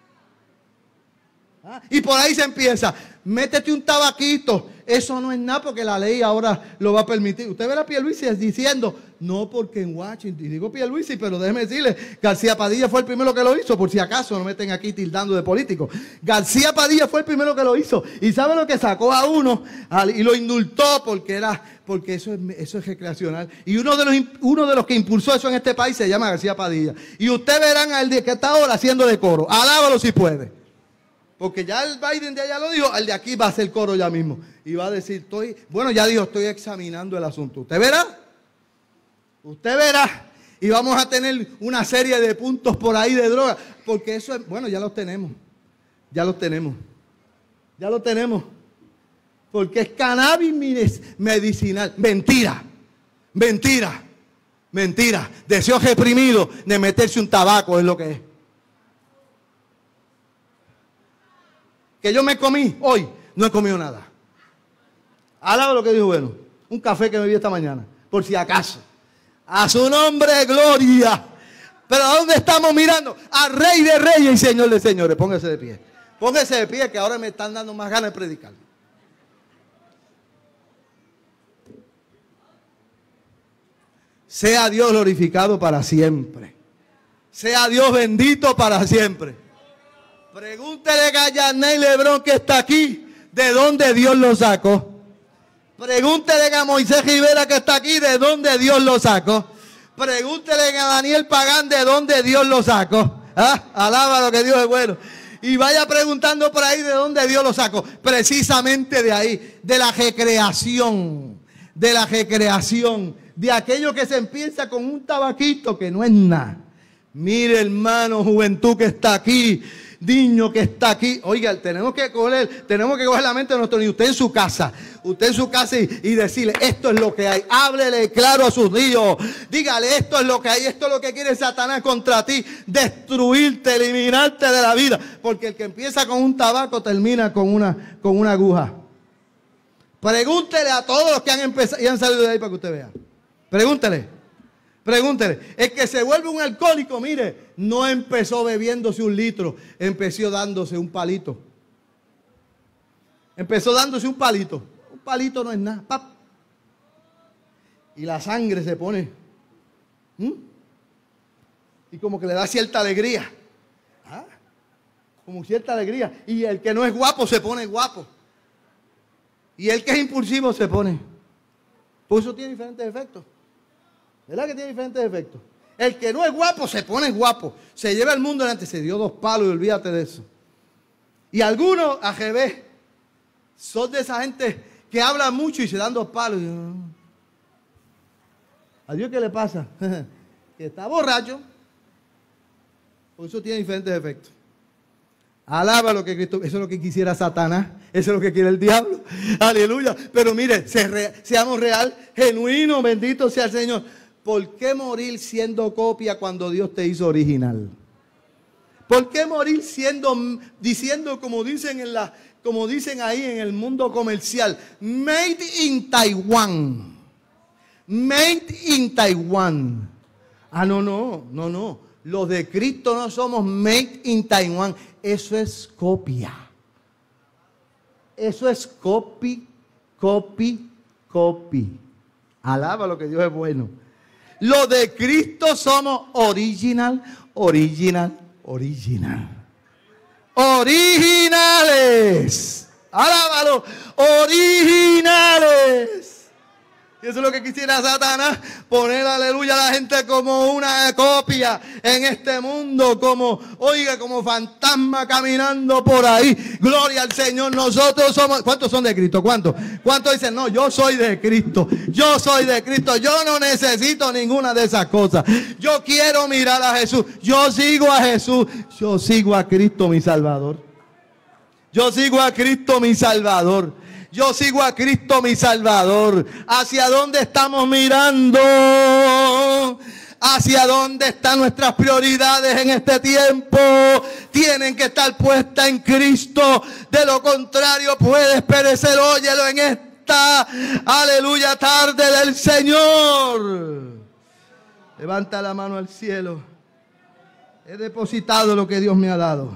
Y por ahí se empieza. Métete un tabaquito. Eso no es nada porque la ley ahora lo va a permitir. Usted ve a Pierluisi diciendo, no porque en Washington, y digo Pierluisi, pero déjeme decirle, García Padilla fue el primero que lo hizo, por si acaso no me estén aquí tildando de político. García Padilla fue el primero que lo hizo. ¿Y sabe lo que sacó a uno? Y lo indultó porque eso es recreacional. Y uno de los que impulsó eso en este país se llama García Padilla. Y usted verán al de que está ahora haciendo de coro. Alábalo si puede. Porque ya el Biden de allá lo dijo, el de aquí va a hacer coro ya mismo. Y va a decir, ya dijo, estoy examinando el asunto. ¿Usted verá? Usted verá. Y vamos a tener una serie de puntos por ahí de droga. Porque eso es, ya los tenemos. Ya los tenemos. Porque es cannabis medicinal. Mentira. Deseo reprimido de meterse un tabaco es lo que es. Que yo me comí hoy, no he comido nada. Alaba lo que dijo bueno. Un café que me vi esta mañana, por si acaso. A su nombre, gloria. Pero ¿a dónde estamos mirando? Al Rey de Reyes y Señor de Señores. Póngase de pie. Póngase de pie que ahora me están dando más ganas de predicar. Sea Dios glorificado para siempre. Sea Dios bendito para siempre. Pregúntele a Yarney Lebrón que está aquí, ¿de dónde Dios lo sacó? Pregúntele a Moisés Rivera que está aquí, ¿de dónde Dios lo sacó? Pregúntele a Daniel Pagán, ¿de dónde Dios lo sacó? Alaba lo que Dios es bueno. Y vaya preguntando por ahí, ¿de dónde Dios lo sacó? Precisamente de ahí, de la recreación, de aquello que se empieza con un tabaquito que no es nada. Mire, hermano, juventud que está aquí, niño que está aquí. Oiga, tenemos que coger la mente de nuestro niño. Usted en su casa y decirle, esto es lo que hay. Háblele claro a sus hijos. Dígale, esto es lo que hay, esto es lo que quiere Satanás contra ti. Destruirte, eliminarte de la vida. Porque el que empieza con un tabaco termina con una aguja. Pregúntele a todos los que han empezado y han salido de ahí para que usted vea. Pregúntele. El que se vuelve un alcohólico, mire, no empezó bebiéndose 1 litro, empezó dándose un palito. Un palito no es nada. ¡Pap! Y la sangre se pone. Y como que le da cierta alegría. Como cierta alegría. Y el que no es guapo se pone guapo. Y el que es impulsivo se pone. Pues eso tiene diferentes efectos. ¿Verdad que tiene diferentes efectos? El que no es guapo se pone guapo. Se lleva el mundo delante. Se dio 2 palos y olvídate de eso. Y algunos, al revés, son de esa gente que habla mucho y se dan dos palos. ¿A Dios qué le pasa? Que está borracho. Por eso tiene diferentes efectos. Alaba lo que Cristo, eso es lo que quisiera Satanás, eso es lo que quiere el diablo. Aleluya. Pero mire, seamos real, genuino, bendito sea el Señor. ¿Por qué morir siendo copia cuando Dios te hizo original? ¿Por qué morir diciendo como dicen ahí en el mundo comercial, made in Taiwan? Made in Taiwan. Ah, no. Los de Cristo no somos made in Taiwan. Eso es copia. Eso es copy. Alaba lo que Dios es bueno. Los de Cristo somos originales. Alábalo. Originales. Y eso es lo que quisiera Satanás, poner, aleluya, a la gente como una copia en este mundo, como fantasma caminando por ahí. Gloria al Señor, nosotros somos, ¿cuántos son de Cristo? ¿Cuántos dicen, no, yo soy de Cristo, yo no necesito ninguna de esas cosas, yo quiero mirar a Jesús, yo sigo a Jesús, yo sigo a Cristo mi Salvador, yo sigo a Cristo mi Salvador. Yo sigo a Cristo mi Salvador. ¿Hacia dónde estamos mirando? ¿Hacia dónde están nuestras prioridades en este tiempo? Tienen que estar puestas en Cristo. De lo contrario puedes perecer. Óyelo en esta, aleluya, tarde del Señor. Levanta la mano al cielo. He depositado lo que Dios me ha dado.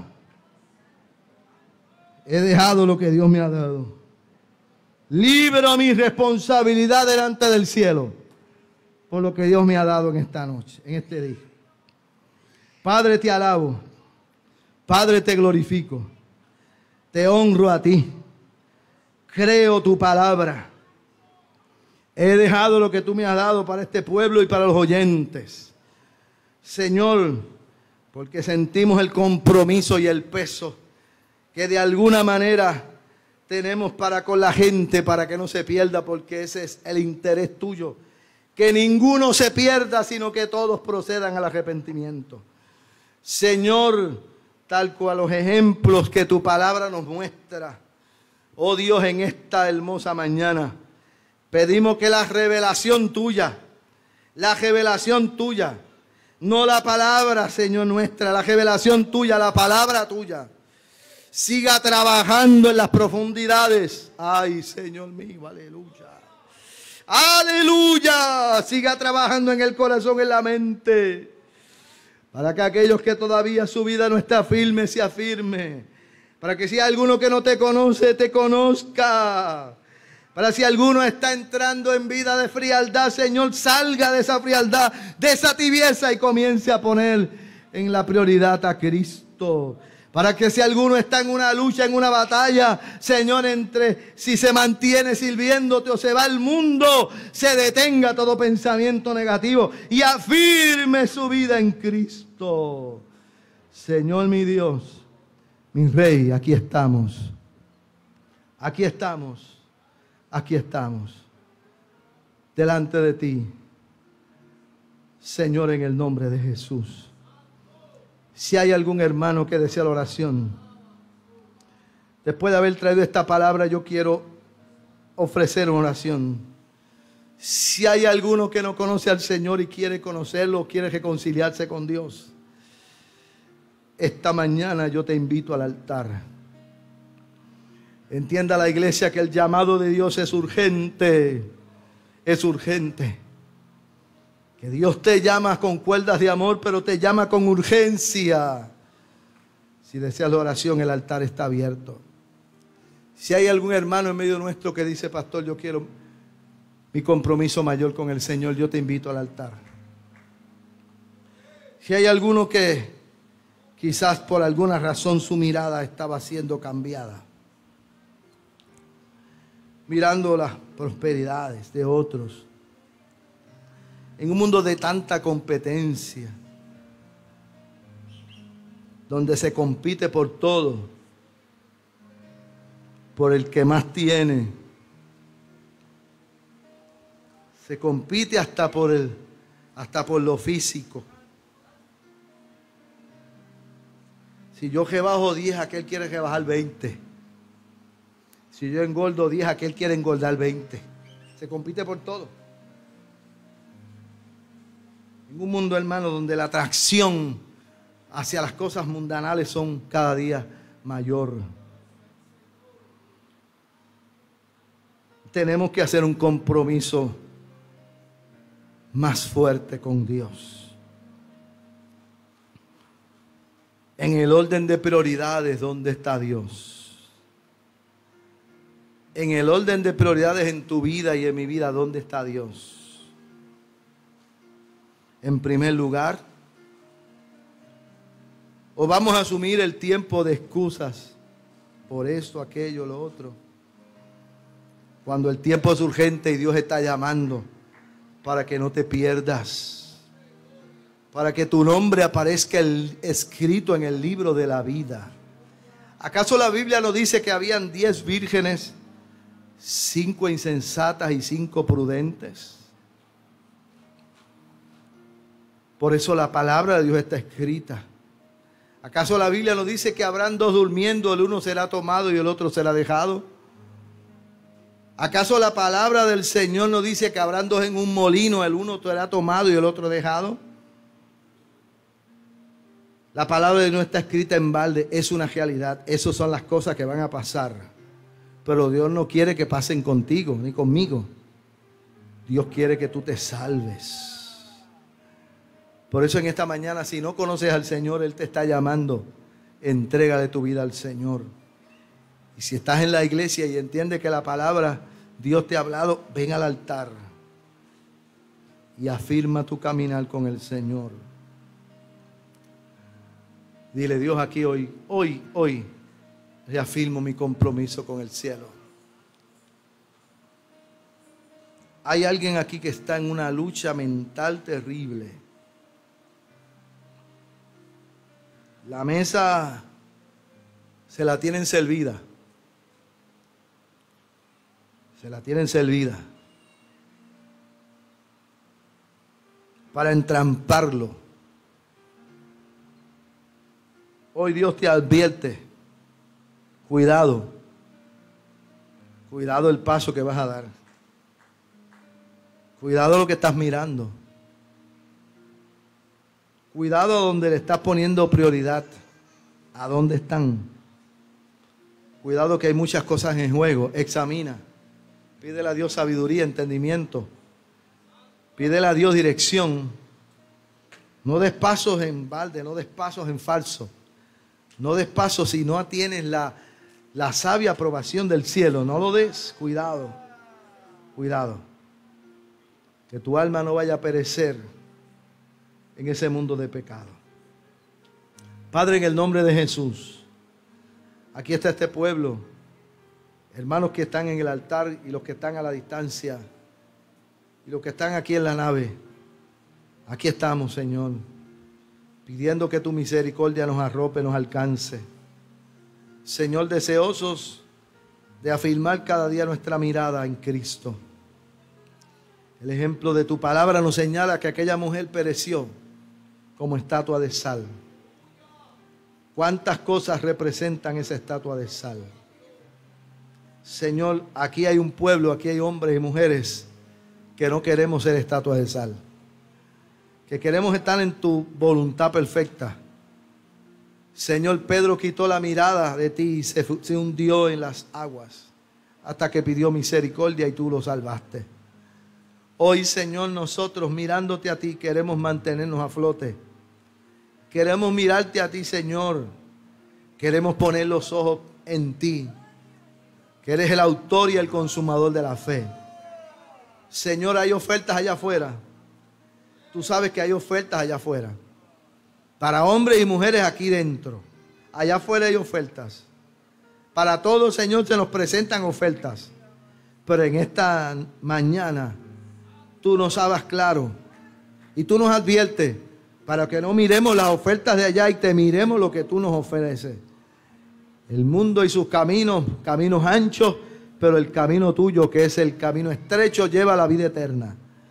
He dejado lo que Dios me ha dado. Libro mi responsabilidad delante del cielo por lo que Dios me ha dado en esta noche, en este día. Padre, te alabo. Padre, te glorifico. Te honro a ti. Creo tu palabra. He dejado lo que tú me has dado para este pueblo y para los oyentes. Señor, porque sentimos el compromiso y el peso que de alguna manera tenemos para con la gente, para que no se pierda, porque ese es el interés tuyo. Que ninguno se pierda, sino que todos procedan al arrepentimiento. Señor, tal cual los ejemplos que tu palabra nos muestra, oh Dios, en esta hermosa mañana, pedimos que la revelación tuya, no la palabra, Señor nuestra, la revelación tuya, la palabra tuya, siga trabajando en las profundidades. Ay, Señor mío, aleluya. Aleluya. Siga trabajando en el corazón, en la mente. Para que aquellos que todavía su vida no está firme, se afirme. Para que si hay alguno que no te conoce, te conozca. Para si alguno está entrando en vida de frialdad, Señor, salga de esa frialdad, de esa tibieza y comience a poner en la prioridad a Cristo. Para que si alguno está en una lucha, en una batalla, Señor, entre si se mantiene sirviéndote o se va al mundo, se detenga todo pensamiento negativo y afirme su vida en Cristo. Señor, mi Dios, mi Rey, aquí estamos. Aquí estamos. Aquí estamos. Delante de ti. Señor, en el nombre de Jesús. Si hay algún hermano que desea la oración, después de haber traído esta palabra, yo quiero ofrecer una oración. Si hay alguno que no conoce al Señor y quiere conocerlo, quiere reconciliarse con Dios, esta mañana yo te invito al altar. Entienda la iglesia que el llamado de Dios es urgente. Es urgente. Que Dios te llama con cuerdas de amor, pero te llama con urgencia. Si deseas la oración, el altar está abierto. Si hay algún hermano en medio nuestro que dice, pastor, yo quiero mi compromiso mayor con el Señor, yo te invito al altar. Si hay alguno que quizás por alguna razón su mirada estaba siendo cambiada, mirando las prosperidades de otros, en un mundo de tanta competencia, donde se compite por todo, por el que más tiene, Se compite hasta por lo físico. Si yo rebajo 10, aquel quiere rebajar 20. Si yo engordo 10, aquel quiere engordar 20. Se compite por todo. En un mundo, hermano, donde la atracción hacia las cosas mundanales son cada día mayor. Tenemos que hacer un compromiso más fuerte con Dios. En el orden de prioridades, ¿dónde está Dios? En el orden de prioridades en tu vida y en mi vida, ¿dónde está Dios? En primer lugar, o vamos a asumir el tiempo de excusas por esto, aquello, lo otro. Cuando el tiempo es urgente y Dios está llamando para que no te pierdas, para que tu nombre aparezca escrito en el libro de la vida. ¿Acaso la Biblia nos dice que habían 10 vírgenes, 5 insensatas y 5 prudentes? Por eso la palabra de Dios está escrita. ¿Acaso la Biblia nos dice que habrán 2 durmiendo, el uno será tomado y el otro será dejado? ¿Acaso la palabra del Señor nos dice que habrán 2 en un molino, el uno será tomado y el otro dejado? La palabra de Dios no está escrita en balde, es una realidad. Esas son las cosas que van a pasar. Pero Dios no quiere que pasen contigo ni conmigo. Dios quiere que tú te salves. Por eso en esta mañana, si no conoces al Señor, Él te está llamando. Entrégale tu vida al Señor. Y si estás en la iglesia y entiendes que la palabra Dios te ha hablado, ven al altar y afirma tu caminar con el Señor. Dile: Dios, aquí hoy reafirmo mi compromiso con el cielo. Hay alguien aquí que está en una lucha mental terrible. La mesa se la tienen servida. Se la tienen servida para entramparlo. Hoy Dios te advierte: cuidado, cuidado el paso que vas a dar. Cuidado lo que estás mirando. Cuidado donde le estás poniendo prioridad. ¿A dónde están? Cuidado que hay muchas cosas en juego. Examina. Pídele a Dios sabiduría, entendimiento. Pídele a Dios dirección. No des pasos en balde, no des pasos en falso. No des pasos si no tienes la sabia aprobación del cielo. No lo des. Cuidado. Cuidado. Que tu alma no vaya a perecer en ese mundo de pecado. Padre, en el nombre de Jesús, aquí está este pueblo, hermanos que están en el altar y los que están a la distancia y los que están aquí en la nave. Aquí estamos, Señor, pidiendo que tu misericordia nos arrope, nos alcance. Señor, deseosos de afirmar cada día nuestra mirada en Cristo. El ejemplo de tu palabra nos señala que aquella mujer pereció como estatua de sal. ¿Cuántas cosas representan esa estatua de sal? Señor, aquí hay un pueblo, aquí hay hombres y mujeres que no queremos ser estatuas de sal. Que queremos estar en tu voluntad perfecta. Señor, Pedro quitó la mirada de ti y se hundió en las aguas hasta que pidió misericordia y tú lo salvaste. Hoy, Señor, nosotros mirándote a ti queremos mantenernos a flote. Queremos mirarte a ti, Señor. Queremos poner los ojos en ti, que eres el autor y el consumador de la fe. Señor, hay ofertas allá afuera. Tú sabes que hay ofertas allá afuera. Para hombres y mujeres aquí dentro. Allá afuera hay ofertas. Para todos, Señor, se nos presentan ofertas. Pero en esta mañana tú nos hablas claro y tú nos adviertes para que no miremos las ofertas de allá y te miremos lo que tú nos ofreces. El mundo y sus caminos, caminos anchos, pero el camino tuyo, que es el camino estrecho, lleva a la vida eterna.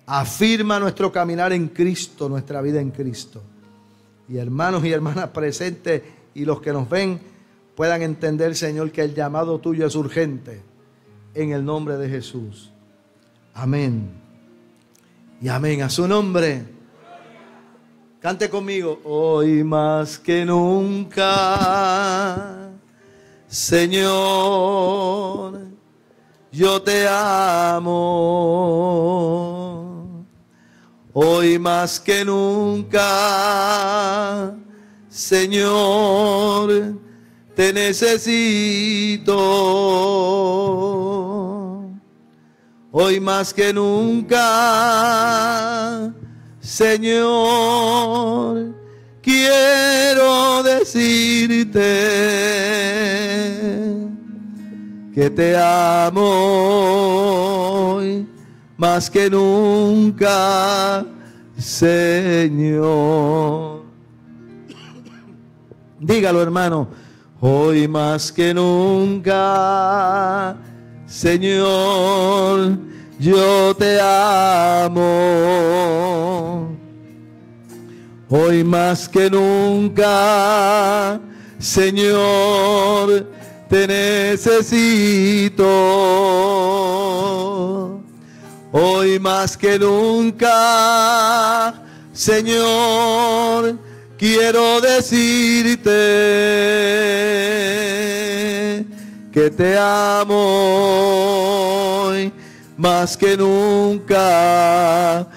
Afirma nuestro caminar en Cristo, nuestra vida en Cristo. Y hermanos y hermanas presentes y los que nos ven puedan entender, Señor, que el llamado tuyo es urgente. En el nombre de Jesús. Amén. Y amén. A su nombre. Cante conmigo. Hoy más que nunca, Señor, yo te amo. Hoy más que nunca, Señor, te necesito. Hoy más que nunca, Señor, quiero decirte que te amo hoy más que nunca, Señor. Dígalo, hermano. Hoy más que nunca, Señor, yo te amo. Hoy más que nunca, Señor, te necesito. Hoy más que nunca, Señor, quiero decirte que te amo hoy más que nunca,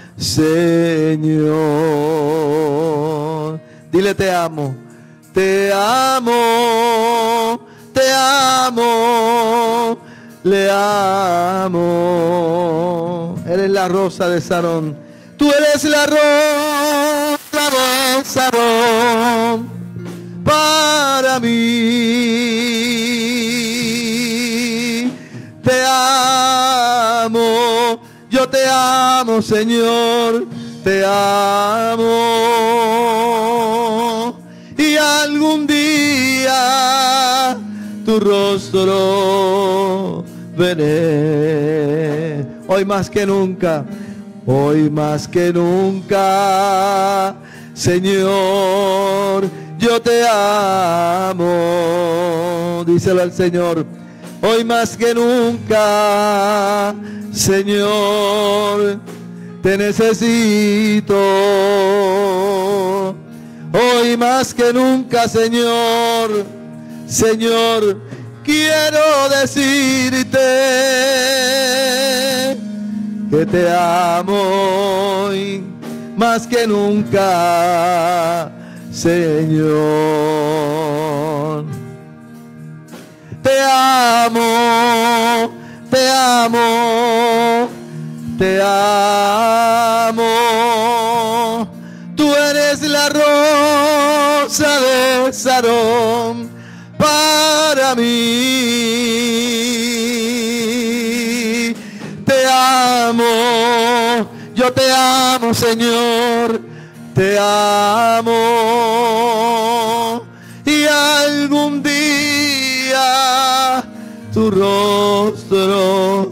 Señor. Dile te amo, te amo, te amo, le amo. Eres la rosa de Sarón. Tú eres la rosa de Sarón para mí. Te amo, yo te amo, Señor, te amo. Y algún día tu rostro veré. Hoy más que nunca, hoy más que nunca, Señor, yo te amo. Díselo al Señor. Hoy más que nunca, Señor, te necesito. Hoy más que nunca, Señor, Señor, quiero decirte que te amo hoy más que nunca, Señor. Te amo, te amo, te amo. Tú eres la rosa de Sarón para mí. Te amo, yo te amo, Señor, te amo. Y algún día tu rostro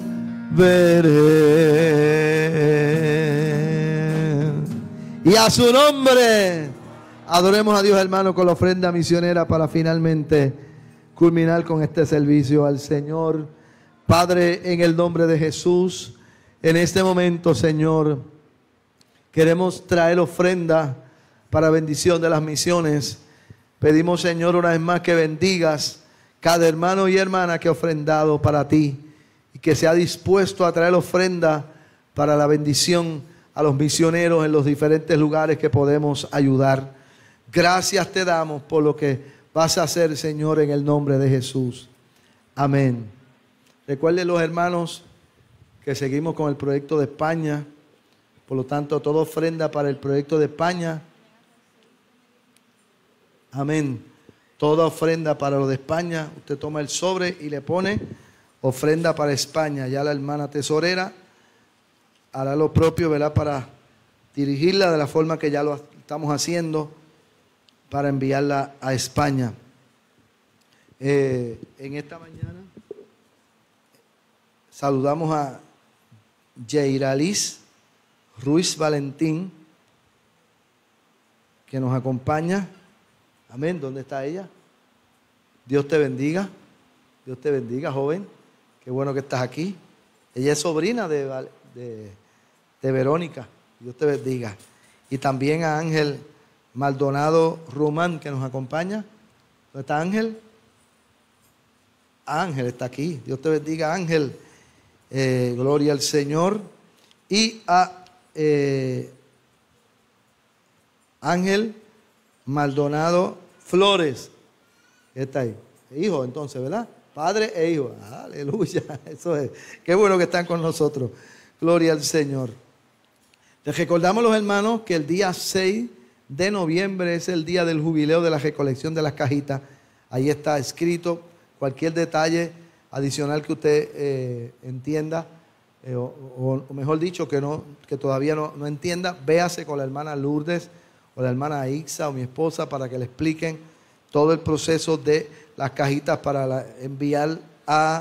veré. Y a su nombre adoremos a Dios, hermano, con la ofrenda misionera para finalmente culminar con este servicio al Señor. Padre, en el nombre de Jesús, en este momento, Señor, queremos traer ofrenda para bendición de las misiones. Pedimos, Señor, una vez más que bendigas cada hermano y hermana que ha ofrendado para ti y que se ha dispuesto a traer ofrenda para la bendición a los misioneros en los diferentes lugares que podemos ayudar. Gracias te damos por lo que vas a hacer, Señor, en el nombre de Jesús. Amén. Recuerden los hermanos que seguimos con el proyecto de España. Por lo tanto, toda ofrenda para el proyecto de España. Amén. Toda ofrenda para lo de España. Usted toma el sobre y le pone ofrenda para España. Ya la hermana tesorera hará lo propio, ¿verdad? Para dirigirla de la forma que ya lo estamos haciendo para enviarla a España. En esta mañana saludamos a Jairalis Ruiz Valentín, que nos acompaña. Amén. ¿Dónde está ella? Dios te bendiga. Dios te bendiga, joven. Qué bueno que estás aquí. Ella es sobrina de Verónica. Dios te bendiga. Y también a Ángel Maldonado Román, que nos acompaña. ¿Dónde está Ángel? Ángel está aquí. Dios te bendiga, Ángel. Gloria al Señor. Y a Ángel Maldonado Flores. Está ahí. Hijo, entonces, ¿verdad? Padre e hijo. Aleluya. Eso es. Qué bueno que están con nosotros. Gloria al Señor. Les recordamos, los hermanos, que el día 6 de noviembre es el día del jubileo de la recolección de las cajitas. Ahí está escrito cualquier detalle adicional que usted entienda, o mejor dicho, que todavía no entienda, véase con la hermana Lourdes o la hermana Ixa o mi esposa para que le expliquen todo el proceso de las cajitas para enviar al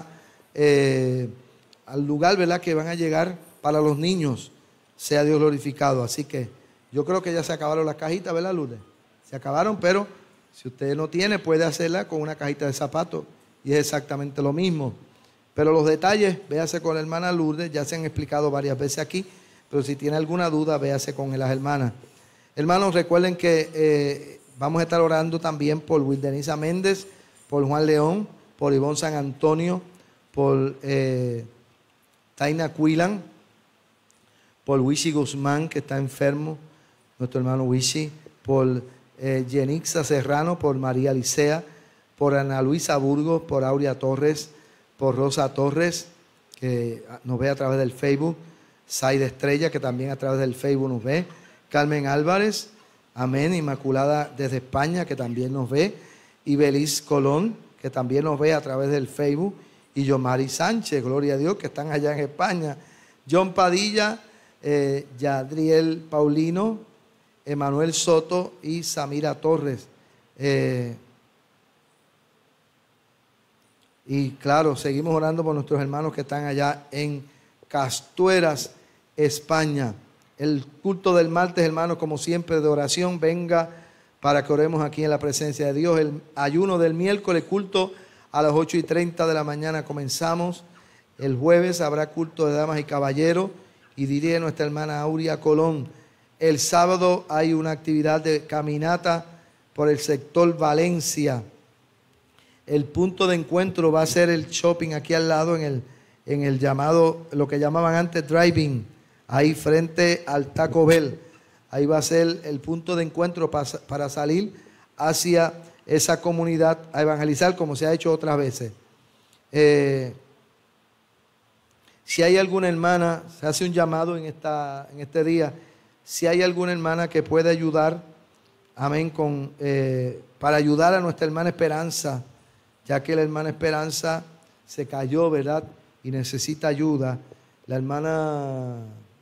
lugar, ¿verdad?, que van a llegar para los niños. Sea Dios glorificado. Así que yo creo que ya se acabaron las cajitas, ¿verdad, Lourdes? Se acabaron, pero si usted no tiene, puede hacerla con una cajita de zapatos y es exactamente lo mismo. Pero los detalles, véase con la hermana Lourdes, ya se han explicado varias veces aquí, pero si tiene alguna duda, véase con las hermanas. Hermanos, recuerden que vamos a estar orando también por Wildenisa Méndez, por Juan León, por Ivonne San Antonio, por Taina Cuilan, por Wishi Guzmán, que está enfermo, nuestro hermano Wishi, por Yenixa Serrano, por María Licea, por Ana Luisa Burgos, por Aurea Torres, por Rosa Torres, que nos ve a través del Facebook, Saida Estrella, que también a través del Facebook nos ve, Carmen Álvarez, amén, Inmaculada desde España, que también nos ve, y Belis Colón, que también nos ve a través del Facebook, y Yomari Sánchez, gloria a Dios, que están allá en España, John Padilla, Yadriel Paulino, Emanuel Soto y Samira Torres. Y claro, seguimos orando por nuestros hermanos que están allá en Castueras, España. El culto del martes, hermanos, como siempre, de oración, venga para que oremos aquí en la presencia de Dios. El ayuno del miércoles, culto a las 8:30 de la mañana comenzamos. El jueves habrá culto de damas y caballeros y dirige nuestra hermana Aurea Colón. El sábado hay una actividad de caminata por el sector Valencia. El punto de encuentro va a ser el shopping aquí al lado en el llamado, lo que llamaban antes driving, ahí frente al Taco Bell. Ahí va a ser el punto de encuentro para salir hacia esa comunidad a evangelizar como se ha hecho otras veces. Si hay alguna hermana, se hace un llamado en este día, si hay alguna hermana que pueda ayudar, amén, para ayudar a nuestra hermana Esperanza, ya que la hermana Esperanza se cayó, ¿verdad?, y necesita ayuda. La hermana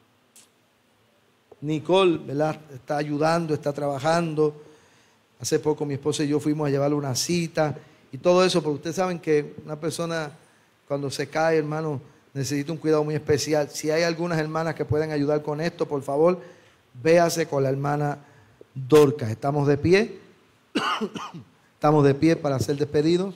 Nicole, ¿verdad?, está ayudando, está trabajando. Hace poco mi esposa y yo fuimos a llevarle una cita y todo eso, porque ustedes saben que una persona cuando se cae, hermano, necesita un cuidado muy especial. Si hay algunas hermanas que pueden ayudar con esto, por favor, véase con la hermana Dorcas. Estamos de pie. Estamos de pie para ser despedidos.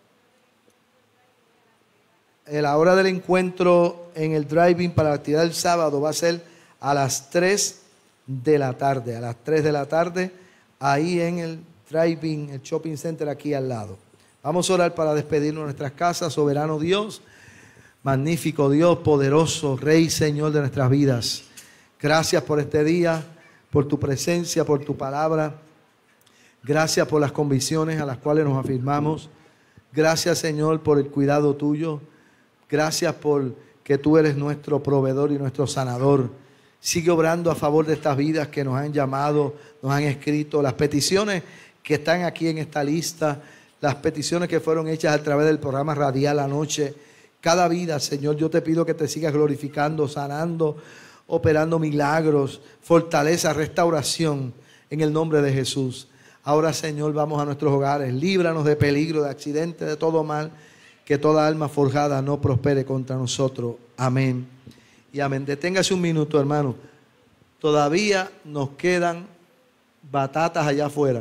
La hora del encuentro en el driving para la actividad del sábado va a ser a las 3 de la tarde. A las 3 de la tarde, ahí en el driving, el shopping center aquí al lado. Vamos a orar para despedirnos de nuestras casas. Soberano Dios, magnífico Dios, poderoso Rey, Señor de nuestras vidas. Gracias por este día, por tu presencia, por tu palabra. Gracias por las convicciones a las cuales nos afirmamos. Gracias, Señor, por el cuidado tuyo. Gracias por que tú eres nuestro proveedor y nuestro sanador. Sigue obrando a favor de estas vidas que nos han llamado, nos han escrito, las peticiones que están aquí en esta lista, las peticiones que fueron hechas a través del programa radial anoche. Cada vida, Señor, yo te pido que te sigas glorificando, sanando, operando milagros, fortaleza, restauración en el nombre de Jesús. Ahora, Señor, vamos a nuestros hogares. Líbranos de peligro, de accidente, de todo mal. Que toda alma forjada no prospere contra nosotros. Amén y amén. Deténgase un minuto, hermano. todavía nos quedan batatas allá afuera.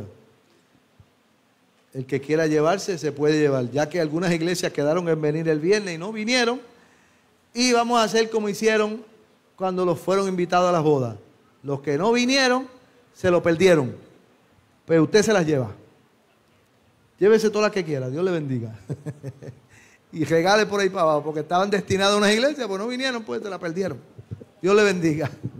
El que quiera llevarse se puede llevar, ya que algunas iglesias quedaron en venir el viernes y no vinieron. Y vamos a hacer como hicieron cuando los fueron invitados a las bodas. Los que no vinieron se lo perdieron, pero usted se las lleva. Llévese todas las que quiera, Dios le bendiga. Y regale por ahí para abajo, porque estaban destinadas a unas iglesias, pues no vinieron, pues se la perdieron. Dios le bendiga.